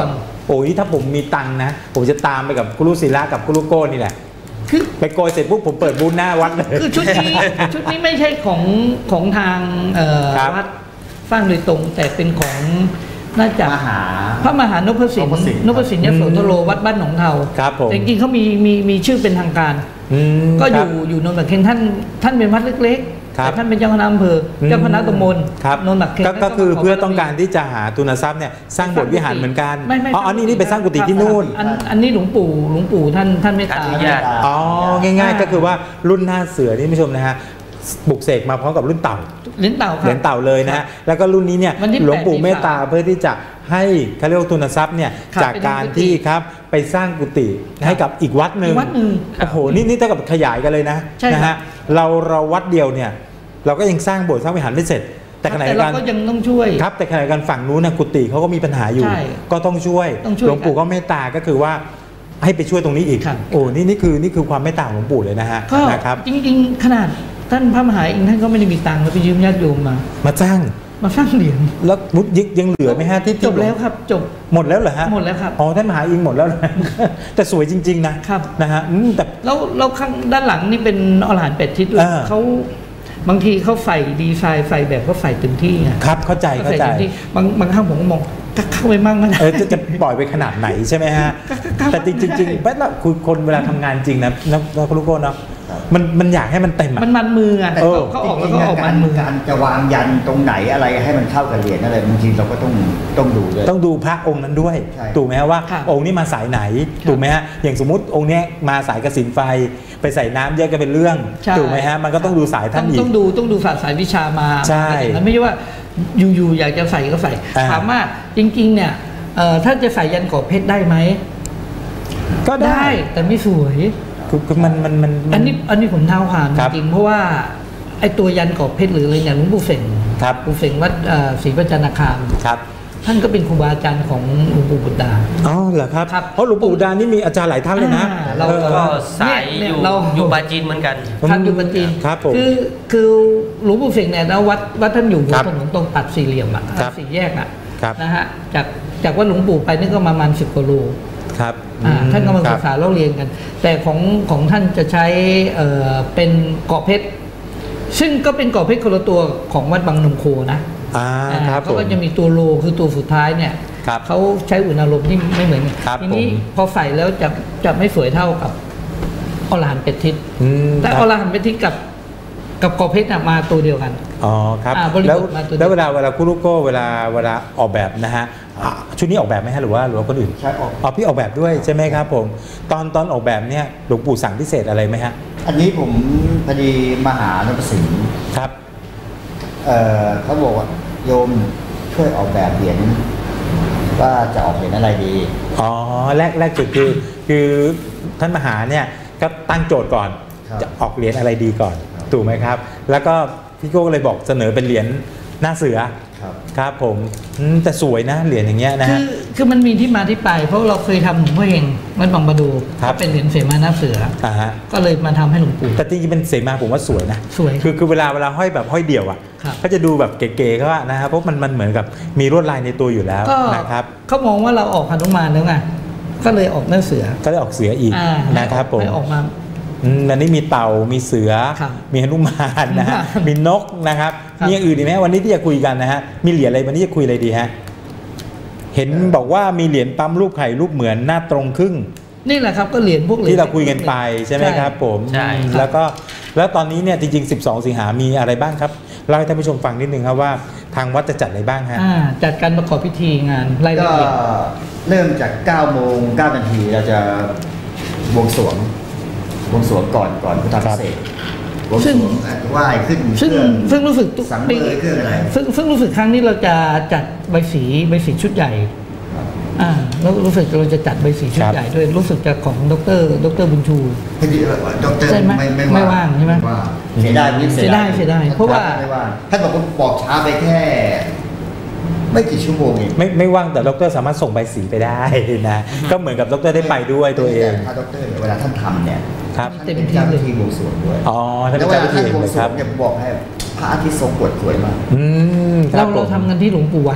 โอ้ยถ้าผมมีตังค์นะผมจะตามไปกับกุลุศิลากับกุลุโก้นี่แหละคือไปโกยเสร็จปุ๊บผมเปิดบูธหน้าวัดเลยคือชุดนี้ชุดนี้ไม่ใช่ของของทางวัดสร้างโดยตรงแต่เป็นของน่าจะพระมหานพสินนพสินยโสธโรวัดบ้านหนองเทาแต่จริงๆเขามีมีมีชื่อเป็นทางการก็อยู่อยู่นนท์บักเคนท่านท่านเป็นวัดเล็กๆแต่ท่านเป็นเจ้าคณะอำเภอเจ้าคณะตำบลนนท์บักเคนก็คือเพื่อต้องการที่จะหาทุนทรัพย์เนี่ยสร้างโบสถ์วิหารเหมือนกันอ๋ออันนี้นี่ไปสร้างกุฏิที่นู่นอันนี้หลวงปู่หลวงปู่ท่านท่านเมตตาอ๋อง่ายๆก็คือว่ารุ่นหน้าเสือนี่ผู้ชมนะฮะบุกเสกมาพร้อมกับรุ่นเต่าเหรียญเต่าเหรียญเต่าเลยนะฮะแล้วก็รุ่นนี้เนี่ยหลวงปู่เมตตาเพื่อที่จะให้เขาเรียกว่าทุนทรัพย์เนี่ยจากการที่ครับไปสร้างกุฏิให้กับอีกวัดหนึ่งโอ้โหนี่นี่เท่ากับขยายกันเลยนะนะฮะเราเราวัดเดียวเนี่ยเราก็ยังสร้างโบสถ์สร้างวิหารไม่เสร็จแต่ขณะเดียวกันก็ยังต้องช่วยครับแต่ขณะเดียวกันฝั่งนู้นนะกุฏิเขาก็มีปัญหาอยู่ก็ต้องช่วยหลวงปู่ก็เมตตาก็คือว่าให้ไปช่วยตรงนี้อีกโอ้นี่นี่คือนี่คือความเมตตาของหลวงปู่เลยนะฮะนะครับจริงๆขนาดท่านพระมหาเองท่านก็ไม่ได้มีตังค์แล้วไปยืมญาติโยมมามาสร้างมาสร้างเหรียญแล้วมุดยิกยังเหลือไหมฮะที่จบแล้วครับจบหมดแล้วเหรอฮะหมดแล้วครับอ๋อท่านมหาอิงหมดแล้วแต่สวยจริงๆนะครับนะฮะแต่แล้วเราข้างด้านหลังนี่เป็นอรหันต์เป็ดทิศด้วยเขาบางทีเขาใส่ดีไซน์ใส่แบบเขาใส่เต็มที่ไงครับเข้าใจเข้าใจบางบางครั้งผมก็มองเข้าไปมั่งนะเออจะปล่อยไปขนาดไหนใช่ไหมฮะแต่จริงจริงๆแม้แต่คือคนเวลาทำงานจริงนะนะคุณลูกโก้เนาะมันมันอยากให้มันเต็มอ่ะมันมันมืออ่ะเขาออกแล้วก็ออกมันมือการจะวางยันตรงไหนอะไรให้มันเข้ากับเหรียญอะไรบางทีเราก็ต้องต้องดูเลยต้องดูพระองค์นั้นด้วยถูกไหมว่าองค์นี้มาสายไหนถูกไหมฮะอย่างสมมุติองค์นี้มาสายกสิณไฟไปใส่น้ำเยอะก็เป็นเรื่องถูกไหมฮะมันก็ต้องดูสายท่านอีกต้องดูต้องดูศาสตร์สายวิชามาใช่แล้วไม่ใช่ว่าอยู่ๆอยากจะใส่ก็ใส่ถามว่าจริงๆเนี่ยถ้าจะใส่ยันกรอบเพชรได้ไหมก็ได้แต่ไม่สวยคือมันมันมันอันนี้อันนี้ผมเท้าความจริงเพราะว่าไอตัวยันกรอบเพชรหรืออะไรอย่างหลวงปู่เสงปู่เสงวัดศรีประจันทคามท่านก็เป็นครูบาอาจารย์ของหลวงปู่บุตรดาอ๋อเหรอครับเพราะหลวงปู่บุตรดานี่มีอาจารย์หลายท่านเลยนะเราก็สายอยู่อยู่ปาจีนเหมือนกันท่านอยู่ปาจีนคือคือหลวงปู่เสงเนี่ยนะวัดวัดท่านอยู่บนถนนตรงตัดสี่เหลี่ยมอ่ะสี่แยกอ่ะนะฮะจากจากวัดหลวงปู่ไปนี่ก็ประมาณสิบกิโลครับท่านก็มาศึกษาเล่าเรียนกันแต่ของของท่านจะใช้เป็นกรอบเพชรซึ่งก็เป็นกรอบเพชรคนละตัวของวัดบางนมโคนะเขาก็จะมีตัวโลคือตัวสุดท้ายเนี่ยเขาใช้อุณหภูมิที่ไม่เหมือนทีนี้พอใส่แล้วจะจะไม่สวยเท่ากับอรหันต์เป็ดทิศแต่อรหันต์เป็ดทิศกับกับกรอบเพชรมาตัวเดียวกันอ๋อครับแล้วแล้วเวลาเวลาคุรุโก้เวลาเวลาออกแบบนะฮะชุดนี้ออกแบบไหมฮะหรือว่าหรือว่าคนอื่นใช่ออกอ๋อพี่ออกแบบด้วยใช่ไหมครับผมตอนตอนออกแบบเนี่ยหลวงปู่สั่งพิเศษอะไรไหมฮะอันนี้ผมพอดีมหานพสิงห์ครับเอ่อเขาบอกว่าโยมช่วยออกแบบเหรียญว่าจะออกเหรียญอะไรดีอ๋อแรกแรกจุดคือคือท่านมหาเนี่ยก็ตั้งโจทย์ก่อนจะออกเหรียญอะไรดีก่อนถูกไหมครับแล้วก็พี่โก้ก็เลยบอกเสนอเป็นเหรียญหน้าเสือครับครับผมแต่สวยนะเหรียญอย่างเงี้ยนะคือคือมันมีที่มาที่ไปเพราะเราเคยทำหลวงพ่อเองวัดบางประดูก็เป็นเหรียญเสมาหน้าเสือก็เลยมาทำให้หลวงปู่แต่จริงๆเป็นเสมาผมว่าสวยนะสวยคือคือเวลาเวลาห้อยแบบห้อยเดี่ยวอ่ะก็จะดูแบบเก๋ๆเขาว่านะครับเพราะมันมันเหมือนกับมีลวดลายในตัวอยู่แล้วนะครับเขามองว่าเราออกหนุมานแล้วไงก็เลยออกหน้าเสือก็เลยออกเสืออีกนะครับผมออกมาอันนี้มีเต่ามีเสือมีหนุมานนะฮะมีนกนะครับมีอย่างอื่นดีไหมวันนี้ที่จะคุยกันนะฮะมีเหรียญอะไรวันนี้จะคุยอะไรดีฮะเห็นบอกว่ามีเหรียญปั๊มรูปไข่รูปเหมือนหน้าตรงครึ่งนี่แหละครับก็เหรียญพวกที่เราคุยกันไปใช่ไหมครับผมใช่แล้วก็แล้วตอนนี้เนี่ยจริงๆสิบสองสิงหามีอะไรบ้างครับเล่าให้ท่านผู้ชมฟังนิดนึงครับว่าทางวัดจะจัดอะไรบ้างฮะจัดการประกอบพิธีงานรายละเอียดเริ่มจากเก้าโมงเก้านาทีเราจะบวงสรวงบวงสรวงก่อนก่อนพุทธาพิเศษซึ่งไหว้ขึ้นซึ่งซึ่งรู้สึกสังเวยเครื่องอะไรซึ่งซึ่งรู้สึกครั้งนี้เราจะจัดใบสีใบสีชุดใหญ่อ่าแล้วรู้สึกเราจะจัดใบสีชุดใหญ่ด้วยรู้สึกจะของดรดรบุญชูพอดีดรใช่ไหมไม่ว่างใช่ไหมเสียดายเสียดายเสียดายเพราะว่าท่านบอกว่าบอกช้าไปแค่ไม่กี่ชั่วโมงเองไม่ไม่ว่างแต่ดรสามารถส่งใบสีไปได้นะก็เหมือนกับดรได้ไปด้วยตัวเองถ้าดรเวลาท่านทำเนี่ยครับท่านเป็นเจ้าหน้าที่บวงสรวงด้วยอ๋อท่านเป็นเจ้าหน้าที่บวงสรวงเนี่ยบอกให้พระอาทิตย์ทรงกดสวยมากเราเราทำกันที่หลวงปู่วัน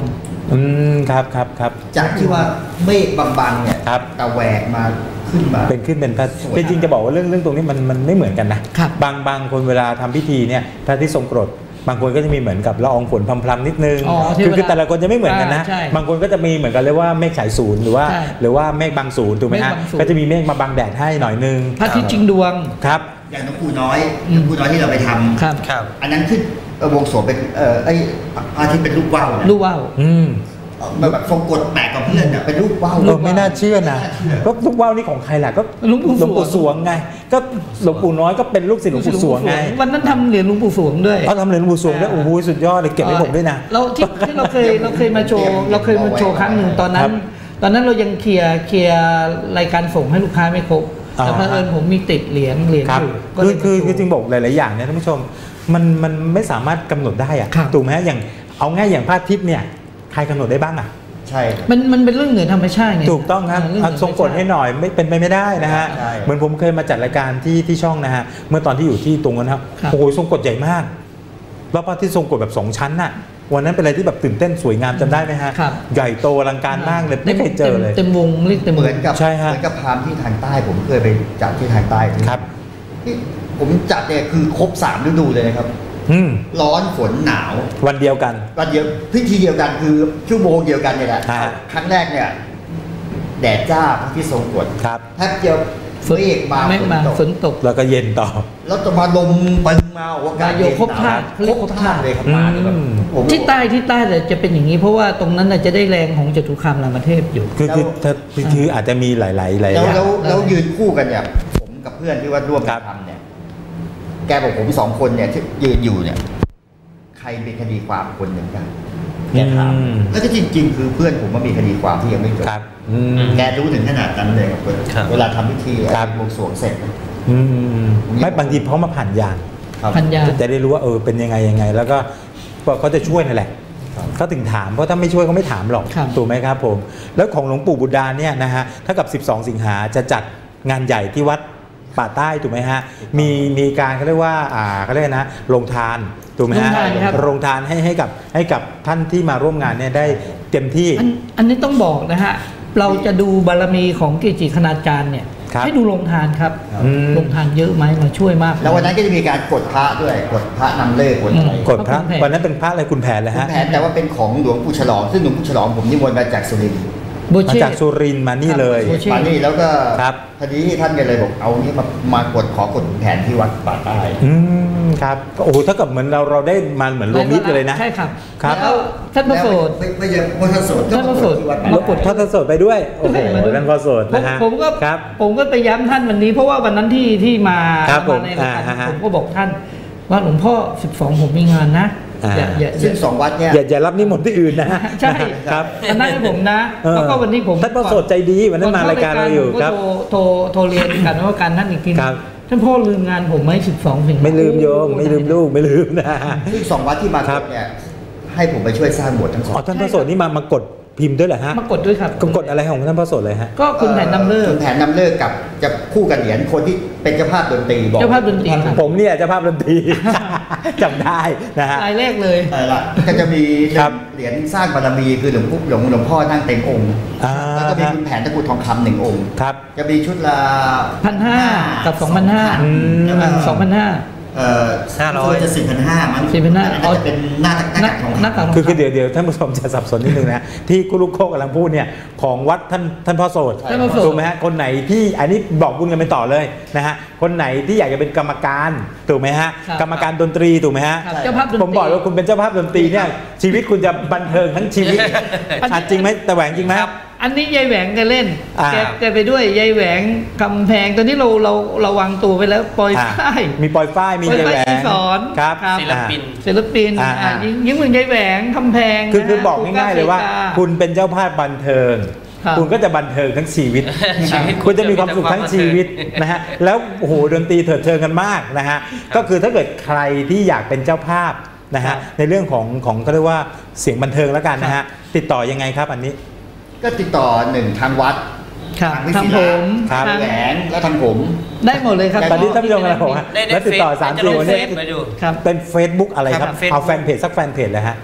อืมครับครับครับจากที่ว่าเมฆบางๆเนี่ยครับตะแหวกมาขึ้นมาเป็นขึ้นเป็นพระสวยเป็นจริงจะบอกว่าเรื่องเรื่องตรงนี้มันมันไม่เหมือนกันนะครับ บางบางคนเวลาทำพิธีเนี่ยพระอาทิตย์ทรงกรดบางคนก็จะมีเหมือนกับละอองฝนพรำๆนิดนึงอ๋อคือเทวดาคือแต่ละคนจะไม่เหมือนกันนะอ่าใช่บางคนก็จะมีเหมือนกันเลยว่าเมฆฉายศูนย์หรือว่าใช่หรือว่าเมฆบังศูนย์ถูกไหมฮะเมฆบังศูนย์ก็จะมีเมฆมาบังแดดให้หน่อยนึงพระอาทิตย์จริงดวงครับอย่างหลวงปู่น้อยอืหลมวงปู่น้อยที่เราไปทำครับครับอันนั้นขึ้นเอ่อวงสวงเป็นเอ่อไอ้พระอาทิตย์เป็นรูปว่าวนะรู้ว่าวอืมมันแบบทรงกดแปลกกับเพื่อนเนี่ยเป็นรูปว่าวเออไม่น่าเชื่อนะก็ลูกว่าวนี่ของใครล่ะก็หลวงปู่สวงปู่สวงไง ก็หลวงปู่น้อยก็เป็นลูกศิษย์หลวงปู่สวงไงวันนั้นทำเหรียญหลวงปู่สวงด้วยเขาทำเหรียญหลวงปู่สวงด้วยโอ้โหสุดยอดเลยเก็บให้ผมด้วยนะเราที่ที่เราเคยเราเคยมาโชว์เราเคยมาโชว์ครั้งหนึ่งตอนนั้ครันบตอนนั้นเรายังเคลียร์เคลียร์รายการส่งให้ลูกค้าไม่ครบอ่าแต่เผอิญผมมีติดเหรียญเหรียญครับอยู่ก็คืเลอย คือมาโชว์คือจริงบอกหลาย ๆ อย่างเนี่ยท่านผู้ชมมันมันไม่สามารถกำหนดได้อะครับถูกไหมอย่างเอาง่ายอย่างพระอาทิตย์เนี่ยใครกำหนดได้บ้างอ่ะใช่มันมันเป็นเรื่องเหนือธรรมชาติไงถูกต้องครับเเเอาทรงกฎให้หน่อยไม่เป็นไปไม่ได้นะฮะใช่เหมือนผมเคยมาจัดรายการที่ที่ช่องนะฮะเมื่อตอนที่อยู่ที่ตรงนั้นครับครับโอ้โหทรงกฎใหญ่มากแล้วพระอาทิตย์ทรงกฎแบบสองชั้นน่ะวันนั้นเป็นอะไรที่แบบตื่นเต้นสวยงามจำได้ไหมฮะครับใหญ่โตอลังการมากเลยไม่เคยเจอเลยเต็มวงเรียกเต็มเหวมือง นกับใช่ฮะเหมือนกับพราหมณ์ที่ทางใต้ผมเคยไปจัดที่ทางใต้ครับที่ผมจัดเนี่ยคือครบสามฤดูเลยนะครับอืมร้อนฝนหนาววันเดียวกันวันเดียวพิธีเดียวกันคือชั่วโมงเดียวกันเนี่ยแหละฮะครั้งแรกเนี่ยแดดจ้าพระอาที่ทรงกฎครับแทบจะเมฆมาไม่มาฝฝนนตกตกแล้วก็เย็นต่อแล้วจะมาลมปึงมาโอ้โหอากาศมาโยเย็นครบธาตุหนาวครบธาตุเลยครับมาเนี่ยแบบอืมผมที่ใต้ที่ใต้แต่จะเป็นอย่างนี้ เพราะว่าตรงนั้นน่ะจะได้แรงของจตุคามรามเทพอยู่คือคือถ้าคืออาจจะมีหลาย ๆ หลายๆอแล้วย่างแล้วแล้วยืนคู่กันเนี่ยผมกับเพื่อนที่ว่าร่วมครักับ นทำเนี่ยแกบอกผมสองคนเนี่ยที่ยืนอยู่เนี่ยใครมีคดีความคนหนึ่งกันแกถามอืมแล้วก็จริง ๆ คือเพื่อนผมมันมีคดีความที่ยังไม่จบครับอืมแกรู้ถึงขนาดนั้นเลยครับเพื่อนครับเวลาทำพิธีครับบวงสรวงเสร็จอืมไม่บางทีเพราะมาผ่านยานครับพันยาจะได้รู้ว่าเออเป็นยังไงยังไง แล้วก็เขาจะช่วยนั่นแหละครับเขาถึงถามเพราะถ้าไม่ช่วยเขาไม่ถามหรอกครับถูกไหมครับผมแล้วของหลวงปู่บุดาเนี่ยนะฮะถ้ากับสิบสองสิงหาจะจัดงานใหญ่ที่วัดป่าใต้ถูกไหมฮะมีมีการเขาเรียกว่าอ่าเขาเรียกนะโรงทานถูกไหมฮะโรงทานครับโรงทานให้ให้กับให้กับท่านที่มาร่วมงานเนี่ยได้เต็มที่อันอันนี้ต้องบอกนะฮะ เราจะดูบารมีของเกจิคณาจารย์เนี่ยครับให้ดูโรงทานครับอืมโรงทานเยอะไหมมาช่วยมากแล้ววันนั้นก็จะมีการกดพระด้วยกดพระนำเลิกกดอะไรอืมกดพระพระคุณแผนวันนั้นเป็นพระอะไรคุณแผนเลยคุณฮะแผนแต่ว่าเป็นของหลวงปู่ฉลองซึ่งหลวงปู่ฉลองผมนิมนต์มาจากสุรินทร์โบมาเช่จากสุรินทร์มานี่เลยโอเคมานี่แล้วก็ครับพอดีท่านก็เลยบอกเอานี้มามากดขอกดขุนแผนที่วัดป่าใต้อืมครับก็โอ้โหถ้ากับเหมือนเราเราได้มาเหมือนรวมมิตรกันเลยนะใช่ครับครับแล้วท่านพระโสดไม่ไม่ใช่พระโสดท่านพระโสดที่วัดป่าแล้วกใต้ดทอดสดไปด้วย โอ้โหนั่นพอสดผมนะฮะผมก็ครับผมก็ไปย้ำท่านวันนี้ เพราะว่าวันนั้นที่ที่มาครับผมมาในรายการอ่าฮะผมก็บอกท่าน ว่าหลวงพ่อสิบสองผมมีงานนะอ่าอย่าอย่าซึ่งสองวัดเนี่ยอย่าอย่ารับนิมนต์ที่อื่นนะใช่ครับอันนั้นให้ผมนะเออแล้วก็วันนี้ผมท่านพระโสดใจดีวันนั้นมารายการเราอยู่ผมครับก็โทรโทรโทรเรียนกันว่าการท่านอีกทีนึงครับท่านพ่อลืมงานผมไหมสิบสองสิงหาไม่ลืมโยมไม่ลืมลูกไม่ลืมนะซึ่งสองวัดที่มาคกรัดบเนี่ยให้ผมไปช่วยสร้างโบสถ์ทั้งสองอ๋อท่านพระโสดนี่มามากดพิมพ์ด้วยเหรอฮะมากดด้วยครับกดอะไรของท่านพระโสดเลยฮะก็คุณแผนนำเลิกคุณแผนนำเลิกกับจะคู่กันเหรียญคนที่เป็นเจ้าภาพดนตรีบอกเจ้าภาพดนตรีครับผมเนี่ยเจ้าภาพดนตรี จำได้นะฮะรายแรกเลยอะไรล่ะก็จะมีครับเหรียญสร้างบารมีคือหลวงพ่อหลวงหลวงพ่อนั่งเต็มองค์อ่าแล้วก็มีคุณแผนตะกรุดทองคำหนึ่งองค์ครับจะมีชุดละพันห้ากับสองพันห้าอืมแล้วก็สองพันห้าเอ่อห้าร้อยจะสี่พันห้ามันสี่พันห้าอันนั้นจะเป็นหน้าตะหน้ากากทองหน้ากากทองคำคือคือเดี๋ยวเดี๋ยวท่านผู้ชมจะสับสนนิดนึงนะที่คุณลูกโคกกำลังพูดเนี่ยของวัดท่านท่านพ่อโสดท่านพ่อโสดถูกไหมฮะคนไหนที่อันนี้บอกบุญกันไปต่อเลยนะฮะคนไหนที่อยากจะเป็นกรรมการถูกไหมฮะครับกรรมการดนตรีถูกไหมฮะครับเจ้าภาพดนตรีผมบอกว่าคุณเป็นเจ้าภาพดนตรีเนี่ยชีวิตคุณจะบันเทิงทั้งชีวิตอ่ะจริงไหมแต่แหวงจริงไหมอันนี้ยายแหวงแกเล่นอ่าแกแกไปด้วยยายแหวงกำแพงตอนนี้เราเราเราวางตัวไปแล้วปล่อยอ่ะฝ้ายมีปอยฝ้ายมีปล่อยยายฝ้ายแหวอีงสอนครับครับศิลปินศิลปินอ่าอ่ะยิงยิงเหมือนยายแหวงกำแพงคือนะคือบอกครูง่ายๆเลยว่ากาคุณเป็นเจ้าภาพบันเทิงครับคุณก็จะบันเทิงทั้งชีวิตชีวิตคุณจะมีความสุขทั้งชีวิตนะฮะแล้วโอ้โหดนตรีเถิดเทิงกันมากนะฮะก็คือถ้าเกิดใครที่อยากเป็นเจ้าภาพนะครัฮะบในเรื่องของของเขาเรียกว่าเสียงบันเทิงแล้วกันนะฮะติดต่อยังไงครับอันนี้ก็ติดต่อหนึ่งทางวัดครับทางวิทำศิผลามครับทางแหวนและทางผมได้หมดเลยครับตอนนี้ท่านผู้ชมกำลังบอกว่าได้ได้แล้วติดต่อเฟซสามจะสี่ลงวันเฟนี้ซไปดูครับเป็น Facebook อะไรครับครับ Facebook เอาแฟนเพจสักแฟนเพจเลยฮะ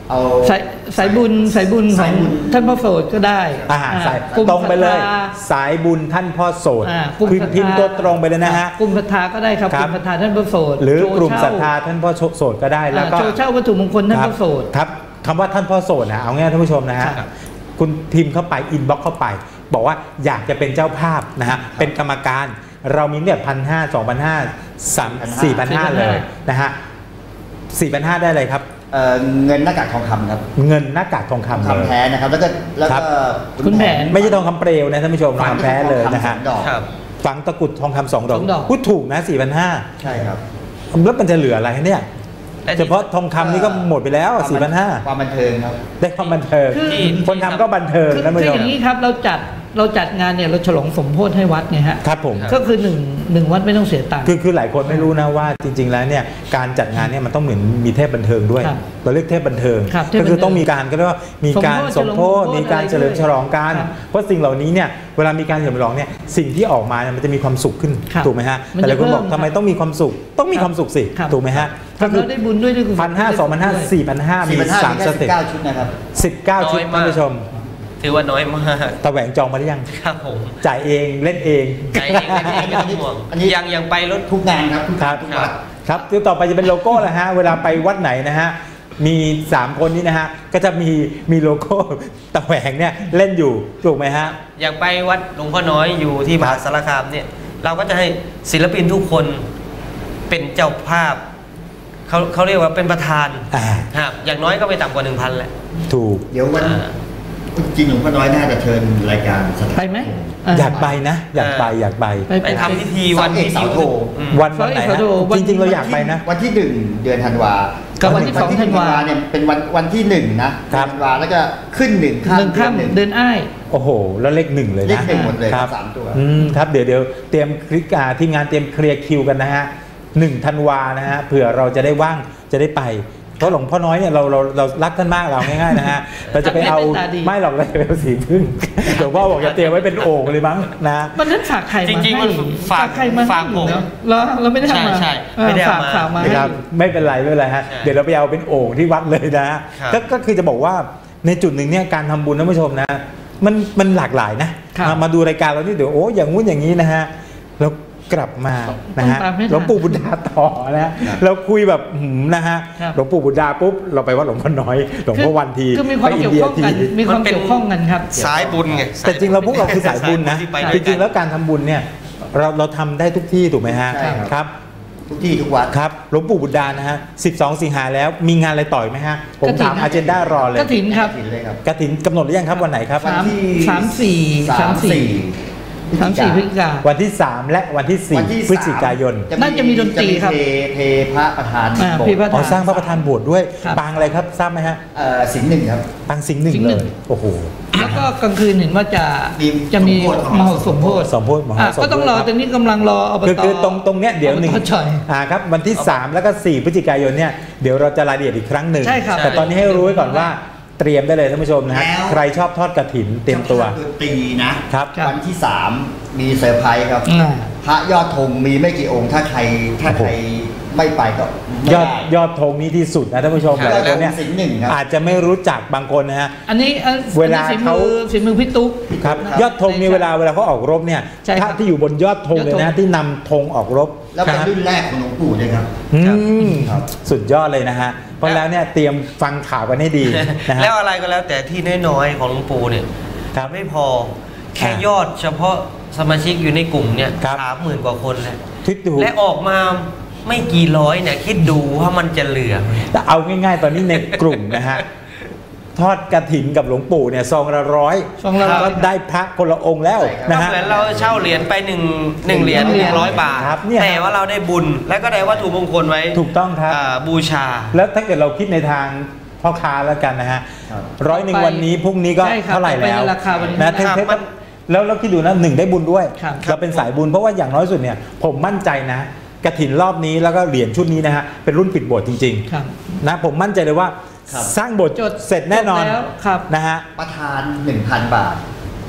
เอาสายสายบุญสายบุญของท่านพระโสดก็ได้อ่าสายกลุ่มตรงไปเลยศรัทธาสายบุญท่านพ่อโสดอ่ากลุ่มพิมศรัทพ์พิมพ์ธาตัวตรงไปเลยนะฮะกลุ่มศรัทธาก็ได้ครับคกรับลุ่มศรัทธาท่านพระโสดหรือกลุ่มโชศรัทธาท่านพ่อโสดก็ได้แล้วก็อ่าโชว์เช่าวัตถุมงคลท่านพระโสดครับครับคำว่าท่านพ่อโสดนะเอาง่ายท่านผู้ชมนะฮะครับคุณพิมพ์เข้าไปอินบ็อกเข้าไป บอกว่าอยากจะเป็นเจ้าภาพนะฮะเป็นกรรมการเรามีเนี่ยพันห้าสองพันห้าสามสี่พันห้าเลยนะฮะสี่พันห้าได้เลยครับเอ่อเงินหน้ากากทองคำครับเงินหน้ากากทองคำเลยคำแท้นะครับ แล้วก็แล้วครัก็บคุณแผนไม่ใช่ทองคำเปลวนะท่านผู้ชมทองคำแท้เลยนะฮะดอกครับฝังตะกรุดทองคำสองดอกสองดอกพูดถูกนะสี่พันห้าใช่ครับแล้วมันจะเหลืออะไรเนี่ยและที่เฉพาะทองคำนี่ก็หมดไปแล้วสี่พันห้าความบันเทิงครับได้ความบันเทิงคือคนทำก็บันเทิงคือนะคืผู้อชอมย่างนี้ครับเราจัดเราจัดงานเนี่ยเราฉลองสมโภชให้วัดไงฮะครับผมก็คือหนึ่งหนึ่งวัดไม่ต้องเสียตังค์คือคือหลายคนไม่รู้นะว่าจริง ๆ แล้วเนี่ยการจัดงานเนี่ยมันต้องเหมือนมีเทพบันเทิงด้วยครับเราเรียกเทพบันเทิงครับเทพก็คือบันเทิงต้องมีการก็เรียกว่ามีการสสมมโภโภชชมีการอะไรเฉลิมฉลองกันครับเพราะสิ่งเหล่านี้เนี่ยเวลามีการเฉลิมฉลองเนี่ยสิ่งที่ออกมาเนี่ยมันจะมีความสุขขึ้นครับถูกไหมฮะมันแต่หจะลายคนบอกเพิ่มทำไมต้องมีความสุขต้องมีความสุขสิครับถูกไหมฮะทำแล้วได้บุญด้วยได้กุศลพันห้าสองพันห้าสี่พันห้ามีสี่พันห้าสามมีสแค่สิเต็ปบเก้าชุดนะครับสิบเก้าชุดน้อยมากท่านผู้ชมถือว่าน้อยมากตะแหวงจองมาหรือยังครับผมจ่ายเองเล่นเองใจเองเล่นเองไม่ต้องห่วงอันนี้ยังยังไปรถทุกงานครับทุกครังานบทุกวัดครับที่ต่อไปจะเป็นโลโก้แหละฮะเวลาไปวัดไหนนะฮะมีสามคนนี้นะฮะก็จะมีมีโลโก้ตะแหวงเนี่ยเล่นอยู่ถูกไหมฮะอย่างไปวัดหลวงพ่อน้อยอยู่ที่มหาสารคามเนี่ยเราก็จะให้ศิลปินทุกคนเป็นเจ้าภาพเขาเขาเรียกว่าเป็นประธานอ่าครับอย่างน้อยก็ไม่ต่ำกว่าหนึ่งพันแหละถูกเดี๋ยววันอ่าจริงหลวงพ่อน้อยน่าจะเชิญรายการสถานไปไหมอยากไปนะ อยากไปอยากไปไปทำพิธีวันเสาเอกเสาโทอืมวันวันไหนขอฮะดูวันจริง ๆ เราอยากไปนะวันที่หนึ่งเดือนธันวากับวันที่สองหธันวาเนี่ยเป็นวันวันที่หนึ่งนะครับ ธันวาแล้วก็ขึ้นหนึ่งข้ามหนึ่งข้ามเดือนหนึ่งเดินอ้ายโอ้โห แล้วเลขหนึ่งเลยเลนะขหนึ่งหมดเลยครับสามตัวอืมครับเดี๋ยวเดี๋ยวเตรียมคลิกอ่าทีมงานเตรียมเคลียร์คิวกันนะฮะหนึ่งธันวานะฮะเผื่อเราจะได้ว่างจะได้ไปเพราะหลวงพ่อน้อยเนี่ยเราเราเรารักท่านมากเราง่ายๆนะฮะเราจะไปเอาท่านเมตตาดีไม่หรอกเราจะไปเอาสีพึ่งหลวงพ่อบอกจะเตรียมไว้เป็นโอ่งเลยมั้งนะวันนั้นฝากไข่มาจริงๆให้มันฝากไข่มาฝากผมเนาะเราเราไม่ได้ทำมาใช่ใช่เออไม่ได้เอาฝากมาฝากมานะให้ครับไม่เป็นไรไม่เป็นไรฮะใช่เดี๋ยวเราไปเอาเป็นโอ่งที่วัดเลยนะฮะครับก็ก็คือจะบอกว่าในจุดหนึ่งเนี่ยการทำบุญท่านผู้ชมนะมันมันหลากหลายนะครับ มามาดูรายการเรานี่เดี๋ยวโอ้อย่างงู้นอย่างนี้นะฮะแล้วกลับมานะฮะต้องตามให้ทันหลวงปู่บุญดาต่อนะเราคุยแบบหืมนะฮะครับหลวงปู่บุญดาปุ๊บเราไปวัดหลวงพ่อน้อยหลวงพ่อวันทีคือมีความไปอิเกี่นยวเดียข้องทีกันมีความเกี่ยวข้องกันครับสายบุญไงแต่จริงเราพวกเราคือสายบุญนะที่ไปจด้วยกันริงๆแล้วการทำบุญเนี่ยเราเราทำได้ทุกที่ถูกไหมฮะใช่ครับครับทุกที่ทุกวัดครับหลวงปู่บุตรดานะฮะสิบสองสิงหาแล้วมีงานอะไรต่อยไหมฮะ ผมกฐินถามอาเจนดารอเลยกฐินครับกฐินเลยครับกฐินกำหนดหรือยังครับวันไหนครับวันสามที่สามสี่สามสี่ สามสี่พฤศจิกาวันที่ สาม และวันที่สี่วันที่พฤศจิกายนน่าจะมีดนตรีครับจะมีเทเทพระประธานอ่าโบสถ์พี่พระอ๋อสร้างพระประธานโบสถ์ด้วยครับปางอะไรครับทราบไหมฮะเอ่อสิงห์หนึ่งครับปางสิงห์หนึ่งสิงห์หเลนึ่งยโอ้โหแล้วก็กลางคืนเห็นว่าจะมีจะมีสมโภชมโหสมโพธิสมโพธิมหาอ่ะสมโพธิก็ต้องรอตอนนี้กำลังรออบตคือคือตรงตรงเนี้ยเดี๋ยวหนึ่งอบตช่อยอ่าครับวันที่ สาม แล้วก็สี่พฤศจิกายนเนี่ยเดี๋ยวเราจะรายละเอียดอีกครั้งหนึ่งใช่ครับแต่ตอนนี้ให้รู้ไว้ก่อนว่าเตรียมได้เลยท่านผู้ชมนะฮะแล้วใครชอบทอดกฐินเตรียมตัวดนตรีนะครับครับวันที่สามมีเซอร์ไพรส์ครับอ่าพระยอดธงมีไม่กี่องค์ถ้าใครถ้าใครไม่ไปก็ไม่ยอดได้ยอดธงนี้ที่สุดนะท่านผู้ชมครับหลายคนเนี่ยสิงห์หนึ่งครับอาจจะไม่รู้จักบางคนนะฮะอันนี้อันเวลาอันนี้ฝีเขามือฝีมือพี่ตุ๊กครับครับยอดธงนี่เวลาเวลาเขาออกรบเนี่ยใช่ครับพระที่อยู่บนยอดธงเลยยอดธนะงที่นำธงออกรบแล้วเป็นครับรุ่นแรกของหลวงปู่ด้วยครับอืมครับสุดยอดเลยนะฮะเพราะแล้วเนี่ยเตรียมฟังข่าวกันให้ดีนะฮะแล้วอะไรก็แล้วแต่ที่น้อยๆของหลวงปู่เนี่ยครับไม่พอแค่อ่ะยอดเฉพาะสมาชิกอยู่ในกลุ่มเนี่ยครับสามหมื่นกว่าคนแล้วคิดดูและออกมาไม่กี่ร้อยเนี่ยคิดดูว่ามันจะเหลือไหมแต่เอาง่ายๆ ตอนนี้ในกลุ่มนะฮะทอดกระถินกับหลวงปู่เนี่ยซองละร้อยซองละร้อยก็ได้พระคนละองค์แล้วใช่ครับนะก็ฮะเหมือนเราเช่าเหรียญไปหนึ่งหนึ่งเหรียญหนึ่งเหรีหยญนึ่งร้อยบาทครับเนี่ยแต่ว่าเราได้บุญแล้วก็ได้วัตถุมงคลไว้ถูกต้องครับาบูชาแล้วถ้าเกิดเราคิดในทางพ่อค้าแล้วกันนะฮะครับร้อยหนึ่งวันนี้พรุ่งนี้ก็ใช่ครับเท่าไหร่แล้วต่อไปในราคาวันนี้นะเทครับเทมันแล้วเราคิดดูนะหนึ่งได้บุญด้วยครับเราเป็นสายบุญเพราะว่าอย่างน้อยสุดเนี่ยผมมั่นใจนะกฐินรอบนี้แล้วก็เหรียญชุดนี้นะฮะเป็นรุ่นปิดโบสถ์จริงครับๆนะผมมั่นใจเลยว่าครับสร้างโบสถ์จดเสร็จแน่นอนจดแล้วครับนะฮะประธานหนึ่งพันบาท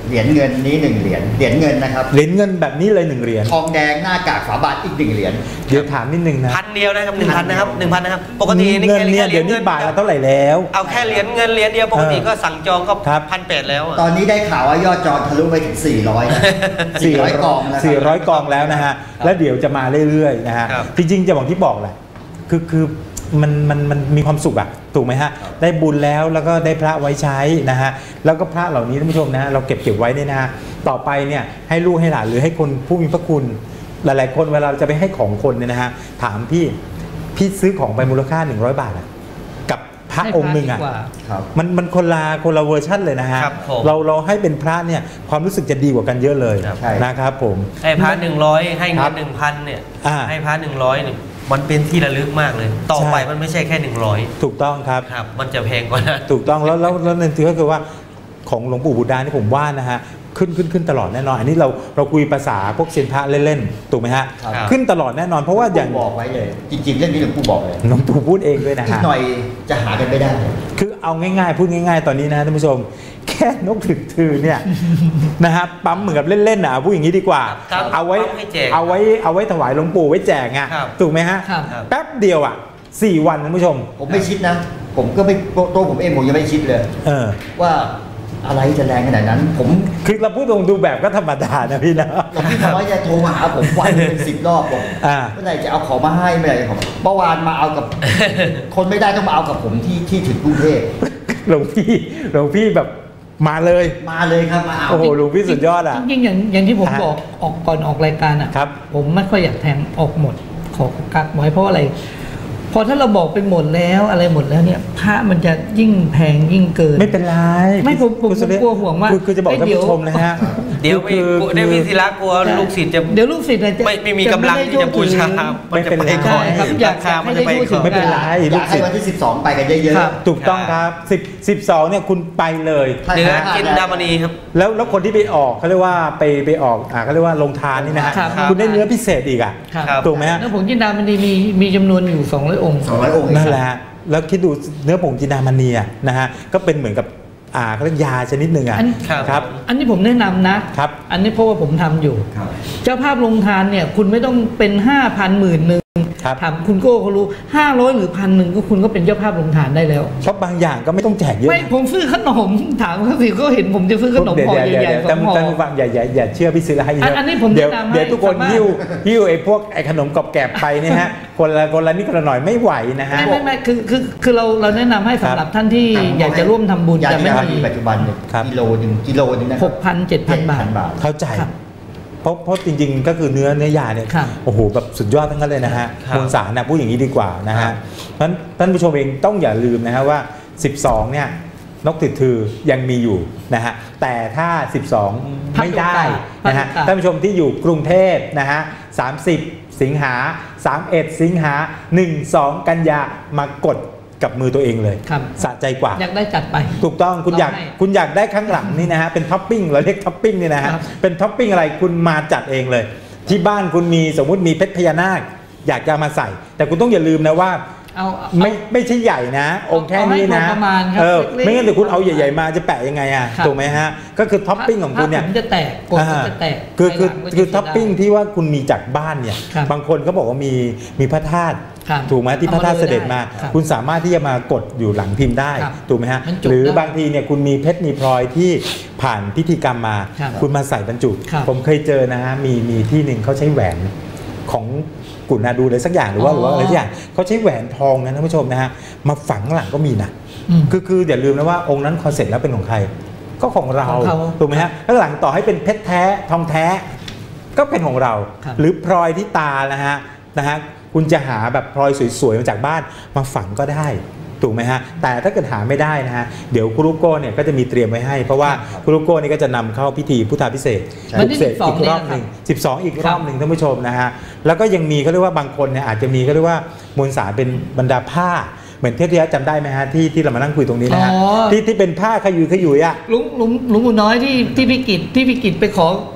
เหรียญเงินนี้หนึ่งเหรียญเหรียญเงินนะครับเหรียญเงินแบบนี้เลยหนึ่งเหรียญทองแดงหน้ากากฝาบาทอีกหนึ่งเหรียญเดี๋ยวถามนิดนึงนะพันเดียวนะครับหนึ่งพันนะครับหนึ่งพันนะครับปกตินี่เงินแค่เนี่ยเหรีเดี๋ยยญวนี้เงินบาทละเท่าไหร่แล้วเอาแค่เหรียญเงินเหรียญเดียวปกติก็สั่งจองก็ครับพันแปดแล้วอะตอนนี้ได้ข่าวว่ายอดจองทะลุไปถึงสี่ร้อยนะสี่ร้อยกองแล้วสี่ร้อยกองแล้วนะฮะแล้วเดี๋ยวจะมาเรื่อยๆนะฮะครับจริงๆจะบอกที่บอกแหละคือคือมันมันมันมีความสุขอะถูกไหมฮะได้บุญแล้วแล้วก็ได้พระไว้ใช้นะฮะแล้วก็พระเหล่านี้ท่านผู้ชมนะฮะเราเก็บเก็บไว้เนี่ยนะฮะต่อไปเนี่ยให้ลูกให้หลานหรือให้คนผู้มีพระคุณหลายๆคนเวลาจะไปให้ของคนเนี่ยนะฮะถามพี่พี่ซื้อของไปมูลค่าหนึ่งร้อยบาทอะกับพระองค์หนึ่งอะให้พระดีกว่าครับมันมันคนละคนละเวอร์ชั่นเลยนะฮะครับผมเราเราให้เป็นพระเนี่ยความรู้สึกจะดีกว่ากันเยอะเลยครับใช่นะครับผมให้พระหนึ่งร้อยให้คเงิรันบหนึ่งพันเนี่ยอ่าให้พระหนึ่งร้อยเนี่ยมันเป็นที่ระลึกมากเลย ต่อไปใช่มันไม่ใช่แค่หนึ่งร้อยถูกต้องครับครับ มันจะแพงกว่านั้นถูกต้องแล้วแล้วแล้วนั่นคือก็คือว่าของหลวงปู่บุดานี่ผมว่านะฮะขึ้นขึ้นขึ้นตลอดแน่นอนอันนี้เราเราคุยภาษาพวกเซียนพระเล่นๆถูกไหมฮะครับขึ้นตลอดแน่นอนเพราะว่าอย่างปู่บอกไว้เลย จริงๆเรื่องนี้หลวงปู่บอกเลยหลวงปู่พูดเองด้วยนะอีกฮะหน่อยจะหากันไม่ได้คือเอาง่ายๆ พูดง่ายๆ ตอนนี้นะท่านผู้ชม แค่นกถึกทือเนี่ย นะฮะปั๊มเหมือนกับเล่นๆนะพูดอย่างนี้ดีกว่าครับเอาไว้ปั๊มให้แจกเอาไว้เอาไว้ถวายหลวงปู่ไว้แจกไงครับถูกไหมฮะครับแป๊บเดียวอ่ะสี่วันท่านผู้ชมผมไม่คิดนะ ผมก็ไม่ตัวผมเองผมยังไม่คิดเลยเออว่าอะไรจะแรงขนาดนั้น ผมคือเราพูดตรงดูแบบก็ธรรมดานะพี่นะหลวงพี่ทำไมจะโทรมาหาผมวันหนึ่งเป็นสิบรอบบอกอ่าเมื่อไหร่จะเอาของมาให้เมื่อไหร่จะของเมื่อวานมาเอากับ คนไม่ได้ต้องมาเอากับผมที่ที่ถึงกรุงเทพหลวงพี่หลวงพี่แบบมาเลยมาเลยครับมาเอาโอ้โหหลวงพี่สุดยอดอ่ะจริงๆอย่างอย่างที่ผมอ่ะบอกออกก่อนออกรายการอ่ะครับผมไม่ค่อยอยากแทงออกหมดขอกักไว้เพราะอะไร พอถ้าเราบอกไปหมดแล้วอะไรหมดแล้วเนี่ยพระมันจะยิ่งแพงยิ่งเกินไม่เป็นไรไม่ผมผมคุณสุเดชกลัวห่วงว่าคือคือจะบอกเอ้ยท่านเดี๋ยวผู้ชมนะฮะเดี๋ยวมีคือคือเดี๋ยวมีศิลากลัวลูกศิษย์จะเดี๋ยวลูกศิษย์เนี่ยจะไม่ไม่มีกำลังที่จะบูชาไม่เป็นไรมันจะไปก่อนครับอยากราคามันจะไปให้ได้ทั่วถึก่อง นไม่เป็นไรอลูยาก กศิให้ษวันย์ที่สิบสองไปกันเยอะครับถูกต้องครับสิบ สิบสองเนี่ยคุณไปเลยๆถ้าเนื้อถ้ากินดามณีครับแล้วแล้วคนที่ไปออกเขาเรียกว่าไปไปออกอ่าเขาเรียกว่าลงทานนี่นะฮะครับคุณได้เนื้อพิเศษอีกอ่ะครับครับถูกไหมฮะแล้วผงจินดามันดีมีมีจำนวนอยู่สองร้อยองค์สองร้อยองค์เองนั่นแหละฮะแล้วคิดดูเนื้อผงจินดามณีอะนะฮะก็เป็นเหมือนกับอ่าเขาเรียกยาชนิดหนึ่งอ่ะอันครับครับอันนี้ผมแนะนำนะครับ อันนี้เพราะว่าผมทำอยู่ครับเจ้าภาพลงทานเนี่ยคุณไม่ต้องเป็นห้าพันหมื่นหนึ่งครับถามคุณโก้เขารู้ห้าร้อยหรือพันหนึ่งก็คุณก็เป็นเจ้าภาพลงทานได้แล้วเพราะบางอย่างก็ไม่ต้องแจกเยอะไม่นะผมซื้อขนมถามเขาสิก็เห็นผมจะซื้อขนมเดี๋ยวห่อเดี๋ยวใหญ่เดี๋ยวๆสองห่อท่านผู้ฟังอย่าอย่าอย่าเชื่อพี่ซื้อให้เยอันอะอันนี้ผมเดี๋ยวแนะนำให้เดี๋ยวทุกคนชาวบ้านหิ้วหิ้วไอ้พวกไอ้ขนมกรอบแกรบไปเนี่ยฮะคนละคนละนิดคนละหน่อยไม่ไหวนะฮะไม่ไม่ไม่คือคือคือเราเราแนะนำให้สำหรับท่านที่อยากจะร่วมทำบุญยาแต่ที่ไม่เรามีมีปัจจุบันเนี่ยครับกิโลหนึ่งกิโลหนึงนะหกพันเจ็ดพันบาทบาทเข้าใจครับเพราะเพราะจริงๆ ก็คือเนื้อเนื้อยาเนี่ยครับโอ้โหแบบสุดยอดทั้งนั้นเลยนะฮะครับมวลสารนะพูดอย่างนี้ดีกว่านะครัฮะบเพราะฉะนั้นท่านผู้ชมเองต้องอย่าลืมนะฮะว่า สิบสองเนี่ยนกติดถือยังมีอยู่นะฮะแต่ถ้า สิบสอง ไม่ได้นะฮะพักโอกาสท่านผู้ชมที่อยู่กรุงเทพนะฮะสามสิบสิงหาสามสิบเอ็ดสิงหาหนึ่ง สองกันยามากดกับมือตัวเองเลยครับสะใจกว่าอยากได้จัดไปถูกต้องคุณอยากเราให้คุณอยากได้ข้างหลังนี่นะฮะเป็นท็อปปิ้งเราเรียกท็อปปิ้งนี่นะฮะครับเป็นท็อปปิ้งอะไรคุณมาจัดเองเลย ที่บ้านคุณมีสมมุติมีเพชรพญานาค อยากจะเอามาใส่ แต่คุณต้องอย่าลืมนะว่าเอาเอาไม่ไม่ใช่ใหญ่นะ องค์แค่นี้นะเอาให้พอประมาณครับเออเล็กๆไม่งั้นเดี๋ยวคุณเอาใหญ่ๆมาจะแปะยังไงอ่ะครับถูกไหมฮะก็คือท็อปปิ้งของคุณเนี่ยถ้าผมจะแตกกดก็จะแตกคือคือภายหลังก็จะคือท็อปปิ้งเสียดายที่ว่าคุณมีจากบ้านเนี่ยครับบางคนก็บอกว่ามีมีพระธาตุครับถูกไหมที่พระธาตุเสด็จมาครับคุณสามารถที่จะมากดอยู่หลังพิมพ์ได้ครับถูกไหมฮะบรรจุหรือได้บางทีเนี่ยคุณมีเพชรมีพลอยที่ผ่านพิธีกรรมมาครับคุณมาใส่บรรจุครับผมเคยเจอนะฮะมีมีที่หนึ่งเขาใช้แหวนของกุฎนาดูเลยสักอย่างหรือว่าอ๋อหรือว่าอะไรสักอย่างเขาใช้แหวนทองนะท่านผู้ชมนะฮะมาฝังหลังก็มีนะอืมคือคืออย่าลืมนะว่าองค์นั้นคอนเซ็ปต์แล้วเป็นของใคร ก็ของเราของเขาถูกไหมฮะแล้วหลังต่อให้เป็นเพชรแท้ทองแท้ ก็เป็นของเราครับหรือพลอยที่ตานะฮะนะฮะคุณจะหาแบบพลอยสวยๆมาจากบ้านมาฝังก็ได้ถูกไหมฮะแต่ถ้าเกิดหาไม่ได้นะฮะเดี๋ยวครูโก้เนี่ยก็จะมีเตรียมไว้ให้ เพราะว่าครูโก้นี่ก็จะนำเข้าพิธีพุทธาพิเศษกวันที่เสกสิบสองอีกรอบหนึ่งสิบสองอีกรอบครับหนึ่งท่านผู้ชมนะฮะแล้วก็ยังมีเขาเรียกว่าบางคนเนี่ยอาจจะมีเขาเรียกว่ามวลสารเป็นบรรดาผ้าเหมือนเทพที่แล้วจำได้ไหมฮะที่ที่เรามานั่งคุยตรงนี้นะฮะอ๋อที่ที่เป็นผ้าขยุยขยุยอ่ะลุงลุงลุงหมูน้อยที่ที่พิกิจที่พิกิจไปขอ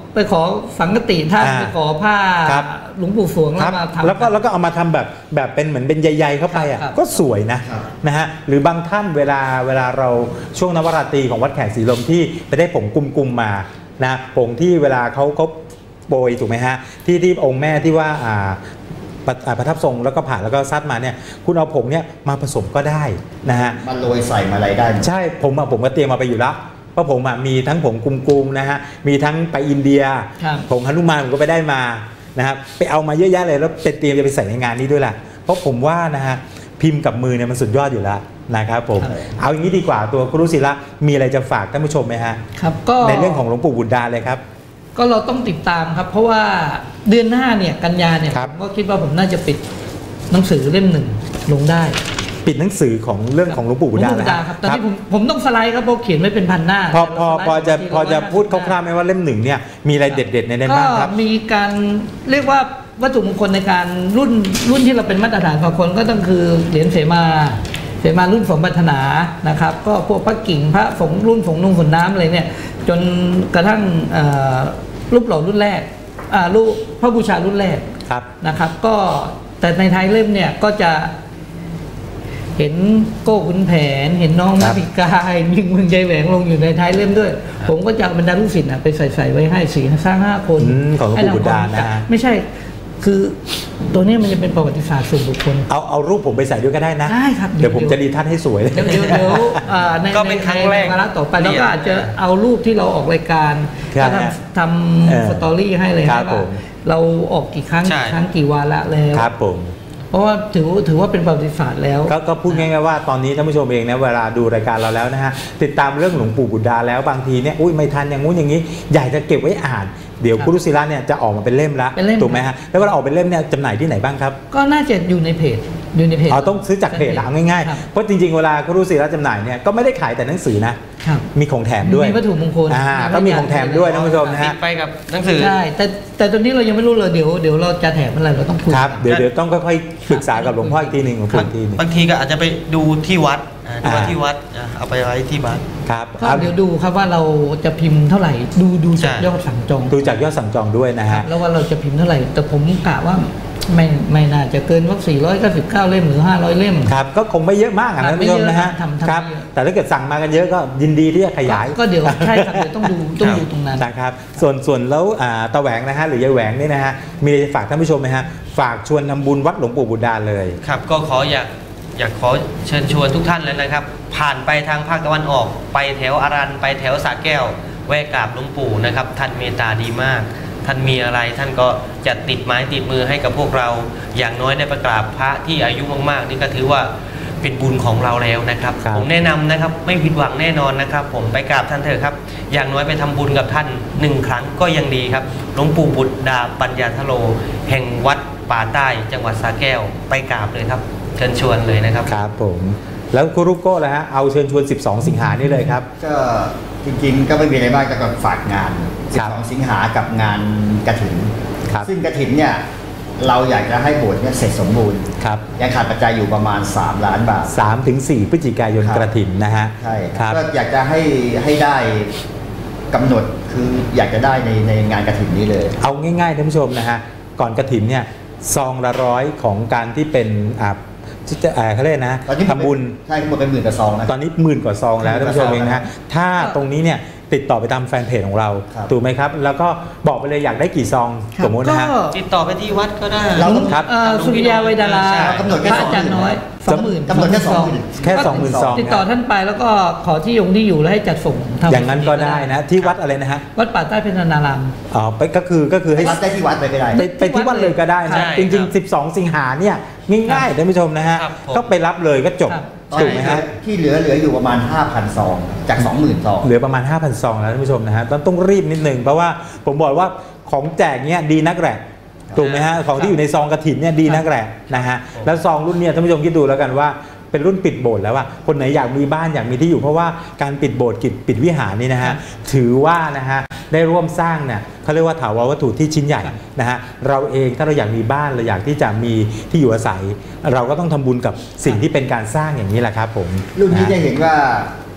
ไปขอสังฆติท่านอ่าไปขอผ้าครับหลวงปู่สวงคแล้รัวบมาทำแล้วก็แล้วก็เอามาทำแบบแบบเป็นเหมือนเป็นใยๆเข้าไปอ่ะครับก็สวยนะครับ นะฮะหรือบางท่านเวลาเวลาเราช่วงนวราตรีของวัดแขกศรีลมที่ไปได้ผงกุมๆมานะผงที่เวลาเขาเขาโปรยถูกไหมฮะที่ที่องค์แม่ที่ว่าอ่าประอ่าประทับทรงแล้วก็ผ่านแล้วก็ซัดมาเนี่ยคุณเอาผงเนี่ยมาผสมก็ได้นะฮะมันโรยใส่มาอะไรได้ใช่ผมอะผมก็เตรียมมาไปอยู่แล้วเพราะผมอะมีทั้งผงกุมๆนะฮะมีทั้งไปอินเดียครับผงหนุมานผมก็ไปได้มานะครับไปเอามาเยอะแยะเลยแล้วเตรียมจะไปใส่ในงานนี้ด้วยแหละเพราะผมว่านะฮะพิมพ์กับมือเนี่ยมันสุดยอดอยู่แล้วนะครับผมครับเอาอย่างนี้ดีกว่าตัวครูศิระมีอะไรจะฝากท่านผู้ชมไหมฮะครับก็ในเรื่องของหลวงปู่บุตรดาเลยครับก็เราต้องติดตามครับ เพราะว่าเดือนหน้าเนี่ยกันยาเนี่ยครับผมก็คิดว่าผมน่าจะปิดหนังสือเล่มหนึ่งลงได้ปิดหนังสือของเรื่องของหลวงปู่บุตรดาหลวงนะปู่ฮะครับตอนนี้ผมผมต้องสไลด์ครับเพราะเขียนไม่เป็นพันหน้าพอพอพอจะแต่พอเราสไลด์จะพูดคทีละร่าวๆไหมว่าเล่มหนึ่งเนี่ยมีอะไรเด็ดๆในนั้นก็บ้างครับมีการเรียกว่าวัตถุมงคลในการรุ่นรุ่นที่เราเป็นมาตรฐานของคนก็ต้องคือเหรียญเสมาเสมารุ่นสมบัตินานะครับ ก็พวกพระกิ่งพระฝงรุ่นฝงนุ่งฝนน้ำอะไรเนี่ยจนกระทั่งเอ่อรูปหล่อรุ่นแรกอ่ารูปพระบูชารุ่นแรกครับนะครับก็แต่ในท้ายเล่มเนี่ยก็จะเห็นโก้ขุนแผน เห็นน้องครันาบฬิกายิงเมืองใจแหวงลงอยู่ในท้ายเล่มด้วย ผมก็จะเอาบรรดาลูกศิษย์น่ะไปใส่ใส่ไว้ให้สี่สร้างห้าคนอืมของหลวงปู่บุตรดาให้ทำควมรู้จักนะฮะไม่ใช่คือตัวเนี้ยมันจะเป็นประวัติศาสตร์ส่วนบุคคลเอาเอารูปผมไปใส่ด้วยก็ได้นะได้ครับเดี๋ยวผมจะดีทัศน์ให้สวยเลยเดี๋ยวเดี๋ยวเดี๋ยวอ่าในก็เป็นครั้งแรกในวาระต่อไปแล้วก็อาจจะเอารูปที่เราออกรายการครัก็บทำเออทำสตอรี่ให้เลยครับว่าผมเราออกกี่ครั้งใช่กี่ครั้งกี่วาระแล้วครับผมเพราะว่าถือถือว่าเป็นประวัติศาสตร์แล้วก็ก็พูดง่ายๆว่าตอนนี้ท่านผู้ชมเองนะเวลาดูรายการเราแล้วนะฮะติดตามเรื่องหลวงปู่บุตรดาแล้วบางทีเนี่ยอุ้ยไม่ทันอย่างงู้นอย่างนี้อยากจะเก็บไว้อ่านเดี๋ยวครับคุรุศิระเนี่ยจะออกมาเป็นเล่มละเป็นเล่มถูกไหมฮะแล้วเวลาออกเป็นเล่มเนี่ยจำหน่ายที่ไหนบ้างครับก็น่าจะอยู่ในเพจอยู่ในเพจอ๋อต้องซื้อจากเพจละเอาง่ายครับๆเพราะจริงๆเวลาคุรุศิระจำหน่ายเนี่ยก็ไม่ได้ขายแต่หนังสือนะครับ มีของแถมด้วยมีวัตถุมงคลอ่าก็มีของแถมด้วยท่านผู้ชมนะติฮะดไปกับหนังสือใช่แต่แต่ตอนนี้เรายังไม่รู้เลยเดี๋ยวเดี๋ยวเราจะแถมอะไรเราต้องคุยครับกันเดี๋ยวเดี๋ยวต้องค่อยๆปรึกษากับหลวงพ่ออีกทีหนึ่งหลวงปู่อีกทีหนึ่งบางทีก็อาจจะไปดูที่วัดอ่าดูว่าอ่าที่วัดอ่าเอาไปไว้ที่บ้านครับก็เดี๋ยวดูครับว่าเราจะพิมพ์เท่าไหร่ดูดูจากใช่ยอดสั่งจองดูจากยอดสั่งจองด้วยนะครัฮะบแล้วว่าเราจะพิมพ์เท่าไหร่ แต่ผมกะว่าไม่ไม่น่าจะเกินว่าสี่ร้อยเก้าสิบเก้าเล่มหรือห้าร้อยเล่มครับก็คงไม่เยอะมากอะครันะบท่านผู้ชมนะฮะไม่เยอะทำทำครับไม่เยอะแต่ถ้าเกิดสั่งมากันเยอะก็ยินดีที่จะขยายก็เดี๋ยวใช่ครับเดี๋ยวต้องดูต้องดูตรงนั้นนะครับส่วนส่วนแล้วอ่าตาแหวงนะฮะหรือยายแหวงนี่นะฮะมีอะไรจะฝากท่านผู้ชมไหมฮะฝากชวนทำบุญวัดหลวงปู่บุตรดาเลยครับก็ขออยากอยากขอเชิญชวนทุกท่านเลยนะครับ ผ่านไปทางภาคตะวันออก ไปแถวอารันไปแถวสระแก้วแวะกราบหลวงปู่นะครับท่านเมตตาดีมาก ท่านมีอะไรท่านก็จะติดไม้ติดมือให้กับพวกเราอย่างน้อยได้ไปกราบพระที่อายุมากๆนี่ก็ถือว่าเป็นบุญของเราแล้วนะครับครับผมแนะนำนะครับไม่ผิดหวังแน่นอนนะครับ ผมไปกราบท่านเถอะครับ อย่างน้อยไปทำบุญกับท่านหนึ่งครั้งก็ยังดีครับหลวงปู่บุตรดาปัญญาทโล แห่งวัดป่าใต้จังหวัดสระแก้วไปกราบเลยครับ เชิญชวนเลยนะครับครับผมแล้วคุรุโก้ละฮะเอาเชิญชวนสิบสองสิงหานี่เลยครับก็จริงๆก็ไม่มีอะไรมากก็ฝากงานครับสิบสองสิงหากับงานกฐินครับซึ่งกฐินเนี่ยเราอยากจะให้โบสถ์เนี่ยเสร็จสมบูรณ์ครับยังขาดปัจจัยอยู่ประมาณ สาม ล้านบาทสามถึงสี่พฤศจิกายนครับกระถินนะฮะใช่ครับก็อยากจะให้ให้ได้กำหนดคืออยากจะได้ในในงานกฐินนี้เลยเอาง่ายๆท่านผู้ชมนะฮะก่อนกระถินเนี่ยซองละร้อยของการที่เป็นอ่าที่จะอ่าเขาเรียกนะตอนนี้หมดไปทำบุญใช่หมดไปหมื่นกว่าซองนะตอนนี้หมื่นกว่าซองแล้วท่านผู้ชมเองนะฮะถ้าตรงนี้เนี่ยติดต่อไปตามแฟนเพจของเราครับถูกไหมครับ แล้วก็บอกไปเลยอยากได้กี่ซองครับสมมตินะฮะก็ติดต่อไปที่วัดก็ได้เราต้องครับเอ่อสุริยาไวดาราใช่กำหนดแค่พระอาจารย์น้อยสองหมื่นกำหนดแค่สองหมื่นแค่สองหมื่นซองติดต่อท่านไปแล้วก็ขอที่ยงที่อยู่แล้วให้จัดส่งทำอย่างนั้นก็ได้นะที่วัดอะไรนะฮะวัดป่าใต้เพชรนารามอ๋อไปก็คือก็คือให้วัดได้ที่วัดไปก็ได้ไปไปที่วัดเลยก็ได้ใช่นะจริงครับๆ สิบสอง สิงหาเนี่ยง่ายๆท่านผู้ชมนะฮะครับผมก็ไปรับเลยก็จบครับตอนถูกนี้ไหมฮะที่เหลือเหลืออยู่ประมาณ ห้าพัน ซอง จาก สองหมื่น ซองเหลือประมาณ ห้าพัน ซองแล้วท่านผู้ชมนะฮะต้องต้องรีบนิดนึงเพราะว่าผมบอกว่าของแจกเนี่ยดีนักแหละถูกไหมฮะของที่อยู่ในซองกระถินเนี่ยดีนักแหละนะฮะแล้วซองรุ่นเนี่ยท่านผู้ชมคิดดูแล้วกันว่าเป็นรุ่นปิดโบสถ์แล้วว่าคนไหนอยากมีบ้านอยากมีที่อยู่เพราะว่าการปิดโบสถ์กิจปิดวิหารนี่นะฮะถือว่านะฮะได้ร่วมสร้างเนี่ยเขาเรียกว่าถาวรวัตถุที่ชิ้นใหญ่นะฮะเราเองถ้าเราอยากมีบ้านเราอยากที่จะมีที่อยู่อาศัย เราก็ต้องทำบุญกับสิ่งที่เป็นการสร้างอย่างนี้แหละครับผมรุ่นนี้ะจะเห็นว่า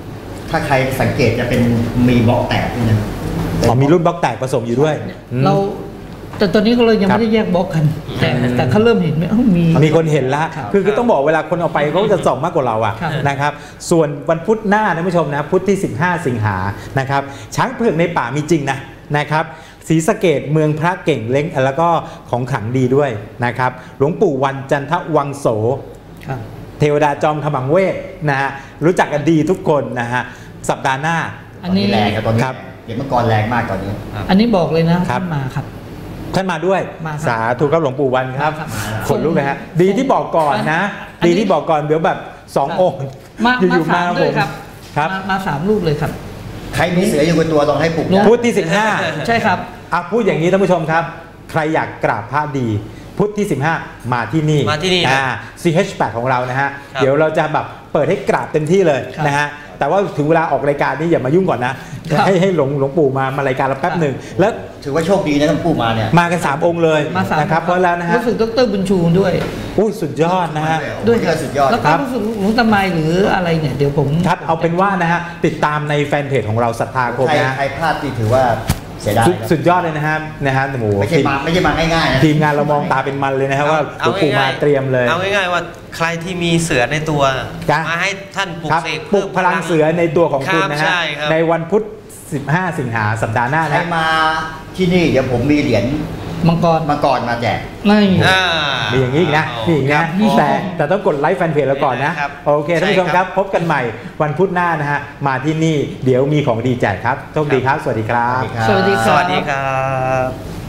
ถ้าใครสังเกตจะเป็นมีบล็อกแตกด้วยนะอ๋อมีรุ่นบล็อกแตกผสมอยู่ด้วยอืมเราแต่ตอนนี้ก็เลยยังครับไม่ได้แยกบล็อกกัน แต่อืมแต่เขาเริ่มเห็นไหมเอ้ามีมีคนเห็นแล้วครับคือคือต้องบอกเวลาคนเอาไปเขาจะส่องมากกว่าเราอะครับนะครับ ส่วนวันพุธหน้าท่านผู้ชมนะพุธที่ สิบห้า สิงหานะครับ ช้างเผือกในป่ามีจริงนะนะครับศรีสะเกษเมืองพระเก่งเล้งแล้วก็ของขลังดีด้วยนะครับ หลวงปู่วันจันทวังโสครับเทวดาจอมขมังเวทนะฮะรู้จักกันดีทุกคนนะฮะสัปดาห์หน้าอันนี้แรงครับตอนนี้ครับเดี๋ยวเมื่อก่อนแรงมากตอนนี้อันนี้บอกเลยนะครัท่าบนมาครับท่านมาด้วยมาครับสาธุครับหลวงปู่วันครับมาครับขนลุกเลยฮะดีที่บอกก่อนนะอันนี้ดีที่บอกก่อนเดี๋ยวแบบสองครับองค์มาอมายู่ๆสามมาด้ผวยมครับครับมามาสามลูกเลยครับใครมีเสืออยู่บนตัวต้องให้ปลุกหลวงพุธที่ สิบห้าใช่ครับอ่ะพูดอย่างนี้ท่านผู้ชมครับ ใครอยากกราบพระดี พุธที่ สิบห้า มาที่นี่มาที่นี่ครับอ่า ซี เอช แปด ของเรานะฮะครับเดี๋ยวเราจะแบบเปิดให้กราบเต็มที่เลยครับนะฮะแต่ว่าถึงเวลาออกรายการนี่อย่ามายุ่งก่อนนะครับให้ให้หลวงหลวงปู่มามารายการเราแป๊บครับหนึ่งแล้วถือว่าโชคดีนะท่านปู่มาเนี่ยมากัน สาม องค์เลยมาสามนะครับเพราะแล้วนะฮะรู้สึกดรบุญชูด้วยอุ้ยสุดยอดนะฮะด้วยเธอสุดยอดแล้วคก็รับรู้สึกหลวงตาไมหรืออะไรเนี่ยเดี๋ยวผมครับเอาเป็นว่านะฮะติดตามในแฟนเพจของเราศรัทธาคมใครนะฮะใครพลาดที่ถือว่าเสียดายสุดครับสุดยอดเลยนะฮะนะฮะโอ้โหไม่ใช่มาไม่ใช่มาง่ายๆนะทีมงานเรามองตาเป็นมันเลยนะฮะว่าหลวงปู่มาเตรียมเลยเอาง่ายๆว่าใครที่มีเสือในตัวจ้ะมาให้ท่านปลุกครับเสกปลุกพลังเสือในตัวของคุณรับนะฮะใช่ครับในวันพุธ สิบห้า สิงหาสัปดาห์หน้าใครนะมาที่นี่เดี๋ยวผมมีเหรียญมังกรมังกรมาแจกไม่อ่ามีอย่างนี้อีกนะมีอีกครันะบแต่แต่ต้องกดไลค์แฟนเพจเราก่อนนะครับโอเคท่านผู้ชมใช่คครัรับ บ พบกันใหม่วันพุธหน้านะฮะ มาที่นี่เดี๋ยวมีของดีแจกครับโชคดีครับ สวัสดีครับสวัสดีครับสวัสดีคสรับวัสดีครับ